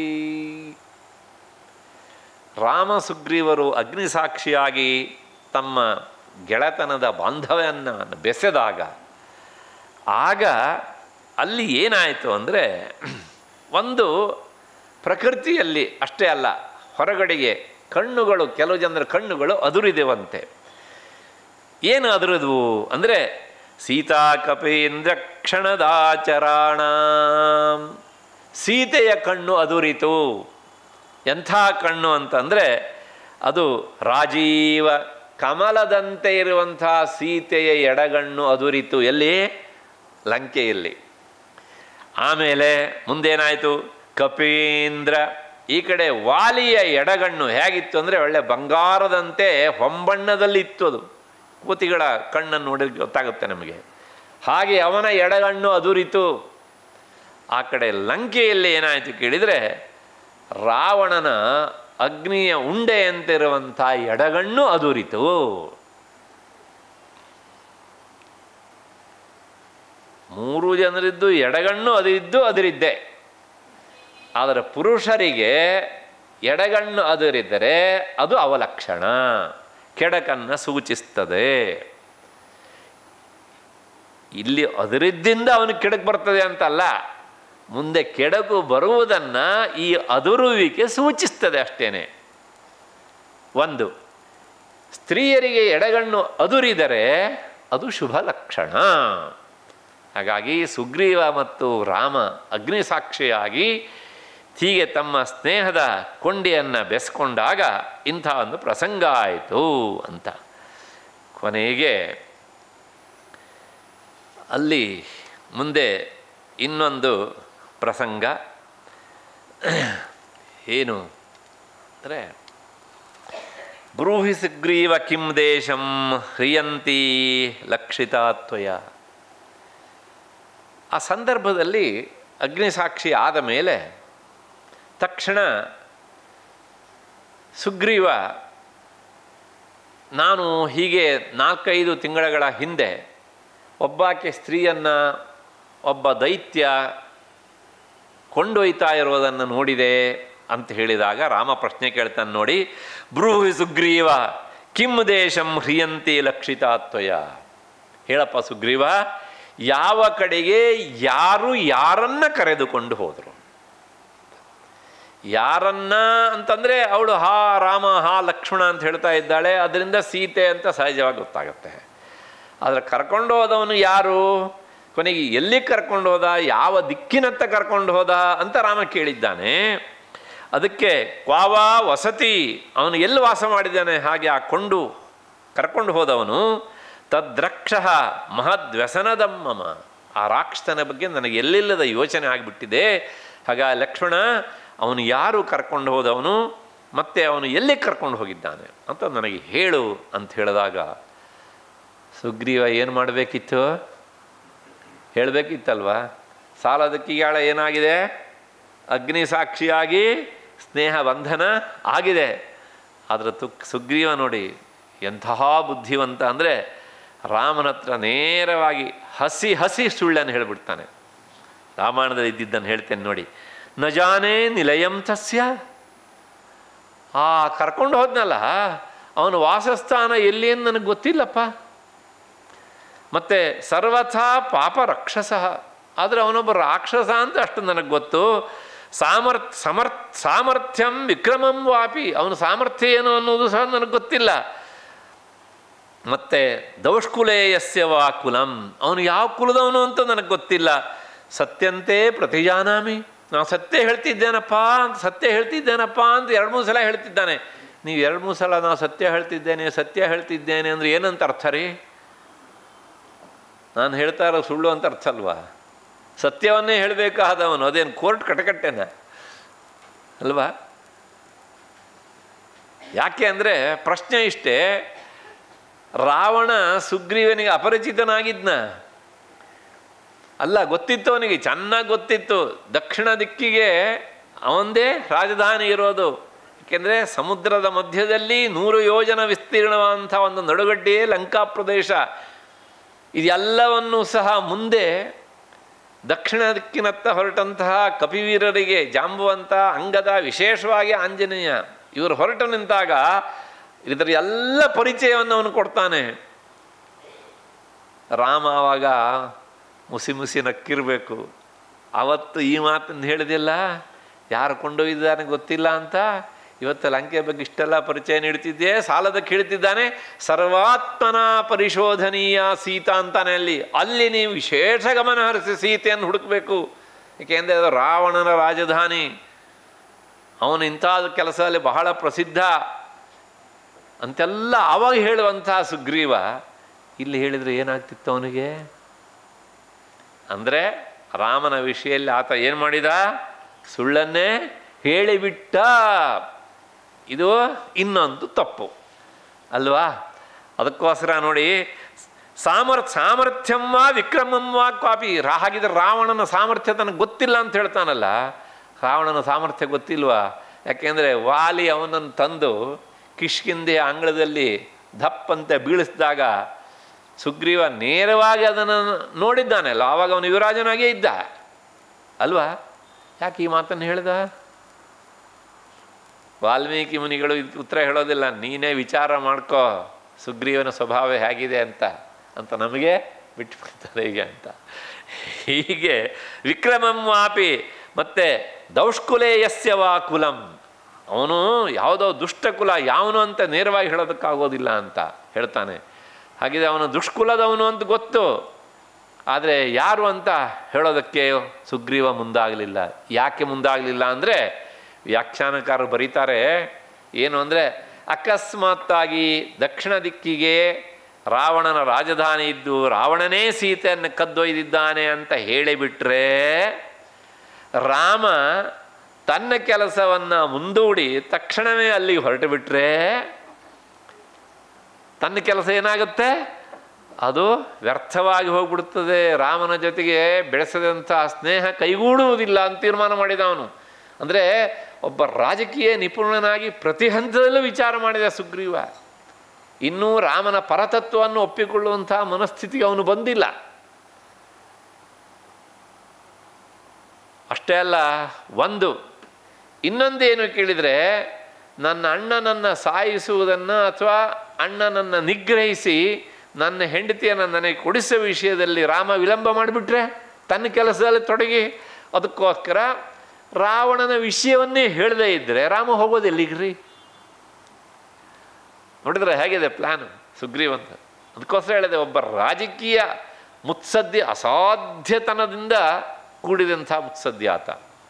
ರಾಮ ಸುಗ್ರೀವರು ಅಗ್ನಿಸಾಕ್ಷಿಯಾಗಿ ತಮ್ಮ ಗೆಳೆತನದ ಬಾಂಧವ್ಯವನ್ನು ಬೆಸೆದಾಗ ಆಗ ಅಲ್ಲಿ ಏನಾಯಿತು ಅಂದರೆ, ಒಂದು ಪ್ರಕೃತಿಯಲ್ಲಿ ಅಷ್ಟೇ ಅಲ್ಲ, ಹೊರಗಡೆಗೆ ಕಣ್ಣುಗಳು, ಕೆಲವು ಜನರ ಕಣ್ಣುಗಳು ಅದುರಿದೆವಂತೆ. ಏನು ಅದುರಿದ್ವು ಅಂದರೆ, ಸೀತಾ ಕಪೇಂದ್ರ ಕ್ಷಣದಾಚರಾಣ, ಸೀತೆಯ ಕಣ್ಣು ಅದುರಿತು. ಎಂಥ ಕಣ್ಣು ಅಂತಂದರೆ, ಅದು ರಾಜೀವ ಕಮಲದಂತೆ ಇರುವಂಥ ಸೀತೆಯ ಎಡಗಣ್ಣು ಅದುರಿತು. ಎಲ್ಲಿ? ಲಂಕೆಯಲ್ಲಿ. ಆಮೇಲೆ ಮುಂದೇನಾಯಿತು? ಕಪೀಂದ್ರ, ಈ ಕಡೆ ವಾಲಿಯ ಎಡಗಣ್ಣು ಹೇಗಿತ್ತು ಅಂದರೆ ಒಳ್ಳೆ ಬಂಗಾರದಂತೆ ಹೊಂಬಣ್ಣದಲ್ಲಿ ಇತ್ತು. ಅದು ಕೋತಿಗಳ ಕಣ್ಣನ್ನು ನೋಡಿ ಗೊತ್ತಾಗುತ್ತೆ ನಮಗೆ. ಹಾಗೆ ಅವನ ಎಡಗಣ್ಣು ಅದುರಿತು. ಆ ಕಡೆ ಲಂಕೆಯಲ್ಲಿ ಏನಾಯಿತು ಕೇಳಿದರೆ ರಾವಣನ ಅಗ್ನಿಯ ಉಂಡೆಯಂತಿರುವಂಥ ಎಡಗಣ್ಣು ಅದುರಿತು. ಮೂರು ಜನರಿದ್ದು ಎಡಗಣ್ಣು ಅದಿದ್ದು ಅದರಿದ್ದೆ. ಆದರೆ ಪುರುಷರಿಗೆ ಎಡಗಣ್ಣು ಅದರಿದ್ದರೆ ಅದು ಅವಲಕ್ಷಣ, ಕೆಡಕನ್ನು ಸೂಚಿಸ್ತದೆ. ಇಲ್ಲಿ ಅದರಿದ್ದಿಂದ ಅವನು ಕೆಡಕು ಬರ್ತದೆ ಅಂತಲ್ಲ, ಮುಂದೆ ಕೆಡಕು ಬರುವುದನ್ನು ಈ ಅದುರುವಿಕೆ ಸೂಚಿಸ್ತದೆ ಅಷ್ಟೇನೆ. ಒಂದು, ಸ್ತ್ರೀಯರಿಗೆ ಎಡಗಣ್ಣು ಅದುರಿದರೆ ಅದು ಶುಭ ಲಕ್ಷಣ. ಹಾಗಾಗಿ ಸುಗ್ರೀವ ಮತ್ತು ರಾಮ ಅಗ್ನಿಸಾಕ್ಷಿಯಾಗಿ ಹೀಗೆ ತಮ್ಮ ಸ್ನೇಹದ ಕೊಂಡಿಯನ್ನು ಬೆಸ್ಕೊಂಡಾಗ ಇಂಥ ಒಂದು ಪ್ರಸಂಗ ಆಯಿತು ಅಂತ. ಕೊನೆಗೆ ಅಲ್ಲಿ ಮುಂದೆ ಇನ್ನೊಂದು ಪ್ರಸಂಗ ಏನು ಅಂದರೆ, ಬ್ರೂಹಿ ಸುಗ್ರೀವ ಕಿಂ ದೇಶಂ ಹ್ರಿಯಂತಿ ಲಕ್ಷಿತಾತ್ವಯ. ಆ ಸಂದರ್ಭದಲ್ಲಿ ಅಗ್ನಿಸಾಕ್ಷಿ ಆದ ಮೇಲೆ ತಕ್ಷಣ ಸುಗ್ರೀವ, ನಾನು ಹೀಗೆ ನಾಲ್ಕೈದು ತಿಂಗಳ ಹಿಂದೆ ಒಬ್ಬಾಕೆ ಸ್ತ್ರೀಯನ್ನು ಒಬ್ಬ ದೈತ್ಯ ಕೊಂಡೊಯ್ತಾ ಇರೋದನ್ನು ನೋಡಿದೆ ಅಂತ ಹೇಳಿದಾಗ ರಾಮ ಪ್ರಶ್ನೆ ಕೇಳ್ತಾನೆ ನೋಡಿ, ಬ್ರೂಹಿ ಸುಗ್ರೀವ ಕಿಂ ದೇಶಂ ಹ್ರಿಯಂತಿ ಲಕ್ಷಿತಾತ್ವಯ. ಹೇಳಪ್ಪ ಸುಗ್ರೀವ, ಯಾವ ಕಡೆಗೆ ಯಾರು ಯಾರನ್ನ ಕರೆದುಕೊಂಡು ಹೋದರು? ಯಾರನ್ನ ಅಂತಂದರೆ ಅವಳು ಹಾ ರಾಮ ಹಾ ಲಕ್ಷ್ಮಣ ಅಂತ ಹೇಳ್ತಾ ಇದ್ದಾಳೆ, ಅದರಿಂದ ಸೀತೆ ಅಂತ ಸಹಜವಾಗಿ ಗೊತ್ತಾಗುತ್ತೆ. ಆದರೆ ಕರ್ಕೊಂಡು ಹೋದವನು ಯಾರು, ಕೊನೆಗೆ ಎಲ್ಲಿ ಕರ್ಕೊಂಡು ಹೋದ, ಯಾವ ದಿಕ್ಕಿನತ್ತ ಕರ್ಕೊಂಡು ಹೋದ ಅಂತ ರಾಮ ಕೇಳಿದ್ದಾನೆ. ಅದಕ್ಕೆ ಕ್ವಾವ ವಸತಿ, ಅವನು ಎಲ್ಲಿ ವಾಸ ಮಾಡಿದ್ದಾನೆ ಹಾಗೆ ಆ ಕೊಂಡು ಕರ್ಕೊಂಡು ಹೋದವನು, ತದ್ರಕ್ಷ ಮಹದ್ವ್ಯಸನದಮ್ಮಮ, ಆ ರಾಕ್ಷಸನ ಬಗ್ಗೆ ನನಗೆ ಎಲ್ಲಿಲ್ಲದ ಯೋಚನೆ ಆಗಿಬಿಟ್ಟಿದೆ. ಹಾಗ ಲಕ್ಷ್ಮಣ, ಅವನು ಯಾರು ಕರ್ಕೊಂಡು ಹೋದವನು ಮತ್ತು ಅವನು ಎಲ್ಲಿ ಕರ್ಕೊಂಡು ಹೋಗಿದ್ದಾನೆ ಅಂತ ನನಗೆ ಹೇಳು ಅಂತ ಹೇಳಿದಾಗ ಸುಗ್ರೀವ ಏನು ಮಾಡಬೇಕಿತ್ತು? ಹೇಳಬೇಕಿತ್ತಲ್ವ. ಸಾಲದಕ್ಕಿಗಾಳ ಏನಾಗಿದೆ, ಅಗ್ನಿ ಸಾಕ್ಷಿಯಾಗಿ ಸ್ನೇಹ ಬಂಧನ ಆಗಿದೆ. ಆದರೆ ತು ಸುಗ್ರೀವ ನೋಡಿ ಎಂತಹ ಬುದ್ಧಿವಂತ ಅಂದರೆ, ರಾಮನ ಹತ್ರ ನೇರವಾಗಿ ಹಸಿ ಹಸಿ ಸುಳ್ಳನ್ನು ಹೇಳಿಬಿಡ್ತಾನೆ. ರಾಮಾಯಣದಲ್ಲಿ ಇದ್ದಿದ್ದನ್ನು ಹೇಳ್ತೇನೆ ನೋಡಿ. ನ ಜಾನೇ ನಿಲಯಂ ತಸ್ಯ, ಆ ಕರ್ಕೊಂಡು ಹೋದ್ನಲ್ಲ ಅವನ ವಾಸಸ್ಥಾನ ಎಲ್ಲಿ ಅಂತ ನನಗೆ ಗೊತ್ತಿಲ್ಲಪ್ಪ. ಮತ್ತು ಸರ್ವಥಾ ಪಾಪ ರಾಕ್ಷಸ, ಆದರೆ ಅವನೊಬ್ಬ ರಾಕ್ಷಸ ಅಂತ ಅಷ್ಟು ನನಗೆ ಗೊತ್ತು. ಸಾಮರ್ಥ್ ಸಮರ್ಥ್ ಸಾಮರ್ಥ್ಯಂ ವಿಕ್ರಮಂ ವಾಪಿ, ಅವನ ಸಾಮರ್ಥ್ಯ ಏನು ಅನ್ನೋದು ಸಹ ನನಗೆ ಗೊತ್ತಿಲ್ಲ. ಮತ್ತು ದೌಷ್ಕುಲೇಯಸ್ಯ ವಾ ಕುಲಂ, ಅವನು ಯಾವ ಕುಲದವನು ಅಂತ ನನಗೆ ಗೊತ್ತಿಲ್ಲ. ಸತ್ಯಂತೆ ಪ್ರತಿಜಾನಾಮಿ, ನಾವು ಸತ್ಯ ಹೇಳ್ತಿದ್ದೇನಪ್ಪ ಅಂತ ಸತ್ಯ ಹೇಳ್ತಿದ್ದೇನಪ್ಪ ಅಂತ ಎರಡು ಮೂರು ಸಲ ಹೇಳ್ತಿದ್ದಾನೆ. ನೀವು ಎರಡು ಮೂರು ಸಲ ನಾವು ಸತ್ಯ ಹೇಳ್ತಿದ್ದೇನೆ ಸತ್ಯ ಹೇಳ್ತಿದ್ದೇನೆ ಅಂದರೆ ಏನಂತ ಅರ್ಥ ರೀ? ನಾನು ಹೇಳ್ತಾ ಇರೋ ಸುಳ್ಳು ಅಂತ ಅರ್ಥ ಅಲ್ವಾ? ಸತ್ಯವನ್ನೇ ಹೇಳಬೇಕಾದವನು ಅದೇನು ಕೋರ್ಟ್ ಕಟಕಟ್ಟೆನ ಅಲ್ವಾ? ಯಾಕೆ ಅಂದರೆ ಪ್ರಶ್ನೆ ಇಷ್ಟೇ, ರಾವಣ ಸುಗ್ರೀವನಿಗೆ ಅಪರಿಚಿತನಾಗಿದ್ನ ಅಲ್ಲ, ಗೊತ್ತಿತ್ತು ಅವನಿಗೆ, ಚೆನ್ನಾಗಿ ಗೊತ್ತಿತ್ತು. ದಕ್ಷಿಣ ದಿಕ್ಕಿಗೆ ಅವಂದೇ ರಾಜಧಾನಿ ಇರೋದು. ಏಕೆಂದರೆ ಸಮುದ್ರದ ಮಧ್ಯದಲ್ಲಿ ನೂರು ಯೋಜನ ವಿಸ್ತೀರ್ಣವಾದಂಥ ಒಂದು ನಡುಗಡ್ಡೆಯೇ ಲಂಕಾ ಪ್ರದೇಶ. ಇದೆಲ್ಲವನ್ನೂ ಸಹ ಮುಂದೆ ದಕ್ಷಿಣ ದಿಕ್ಕಿನತ್ತ ಹೊರಟಂತಹ ಕಪಿವೀರರಿಗೆ ಜಾಂಬುವಂತ, ಅಂಗದ, ವಿಶೇಷವಾಗಿ ಆಂಜನೇಯ ಇವರು ಹೊರಟು ನಿಂತಾಗ ಇದರ ಎಲ್ಲ ಪರಿಚಯವನ್ನು ಅವನು ಕೊಡ್ತಾನೆ. ರಾಮ ಆವಾಗ ಮುಸಿ ಮುಸಿ ನಕ್ಕಿರಬೇಕು. ಅವತ್ತು ಈ ಮಾತನ್ನು ಹೇಳಿದಿಲ್ಲ, ಯಾರು ಕೊಂಡೊಯ್ದಿದ್ದಾನೆ ಗೊತ್ತಿಲ್ಲ ಅಂತ. ಇವತ್ತು ಲಂಕೆ ಬಗ್ಗೆ ಇಷ್ಟೆಲ್ಲ ಪರಿಚಯ ನೀಡ್ತಿದ್ದೆ, ಸಾಲದಕ್ಕೆ ಹೇಳ್ತಿದ್ದಾನೆ. ಸರ್ವಾತ್ಮನ ಪರಿಶೋಧನೀಯ ಸೀತಾ ಅಂತಾನೆ ಅಲ್ಲಿ. ಅಲ್ಲಿ ನೀವು ವಿಶೇಷ ಗಮನ ಹರಿಸಿ ಸೀತೆಯನ್ನು ಹುಡುಕಬೇಕು. ಏಕೆಂದರೆ ಅದು ರಾವಣನ ರಾಜಧಾನಿ, ಅವನು ಇಂಥದ್ದು ಕೆಲಸದಲ್ಲಿ ಬಹಳ ಪ್ರಸಿದ್ಧ ಅಂತೆಲ್ಲ ಆವಾಗ ಹೇಳುವಂಥ ಸುಗ್ರೀವ ಇಲ್ಲಿ ಹೇಳಿದರೆ ಏನಾಗ್ತಿತ್ತು ಅವನಿಗೆ? ಅಂದರೆ ರಾಮನ ವಿಷಯದಲ್ಲಿ ಆತ ಏನು ಮಾಡಿದ? ಸುಳ್ಳನ್ನೇ ಹೇಳಿಬಿಟ್ಟ. ಇದು ಇನ್ನೊಂದು ತಪ್ಪು ಅಲ್ವಾ? ಅದಕ್ಕೋಸ್ಕರ ನೋಡಿ, ಸಾಮರ್ ಸಾಮರ್ಥ್ಯಂ ವಾ ವಿಕ್ರಮಂ ವಾ ಕ್ವಾಪಿ ರಾ ಹಾಗಿದ್ರೆ ರಾವಣನ ಸಾಮರ್ಥ್ಯ ತನಗೆ ಗೊತ್ತಿಲ್ಲ ಅಂತ ಹೇಳ್ತಾನಲ್ಲ. ರಾವಣನ ಸಾಮರ್ಥ್ಯ ಗೊತ್ತಿಲ್ವಾ? ಯಾಕೆಂದರೆ ವಾಲಿ ಅವನನ್ನು ತಂದು ಕಿಷ್ಕಿಂಧೆಯ ಅಂಗಳದಲ್ಲಿ ದಪ್ಪಂತೆ ಬೀಳಿಸಿದಾಗ ಸುಗ್ರೀವ ನೇರವಾಗಿ ಅದನ್ನು ನೋಡಿದ್ದಾನಲ್ಲ, ಆವಾಗ ಅವನು ಯುವರಾಜನಾಗೇ ಇದ್ದ ಅಲ್ವಾ? ಯಾಕೆ ಈ ಮಾತನ್ನು ಹೇಳ್ದ? ವಾಲ್ಮೀಕಿ ಮುನಿಗಳು ಇದಕ್ಕೆ ಉತ್ತರ ಹೇಳೋದಿಲ್ಲ, ನೀನೇ ವಿಚಾರ ಮಾಡ್ಕೋ ಸುಗ್ರೀವನ ಸ್ವಭಾವ ಹೇಗಿದೆ ಅಂತ ಅಂತ ನಮಗೆ ಬಿಟ್ಟುಬಿಡ್ತಾರೆ ಹೀಗೆ ಅಂತ. ಹೀಗೆ ವಿಕ್ರಮಂ ವಾಪಿ ಮತ್ತು ದೌಷ್ಕುಲೇ ಯಸ್ಯ ವಾ ಕುಲಂ, ಅವನು ಯಾವುದೋ ದುಷ್ಟಕುಲ ಯಾವನು ಅಂತ ನೇರವಾಗಿ ಹೇಳೋದಕ್ಕಾಗೋದಿಲ್ಲ ಅಂತ ಹೇಳ್ತಾನೆ. ಹಾಗಿದ್ರೆ ಅವನು ದುಷ್ಕುಲದವನು ಅಂತ ಗೊತ್ತು, ಆದರೆ ಯಾರು ಅಂತ ಹೇಳೋದಕ್ಕೆ ಸುಗ್ರೀವ ಮುಂದಾಗಲಿಲ್ಲ. ಯಾಕೆ ಮುಂದಾಗಲಿಲ್ಲ ಅಂದರೆ ವ್ಯಾಖ್ಯಾನಕಾರರು ಬರೀತಾರೆ ಏನು ಅಂದರೆ, ಅಕಸ್ಮಾತ್ತಾಗಿ ದಕ್ಷಿಣ ದಿಕ್ಕಿಗೆ ರಾವಣನ ರಾಜಧಾನಿ ಇದ್ದು ರಾವಣನೇ ಸೀತೆಯನ್ನು ಕದ್ದೊಯ್ದಿದ್ದಾನೆ ಅಂತ ಹೇಳಿಬಿಟ್ರೆ ರಾಮ ತನ್ನ ಕೆಲಸವನ್ನು ಮುಂದೂಡಿ ತಕ್ಷಣವೇ ಅಲ್ಲಿಗೆ ಹೊರಟು ಬಿಟ್ಟರೆ ತನ್ನ ಕೆಲಸ ಏನಾಗುತ್ತೆ? ಅದು ವ್ಯರ್ಥವಾಗಿ ಹೋಗ್ಬಿಡುತ್ತದೆ. ರಾಮನ ಜೊತೆಗೆ ಬೆಳೆಸದಂಥ ಸ್ನೇಹ ಕೈಗೂಡುವುದಿಲ್ಲ ಅಂತ ತೀರ್ಮಾನ ಮಾಡಿದ ಅವನು. ಅಂದರೆ ಒಬ್ಬ ರಾಜಕೀಯ ನಿಪುಣನಾಗಿ ಪ್ರತಿ ಹಂತದಲ್ಲೂ ವಿಚಾರ ಮಾಡಿದ ಸುಗ್ರೀವ. ಇನ್ನೂ ರಾಮನ ಪರತತ್ವವನ್ನು ಒಪ್ಪಿಕೊಳ್ಳುವಂಥ ಮನಸ್ಥಿತಿಗೆ ಅವನು ಬಂದಿಲ್ಲ. ಅಷ್ಟೇ ಅಲ್ಲ, ಒಂದು ಇನ್ನೊಂದೇನು ಕೇಳಿದರೆ, ನನ್ನ ಅಣ್ಣನನ್ನು ಸಾಯಿಸುವುದನ್ನು ಅಥವಾ ಅಣ್ಣನನ್ನು ನಿಗ್ರಹಿಸಿ ನನ್ನ ಹೆಂಡತಿಯನ್ನು ನನಗೆ ಕೊಡಿಸೋ ವಿಷಯದಲ್ಲಿ ರಾಮ ವಿಳಂಬ ಮಾಡಿಬಿಟ್ರೆ ತನ್ನ ಕೆಲಸದಲ್ಲಿ ತೊಡಗಿ, ಅದಕ್ಕೋಸ್ಕರ ರಾವಣನ ವಿಷಯವನ್ನೇ ಹೇಳದೇ ಇದ್ದರೆ ರಾಮ ಹೋಗೋದು ಎಲ್ಲಿಗ್ರಿ? ನೋಡಿದ್ರೆ ಹೇಗಿದೆ ಪ್ಲ್ಯಾನು ಸುಗ್ರೀವಂತ. ಅದಕ್ಕೋಸ್ಕರ ಹೇಳಿದೆ, ಒಬ್ಬ ರಾಜಕೀಯ ಮುತ್ಸದ್ದಿ ಅಸಾಧ್ಯತನದಿಂದ ಕೂಡಿದಂಥ ಮುತ್ಸದ್ದಿ ಆತ.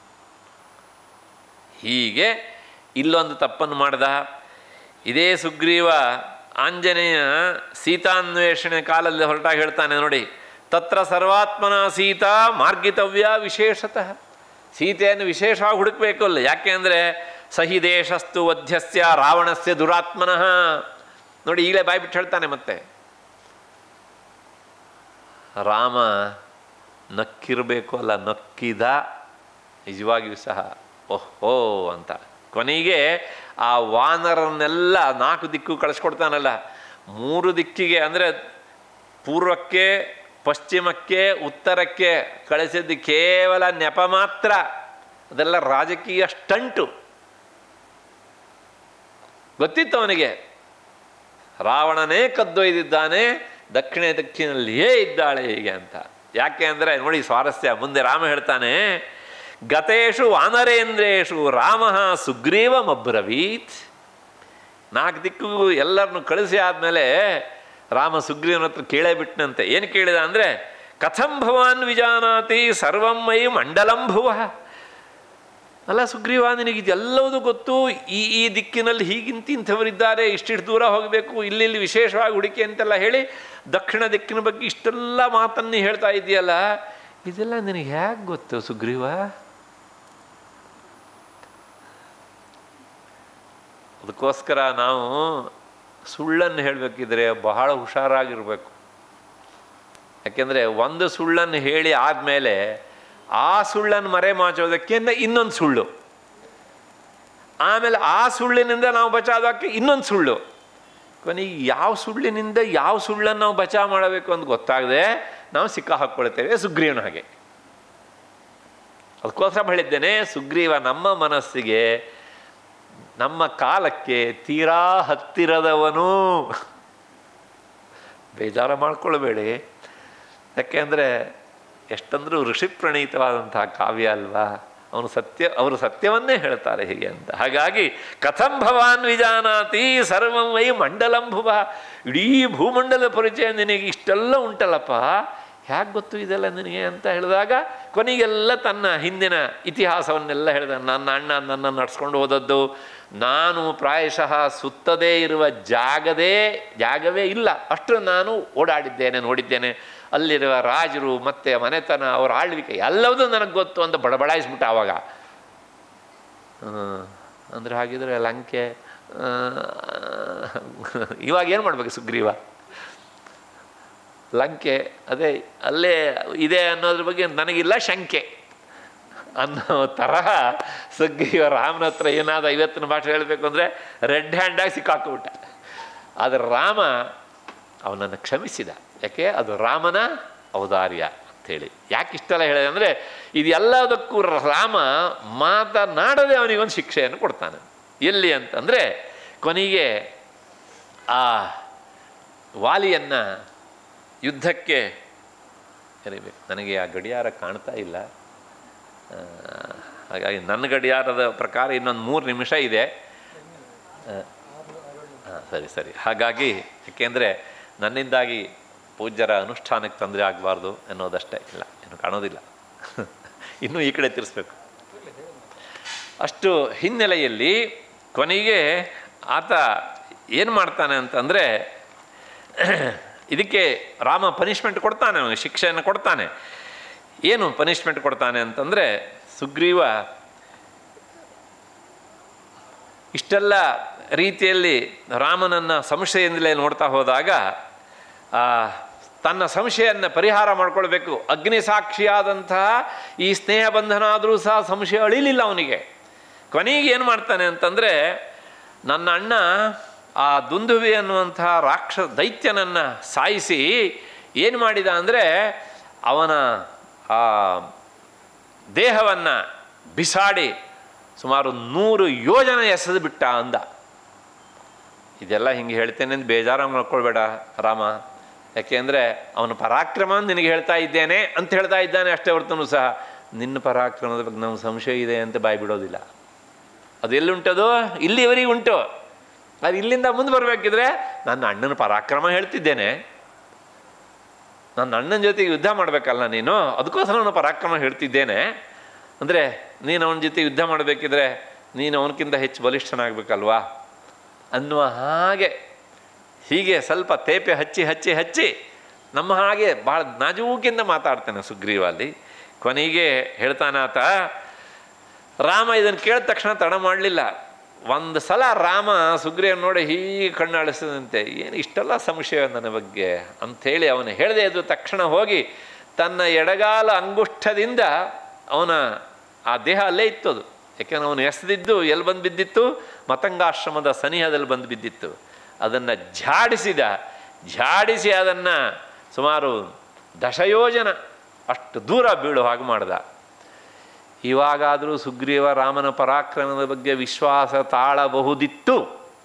ಹೀಗೆ ಇಲ್ಲೊಂದು ತಪ್ಪನ್ನು ಮಾಡಿದ. ಇದೇ ಸುಗ್ರೀವ ಆಂಜನೇಯ ಸೀತಾನ್ವೇಷಣೆ ಕಾಲದಲ್ಲಿ ಹೊರಟಾಗಿ ಹೇಳ್ತಾನೆ ನೋಡಿ, ತತ್ರ ಸರ್ವಾತ್ಮನ ಸೀತಾ ಮಾರ್ಗಿತವ್ಯ ವಿಶೇಷತಃ. ಸೀತೆಯನ್ನು ವಿಶೇಷವಾಗಿ ಹುಡುಕಬೇಕು ಅಲ್ಲ. ಯಾಕೆ ಅಂದರೆ ಸಹಿ ದೇಶಸ್ತು ವಧ್ಯಸ್ಯ ರಾವಣಸ್ಯ ದುರಾತ್ಮನಃ. ನೋಡಿ ಈಗಲೇ ಬಾಯ್ಬಿಟ್ಟು ಹೇಳ್ತಾನೆ. ಮತ್ತೆ ರಾಮ ನಕ್ಕಿರಬೇಕು ಅಲ್ಲ, ನಕ್ಕಿದ ನಿಜವಾಗಿಯೂ ಸಹ ಓಹೋ ಅಂತ. ಕೊನೆಗೆ ಆ ವಾನರನ್ನೆಲ್ಲ ನಾಲ್ಕು ದಿಕ್ಕು ಕಳಿಸ್ಕೊಡ್ತಾನಲ್ಲ, ಮೂರು ದಿಕ್ಕಿಗೆ ಅಂದರೆ ಪೂರ್ವಕ್ಕೆ, ಪಶ್ಚಿಮಕ್ಕೆ, ಉತ್ತರಕ್ಕೆ ಕಳಿಸಿದ್ದು ಕೇವಲ ನೆಪ ಮಾತ್ರ. ಅದೆಲ್ಲ ರಾಜಕೀಯ ಸ್ಟಂಟು. ಗೊತ್ತಿತ್ತು ಅವನಿಗೆ ರಾವಣನೇ ಕದ್ದೊಯ್ದಿದ್ದಾನೆ, ದಕ್ಷಿಣ ದಿಕ್ಕಿನಲ್ಲಿಯೇ ಇದ್ದಾಳೆ ಹೀಗೆ ಅಂತ. ಯಾಕೆ ಅಂದರೆ ನೋಡಿ ಸ್ವಾರಸ್ಯ, ಮುಂದೆ ರಾಮ ಹೇಳ್ತಾನೆ, ಗತೇಶು ವಾನರೇಂದ್ರೇಶು ರಾಮ ಸುಗ್ರೀವಮಬ್ರವೀತ್. ನಾಲ್ಕು ದಿಕ್ಕಿಗೂ ಎಲ್ಲರನ್ನು ಕಳಿಸಿ ಆದಮೇಲೆ ರಾಮ ಸುಗ್ರೀವನ ಹತ್ರ ಕೇಳೇ ಬಿಟ್ಟನಂತೆ. ಏನು ಕೇಳಿದ ಅಂದರೆ, ಕಥಂ ಭವಾನ್ ವಿಜಾನಾತಿ ಸರ್ವಂ ಮೈ ಮಂಡಲಂ ಭುವ. ಅಲ್ಲ ಸುಗ್ರೀವ, ನಿನಗೆ ಇದೆಲ್ಲವೂ ಗೊತ್ತು, ಈ ಈ ದಿಕ್ಕಿನಲ್ಲಿ ಹೀಗಿಂತಿಂಥವರಿದ್ದಾರೆ, ಇಷ್ಟಿಷ್ಟು ದೂರ ಹೋಗಬೇಕು, ಇಲ್ಲಿ ವಿಶೇಷವಾಗಿ ಹುಡುಕಿ ಅಂತೆಲ್ಲ ಹೇಳಿ ದಕ್ಷಿಣ ದಿಕ್ಕಿನ ಬಗ್ಗೆ ಇಷ್ಟೆಲ್ಲ ಮಾತನ್ನು ಹೇಳ್ತಾ ಇದೆಯಲ್ಲ, ಇದೆಲ್ಲ ನಿನಗೆ ಹೇಗೆ ಗೊತ್ತು ಸುಗ್ರೀವ? ಅದಕ್ಕೋಸ್ಕರ ನಾವು ಸುಳ್ಳನ್ನು ಹೇಳಬೇಕಿದ್ರೆ ಬಹಳ ಹುಷಾರಾಗಿರಬೇಕು. ಯಾಕೆಂದರೆ ಒಂದು ಸುಳ್ಳನ್ನು ಹೇಳಿ ಆದಮೇಲೆ ಆ ಸುಳ್ಳನ್ನು ಮರೆ ಮಾಚೋದಕ್ಕೆ ಇನ್ನೊಂದು ಸುಳ್ಳು, ಆಮೇಲೆ ಆ ಸುಳ್ಳಿನಿಂದ ನಾವು ಬಚಾದಕ್ಕೆ ಇನ್ನೊಂದು ಸುಳ್ಳು. ಕೊನೆಗೆ ಯಾವ ಸುಳ್ಳಿನಿಂದ ಯಾವ ಸುಳ್ಳನ್ನು ನಾವು ಬಚಾವ್ ಮಾಡಬೇಕು ಅಂತ ಗೊತ್ತಾಗದೆ ನಾವು ಸಿಕ್ಕ ಹಾಕ್ಕೊಳ್ತೇವೆ ಸುಗ್ರೀವನ ಹಾಗೆ. ಅದಕ್ಕೋಸ್ಕರ ಹೇಳಿದ್ದೇನೆ, ಸುಗ್ರೀವ ನಮ್ಮ ಮನಸ್ಸಿಗೆ, ನಮ್ಮ ಕಾಲಕ್ಕೆ ತೀರಾ ಹತ್ತಿರದವನು. ಬೇಜಾರು ಮಾಡ್ಕೊಳ್ಬೇಡಿ, ಯಾಕೆಂದರೆ ಎಷ್ಟಂದ್ರೂ ಋಷಿ ಪ್ರಣೀತವಾದಂತಹ ಕಾವ್ಯ ಅಲ್ವಾ. ಅವನು ಸತ್ಯ, ಅವರು ಸತ್ಯವನ್ನೇ ಹೇಳ್ತಾರೆ ಹೀಗೆ ಅಂತ. ಹಾಗಾಗಿ ಕಥಂ ಭವಾನ್ ವಿಜಾನಾತಿ ಸರ್ವಂ ವೈ ಮಂಡಲಂ ಭುವ. ಇಡೀ ಭೂಮಂಡಲ ಪರಿಚಯ ನಿನಗೆ ಇಷ್ಟೆಲ್ಲ ಉಂಟಲ್ಲಪ್ಪ, ಹೇಗೆ ಗೊತ್ತು ಇದೆಲ್ಲ ನಿನಗೆ ಅಂತ ಹೇಳಿದಾಗ ಕೊನೆಗೆಲ್ಲ ತನ್ನ ಹಿಂದಿನ ಇತಿಹಾಸವನ್ನೆಲ್ಲ ಹೇಳಿದ. ನನ್ನ ಅಣ್ಣ ನನ್ನನ್ನು ನಡ್ಸ್ಕೊಂಡು ಹೋದದ್ದು, ನಾನು ಪ್ರಾಯಶಃ ಸುತ್ತದೇ ಇರುವ ಜಾಗದೇ ಜಾಗವೇ ಇಲ್ಲ ಅಷ್ಟು ನಾನು ಓಡಾಡಿದ್ದೇನೆ, ನೋಡಿದ್ದೇನೆ. ಅಲ್ಲಿರುವ ರಾಜರು ಮತ್ತು ಮನೆತನ, ಅವರ ಆಳ್ವಿಕೆ ಎಲ್ಲವೂ ನನಗೆ ಗೊತ್ತು ಅಂತ ಬಡಬಡಾಯಿಸ್ಬಿಟ್ಟ ಆವಾಗ. ಅಂದರೆ ಹಾಗಿದ್ರೆ ಲಂಕೆ ಇವಾಗ ಏನು ಮಾಡ್ಬೇಕು ಸುಗ್ರೀವ? ಲಂಕೆ ಅದೇ ಅಲ್ಲೇ ಇದೆ ಅನ್ನೋದ್ರ ಬಗ್ಗೆ ನನಗಿಲ್ಲ ಶಂಕೆ ಅನ್ನೋ ತರಹ ಸುಗ್ರೀವ ರಾಮನ ಹತ್ರ ಏನಾದ ಇವತ್ತಿನ ಭಾಷೆ ಹೇಳಬೇಕು ಅಂದರೆ ರೆಡ್ ಹ್ಯಾಂಡಾಗಿ ಸಿಕ್ಕಾಕ್ಬಿಟ್ಟ. ಆದರೆ ರಾಮ ಅವನನ್ನು ಕ್ಷಮಿಸಿದ. ಯಾಕೆ? ಅದು ರಾಮನ ಔದಾರ್ಯ ಅಂಥೇಳಿ. ಯಾಕೆ ಇಷ್ಟೆಲ್ಲ ಹೇಳಿದೆ ಅಂದರೆ ಇದೆಲ್ಲದಕ್ಕೂ ರಾಮ ಮಾತನಾಡದೆ ಅವನಿಗೊಂದು ಶಿಕ್ಷೆಯನ್ನು ಕೊಡ್ತಾನೆ. ಎಲ್ಲಿ ಅಂತಂದರೆ ಕೊನೆಗೆ ಆ ವಾಲಿಯನ್ನು ಯುದ್ಧಕ್ಕೆ ಕರಿಬೇಕು. ನನಗೆ ಆ ಗಡಿಯಾರ ಕಾಣ್ತಾ ಇಲ್ಲ, ಹಾಗಾಗಿ ನನ್ನ ಗಡಿಯಾರದ ಪ್ರಕಾರ ಇನ್ನೊಂದು ಮೂರು ನಿಮಿಷ ಇದೆ. ಹಾಂ ಸರಿ ಸರಿ ಹಾಗಾಗಿ ಏಕೆಂದರೆ ನನ್ನಿಂದಾಗಿ ಪೂಜ್ಯರ ಅನುಷ್ಠಾನಕ್ಕೆ ತೊಂದರೆ ಆಗಬಾರ್ದು ಅನ್ನೋದಷ್ಟೇ, ಇಲ್ಲ ಏನು ಕಾಣೋದಿಲ್ಲ, ಇನ್ನೂ ಈ ಕಡೆ ತಿರ್ಸ್ಬೇಕು. ಅಷ್ಟು ಹಿನ್ನೆಲೆಯಲ್ಲಿ ಕೊನೆಗೆ ಆತ ಏನು ಮಾಡ್ತಾನೆ ಅಂತಂದರೆ ಇದಕ್ಕೆ ರಾಮ ಪನಿಷ್ಮೆಂಟ್ ಕೊಡ್ತಾನೆ, ಅವನಿಗೆ ಶಿಕ್ಷೆಯನ್ನು ಕೊಡ್ತಾನೆ. ಏನು ಪನಿಷ್ಮೆಂಟ್ ಕೊಡ್ತಾನೆ ಅಂತಂದರೆ ಸುಗ್ರೀವ ಇಷ್ಟೆಲ್ಲ ರೀತಿಯಲ್ಲಿ ರಾಮನನ್ನು ಸಂಶಯದಿಂದಲೇ ನೋಡ್ತಾ ಹೋದಾಗ ತನ್ನ ಸಂಶಯವನ್ನು ಪರಿಹಾರ ಮಾಡ್ಕೊಳ್ಬೇಕು. ಅಗ್ನಿ ಸಾಕ್ಷಿಯಾದಂತಹ ಈ ಸ್ನೇಹ ಬಂಧನ ಆದರೂ ಸಹ ಸಂಶಯ ಅಳಿಲಿಲ್ಲ ಅವನಿಗೆ. ಕೊನೆಗೆ ಏನು ಮಾಡ್ತಾನೆ ಅಂತಂದರೆ ನನ್ನ ಅಣ್ಣ ಆ ದುಂದುವಿ ಅನ್ನುವಂತಹ ರಾಕ್ಷಸ ದೈತ್ಯನನ್ನು ಸಾಯಿಸಿ ಏನು ಮಾಡಿದ ಅಂದರೆ ಅವನ ಆ ದೇಹವನ್ನು ಬಿಸಾಡಿ ಸುಮಾರು ನೂರು ಯೋಜನೆ ಎಸೆದು ಬಿಟ್ಟ ಅಂದ. ಇದೆಲ್ಲ ಹಿಂಗೆ ಹೇಳ್ತೇನೆ ಅಂತ ಬೇಜಾರು ಮಾಡ್ಕೊಳ್ಬೇಡ ರಾಮ, ಯಾಕೆಂದರೆ ಅವನ ಪರಾಕ್ರಮ ನಿನಗೆ ಹೇಳ್ತಾ ಇದ್ದೇನೆ ಅಂತ ಹೇಳ್ತಾ ಇದ್ದಾನೆ ಅಷ್ಟೇ ಹೊರತೂ ಸಹ ನಿನ್ನ ಪರಾಕ್ರಮದ ಬಗ್ಗೆ ನಮ್ಗೆ ಸಂಶಯ ಇದೆ ಅಂತ ಬಾಯಿ ಬಿಡೋದಿಲ್ಲ. ಅದು ಎಲ್ಲುಂಟದು? ಇಲ್ಲಿವರೆಗೆ ಉಂಟು. ಅದು ಇಲ್ಲಿಂದ ಮುಂದೆ ಬರಬೇಕಿದ್ರೆ ನನ್ನ ಅಣ್ಣನ ಪರಾಕ್ರಮ ಹೇಳ್ತಿದ್ದೇನೆ, ನನ್ನ ಅಣ್ಣನ ಜೊತೆಗೆ ಯುದ್ಧ ಮಾಡಬೇಕಲ್ಲ ನೀನು, ಅದಕ್ಕೋಸ್ಕರ ಅವನ ಪರಾಕ್ರಮ ಹೇಳ್ತಿದ್ದೇನೆ. ಅಂದರೆ ನೀನು ಅವನ ಜೊತೆ ಯುದ್ಧ ಮಾಡಬೇಕಿದ್ರೆ ನೀನು ಅವನಕ್ಕಿಂತ ಹೆಚ್ಚು ಬಲಿಷ್ಠನಾಗಬೇಕಲ್ವಾ ಅನ್ನುವ ಹಾಗೆ ಹೀಗೆ ಸ್ವಲ್ಪ ತೇಪೆ ಹಚ್ಚಿ ಹಚ್ಚಿ ಹಚ್ಚಿ ನಮ್ಮ ಹಾಗೆ ಭಾಳ ನಾಜೂಕಿಂದ ಮಾತಾಡ್ತಾನೆ ಸುಗ್ರೀವ ಅಲ್ಲಿ. ಕೊನೆಗೆ ಹೇಳ್ತಾನಾತ, ರಾಮ ಇದನ್ನು ಕೇಳಿದ ತಕ್ಷಣ ತಡ ಮಾಡಲಿಲ್ಲ. ಒಂದು ಸಲ ರಾಮ ಸುಗ್ರೀವ ನೋಡಿ ಹೀಗೆ ಕಣ್ಣಾಳಿಸಿದಂತೆ, ಏನು ಇಷ್ಟೆಲ್ಲ ಸಂಶಯ ನನ್ನ ಬಗ್ಗೆ ಅಂಥೇಳಿ ಅವನು ಹೇಳದೆ ಇದ್ದು ತಕ್ಷಣ ಹೋಗಿ ತನ್ನ ಎಡಗಾಲ ಅಂಗುಷ್ಠದಿಂದ ಅವನ ಆ ದೇಹ ಅಲ್ಲೇ ಇತ್ತು. ಅದು ಯಾಕೆಂದ್ರೆ ಅವನು ಎಸೆದಿದ್ದು ಎಲ್ಲಿ ಬಂದು ಬಿದ್ದಿತ್ತು? ಮತಂಗಾಶ್ರಮದ ಸನಿಹದಲ್ಲಿ ಬಂದು ಬಿದ್ದಿತ್ತು. ಅದನ್ನು ಝಾಡಿಸಿದ, ಝಾಡಿಸಿ ಅದನ್ನು ಸುಮಾರು ದಶಯೋಜನ ಅಷ್ಟು ದೂರ ಬೀಳೋ ಹಾಗೆ ಮಾಡ್ದ. ಇವಾಗಾದರೂ ಸುಗ್ರೀವ ರಾಮನ ಪರಾಕ್ರಮದ ಬಗ್ಗೆ ವಿಶ್ವಾಸ ತಾಳಬಹುದಿತ್ತು.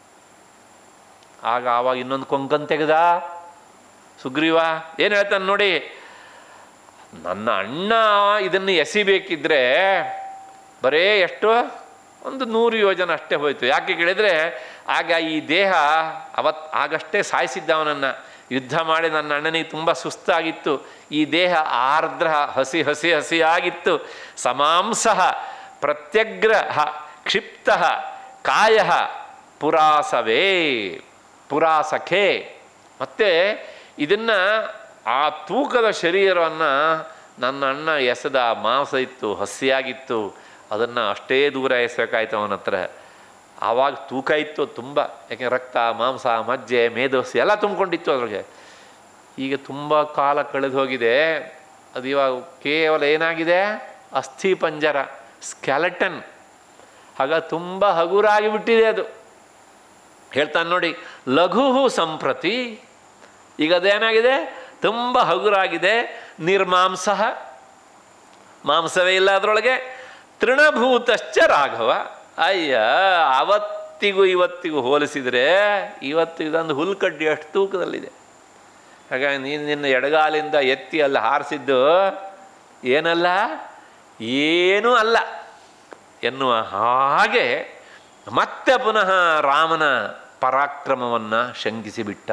ಆಗ ಆವಾಗ ಇನ್ನೊಂದು ಕೊಂಕನ್ ತೆಗೆದ ಸುಗ್ರೀವ. ಏನು ಹೇಳ್ತಾನೆ ನೋಡಿ, ನನ್ನ ಅಣ್ಣ ಇದನ್ನು ಎಸಿಬೇಕಿದ್ರೆ ಬರೇ ಎಷ್ಟು ಒಂದು ನೂರು ಯೋಜನೆ ಅಷ್ಟೇ ಹೋಯಿತು. ಯಾಕೆ ಕೇಳಿದರೆ ಆಗ ಈ ದೇಹ ಅವತ್ತು ಆಗಷ್ಟೇ ಸಾಯಿಸಿದ್ದ ಅವನನ್ನು ಯುದ್ಧ ಮಾಡಿ. ನನ್ನ ಅಣ್ಣನಿಗೆ ತುಂಬ ಸುಸ್ತಾಗಿತ್ತು, ಈ ದೇಹ ಆರ್ದ್ರ ಹಸಿ ಹಸಿ ಹಸಿಯಾಗಿತ್ತು. ಸಮಾಂಸಃ ಪ್ರತ್ಯಗ್ರಹ ಕ್ಷಿಪ್ತ ಕಾಯ ಪುರಾಸವೇ ಪುರಾಸಖೇ. ಮತ್ತು ಇದನ್ನು ಆ ತೂಕದ ಶರೀರವನ್ನು ನನ್ನ ಅಣ್ಣ ಎಸೆದ ಮಾಂಸ ಇತ್ತು, ಹಸಿಯಾಗಿತ್ತು, ಅದನ್ನು ಅಷ್ಟೇ ದೂರ ಎಸಬೇಕಾಯ್ತು ಅವನ ಹತ್ರ. ಆವಾಗ ತೂಕ ಇತ್ತು ತುಂಬ, ಯಾಕೆ ರಕ್ತ ಮಾಂಸ ಮಜ್ಜೆ ಮೇದೋಸಿ ಎಲ್ಲ ತುಂಬಿಕೊಂಡಿತ್ತು ಅದ್ರಿಗೆ. ಈಗ ತುಂಬ ಕಾಲ ಕಳೆದು ಹೋಗಿದೆ, ಅದು ಇವಾಗ ಕೇವಲ ಏನಾಗಿದೆ? ಅಸ್ಥಿ ಪಂಜರ, ಸ್ಕೆಲೆಟನ್. ಆಗ ತುಂಬ ಹಗುರಾಗಿ ಬಿಟ್ಟಿದೆ ಅದು. ಹೇಳ್ತಾನೆ ನೋಡಿ, ಲಘು ಸಂಪ್ರತಿ. ಈಗ ಅದೇನಾಗಿದೆ? ತುಂಬ ಹಗುರಾಗಿದೆ. ನಿರ್ಮಾಂಸ, ಮಾಂಸವೇ ಇಲ್ಲ ಅದರೊಳಗೆ. ತೃಣಭೂತಶ್ಚ ರಾಘವ. ಅಯ್ಯ, ಅವತ್ತಿಗೂ ಇವತ್ತಿಗೂ ಹೋಲಿಸಿದರೆ ಇವತ್ತು ಇದೊಂದು ಹುಲ್ಕಡ್ಡಿ ಅಷ್ಟು ತೂಕದಲ್ಲಿದೆ. ಹಾಗಾಗಿ ನೀನು ನಿನ್ನ ಎಡಗಾಲಿಂದ ಎತ್ತಿ ಅಲ್ಲಿ ಹಾರಿಸಿದ್ದು ಏನಲ್ಲ, ಏನೂ ಅಲ್ಲ ಎನ್ನುವ ಹಾಗೆ ಮತ್ತೆ ಪುನಃ ರಾಮನ ಪರಾಕ್ರಮವನ್ನು ಶಂಕಿಸಿಬಿಟ್ಟ.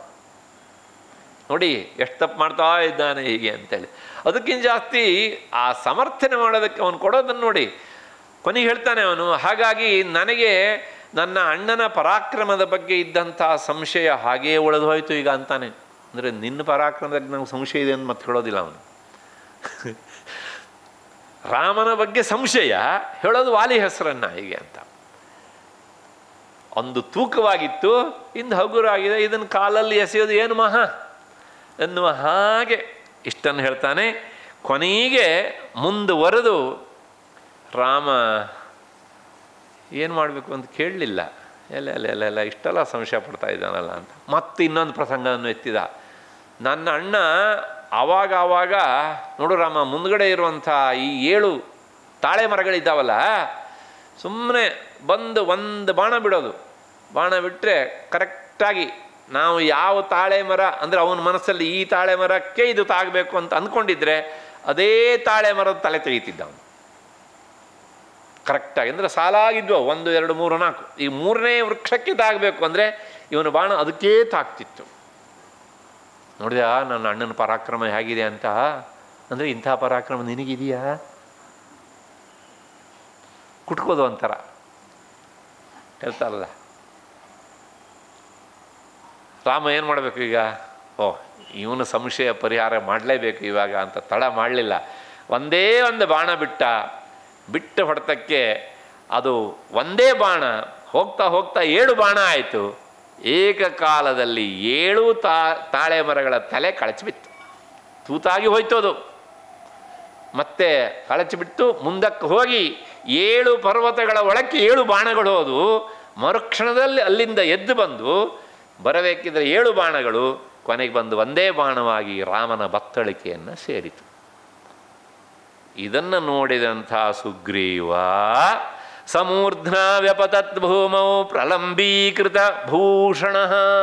ನೋಡಿ ಎಷ್ಟು ತಪ್ಪು ಮಾಡ್ತಾ ಇದ್ದಾನೆ ಹೀಗೆ ಅಂತೇಳಿ. ಅದಕ್ಕಿಂತ ಜಾಸ್ತಿ ಆ ಸಮರ್ಥನೆ ಮಾಡೋದಕ್ಕೆ ಅವನು ಕೊಡೋದನ್ನು ನೋಡಿ. ಕೊನೆಗೆ ಹೇಳ್ತಾನೆ ಅವನು, ಹಾಗಾಗಿ ನನಗೆ ನನ್ನ ಅಣ್ಣನ ಪರಾಕ್ರಮದ ಬಗ್ಗೆ ಇದ್ದಂಥ ಸಂಶಯ ಹಾಗೆಯೇ ಉಳಿದು ಹೋಯಿತು ಈಗ ಅಂತಾನೆ. ಅಂದರೆ ನಿನ್ನ ಪರಾಕ್ರಮದಾಗ ನಂಗೆ ಸಂಶಯ ಇದೆ ಅಂತ ಮತ್ತೆ ಹೇಳೋದಿಲ್ಲ ಅವನು. ರಾಮನ ಬಗ್ಗೆ ಸಂಶಯ ಹೇಳೋದು ವಾಲಿ ಹೆಸರನ್ನ ಹೀಗೆ ಅಂತ. ಒಂದು ತೂಕವಾಗಿತ್ತು, ಇಂದು ಹಗುರಾಗಿದೆ, ಇದನ್ನು ಕಾಲಲ್ಲಿ ಎಸೆಯೋದು ಏನು ಮಹಾ ಎನ್ನುವ ಹಾಗೆ ಇಷ್ಟನ್ನು ಹೇಳ್ತಾನೆ. ಕೊನೆಗೆ ಮುಂದುವರೆದು ರಾಮ ಏನು ಮಾಡಬೇಕು ಅಂತ ಕೇಳಲಿಲ್ಲ. ಎಲ್ಲ ಎಲ್ಲ ಎಲ್ಲ ಎಲ್ಲ ಇಷ್ಟೆಲ್ಲ ಸಂಶಯ ಪಡ್ತಾ ಇದ್ದಾನಲ್ಲ ಅಂತ ಮತ್ತೆ ಇನ್ನೊಂದು ಪ್ರಸಂಗವನ್ನು ಎತ್ತಿದ. ನನ್ನ ಅಣ್ಣ ಆವಾಗ ಆವಾಗ ನೋಡು ರಾಮ, ಮುಂದ್ಗಡೆ ಇರುವಂಥ ಈ ಏಳು ತಾಳೆ ಮರಗಳಿದ್ದಾವಲ್ಲ, ಸುಮ್ಮನೆ ಬಂದು ಒಂದು ಬಾಣ ಬಿಡೋದು. ಬಾಣ ಬಿಟ್ಟರೆ ಕರೆಕ್ಟಾಗಿ ನಾವು ಯಾವ ತಾಳೆ ಮರ ಅಂದರೆ ಅವನ ಮನಸ್ಸಲ್ಲಿ ಈ ತಾಳೆ ಮರಕ್ಕೆ ಇದು ತಾಗಬೇಕು ಅಂತ ಅಂದ್ಕೊಂಡಿದ್ರೆ ಅದೇ ತಾಳೆ ಮರದ ತಲೆ ತೆಗೀತಿದ್ದ ಅವನು ಕರೆಕ್ಟಾಗಿ. ಅಂದರೆ ಸಾಲಾಗಿದ್ವು ಒಂದು ಎರಡು ಮೂರು ನಾಲ್ಕು, ಈ ಮೂರನೇ ವೃಕ್ಷಕ್ಕೆ ತಾಗಬೇಕು ಅಂದರೆ ಇವನು ಬಾಣ ಅದಕ್ಕೇ ತಾಗ್ತಿತ್ತು. ನೋಡಿದ ನನ್ನ ಅಣ್ಣನ ಪರಾಕ್ರಮ ಹೇಗಿದೆ ಅಂತ. ಅಂದರೆ ಇಂಥ ಪರಾಕ್ರಮ ನಿನಗಿದೆಯಾ? ಕುಟ್ಕೋದು ಒಂಥರ ಹೇಳ್ತಾರಲ್ಲ. ರಾಮ ಏನು ಮಾಡಬೇಕು ಈಗ? ಓ, ಇವನು ಸಂಶಯ ಪರಿಹಾರ ಮಾಡಲೇಬೇಕು ಇವಾಗ ಅಂತ ತಡ ಮಾಡಲಿಲ್ಲ. ಒಂದೇ ಒಂದು ಬಾಣ ಬಿಟ್ಟ. ಬಿಟ್ಟ ಹೊಡೆತಕ್ಕೆ ಅದು ಒಂದೇ ಬಾಣ ಹೋಗ್ತಾ ಹೋಗ್ತಾ ಏಳು ಬಾಣ ಆಯಿತು. ಏಕಕಾಲದಲ್ಲಿ ಏಳು ತಾ ತಾಳೆ ಮರಗಳ ತಲೆ ಕಳಚಿಬಿತ್ತು, ತೂತಾಗಿ ಹೋಯ್ತು ಅದು. ಮತ್ತೆ ಕಳಚಿಬಿಟ್ಟು ಮುಂದಕ್ಕೆ ಹೋಗಿ ಏಳು ಪರ್ವತಗಳ ಒಳಕ್ಕೆ ಏಳು ಬಾಣಗಳು ಹೋದು ಮರುಕ್ಷಣದಲ್ಲಿ ಅಲ್ಲಿಂದ ಎದ್ದು ಬಂದು ಬರಬೇಕಿದ್ರೆ ಏಳು ಬಾಣಗಳು ಕೊನೆಗೆ ಬಂದು ಒಂದೇ ಬಾಣವಾಗಿ ರಾಮನ ಬತ್ತಳಿಕೆಯನ್ನು ಸೇರಿತು. ಇದನ್ನು ನೋಡಿದಂಥ ಸುಗ್ರೀವ ಸಮೂರ್ಧ್ನ ವ್ಯಪತತ್ ಭೂಮೌ ಪ್ರಲಂಬೀಕೃತ ಭೂಷಣ.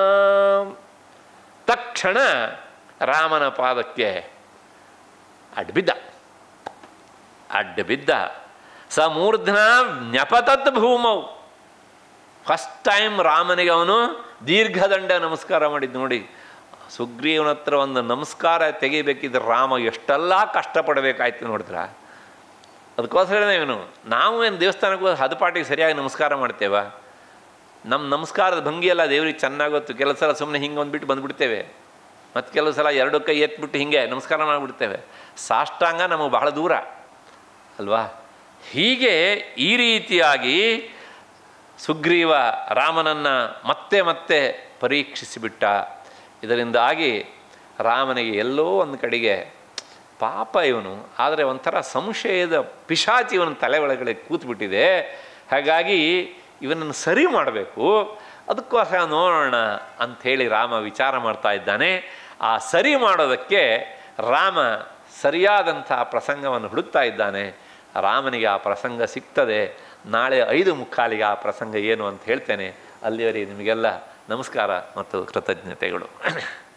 ತಕ್ಷಣ ರಾಮನ ಪಾದಕ್ಕೆ ಅಡ್ಬಿದ್ದ ಅಡ್ಡಬಿದ್ದ ಸಮೂರ್ಧ್ನ ನ್ಯಪತತ್ ಭೂಮೌ. ಫಸ್ಟ್ ಟೈಮ್ ರಾಮನಿಗೆ ಅವನು ದೀರ್ಘದಂಡ ನಮಸ್ಕಾರ ಮಾಡಿದ್ದು ನೋಡಿ. ಸುಗ್ರೀವನ ಹತ್ರ ಒಂದು ನಮಸ್ಕಾರ ತೆಗಿಬೇಕಿದ್ರೆ ರಾಮ ಎಷ್ಟೆಲ್ಲ ಕಷ್ಟಪಡಬೇಕಾಯ್ತು ನೋಡಿದ್ರ. ಅದಕ್ಕೋಸ್ಕರನೇ ಇವನು ನಾವು ಏನು ದೇವಸ್ಥಾನಕ್ಕೆ ಹೋಗಿ ಹದಪಾಟಿಗೆ ಸರಿಯಾಗಿ ನಮಸ್ಕಾರ ಮಾಡ್ತೇವ? ನಮ್ಮ ನಮಸ್ಕಾರದ ಭಂಗಿಯೆಲ್ಲ ದೇವ್ರಿಗೆ ಚೆನ್ನಾಗೊತ್ತು. ಕೆಲವು ಸಲ ಸುಮ್ಮನೆ ಹಿಂಗೆ ಒಂದ್ಬಿಟ್ಟು ಬಂದುಬಿಡ್ತೇವೆ, ಮತ್ತು ಕೆಲವು ಸಲ ಎರಡು ಕೈ ಎತ್ಬಿಟ್ಟು ಹಿಂಗೆ ನಮಸ್ಕಾರ ಮಾಡಿಬಿಡ್ತೇವೆ. ಸಾಷ್ಟಾಂಗ ನಮಗೆ ಬಹಳ ದೂರ ಅಲ್ವಾ? ಹೀಗೆ ಈ ರೀತಿಯಾಗಿ ಸುಗ್ರೀವ ರಾಮನನ್ನು ಮತ್ತೆ ಮತ್ತೆ ಪರೀಕ್ಷಿಸಿಬಿಟ್ಟ. ಇದರಿಂದಾಗಿ ರಾಮನಿಗೆ ಎಲ್ಲೋ ಒಂದು ಕಡೆಗೆ ಪಾಪ ಇವನು, ಆದರೆ ಒಂಥರ ಸಂಶಯದ ಪಿಶಾಚಿ ಇವನ ತಲೆ ಒಳಗಡೆ ಕೂತ್ಬಿಟ್ಟಿದೆ. ಹಾಗಾಗಿ ಇವನನ್ನು ಸರಿ ಮಾಡಬೇಕು, ಅದಕ್ಕೋಸ್ಕರ ನೋಡೋಣ ಅಂಥೇಳಿ ರಾಮ ವಿಚಾರ ಮಾಡ್ತಾ ಇದ್ದಾನೆ. ಆ ಸರಿ ಮಾಡೋದಕ್ಕೆ ರಾಮ ಸರಿಯಾದಂಥ ಪ್ರಸಂಗವನ್ನು ಹುಡುಕ್ತಾ ಇದ್ದಾನೆ. ರಾಮನಿಗೆ ಆ ಪ್ರಸಂಗ ಸಿಗ್ತದೆ. ನಾಳೆ ಐದು ಮುಕ್ಕಾಲಿಗೆ ಆ ಪ್ರಸಂಗ ಏನು ಅಂತ ಹೇಳ್ತೇನೆ. ಅಲ್ಲಿವರೆಗೆ ನಿಮಗೆಲ್ಲ ನಮಸ್ಕಾರ ಮತ್ತು ಕೃತಜ್ಞತೆಗಳು.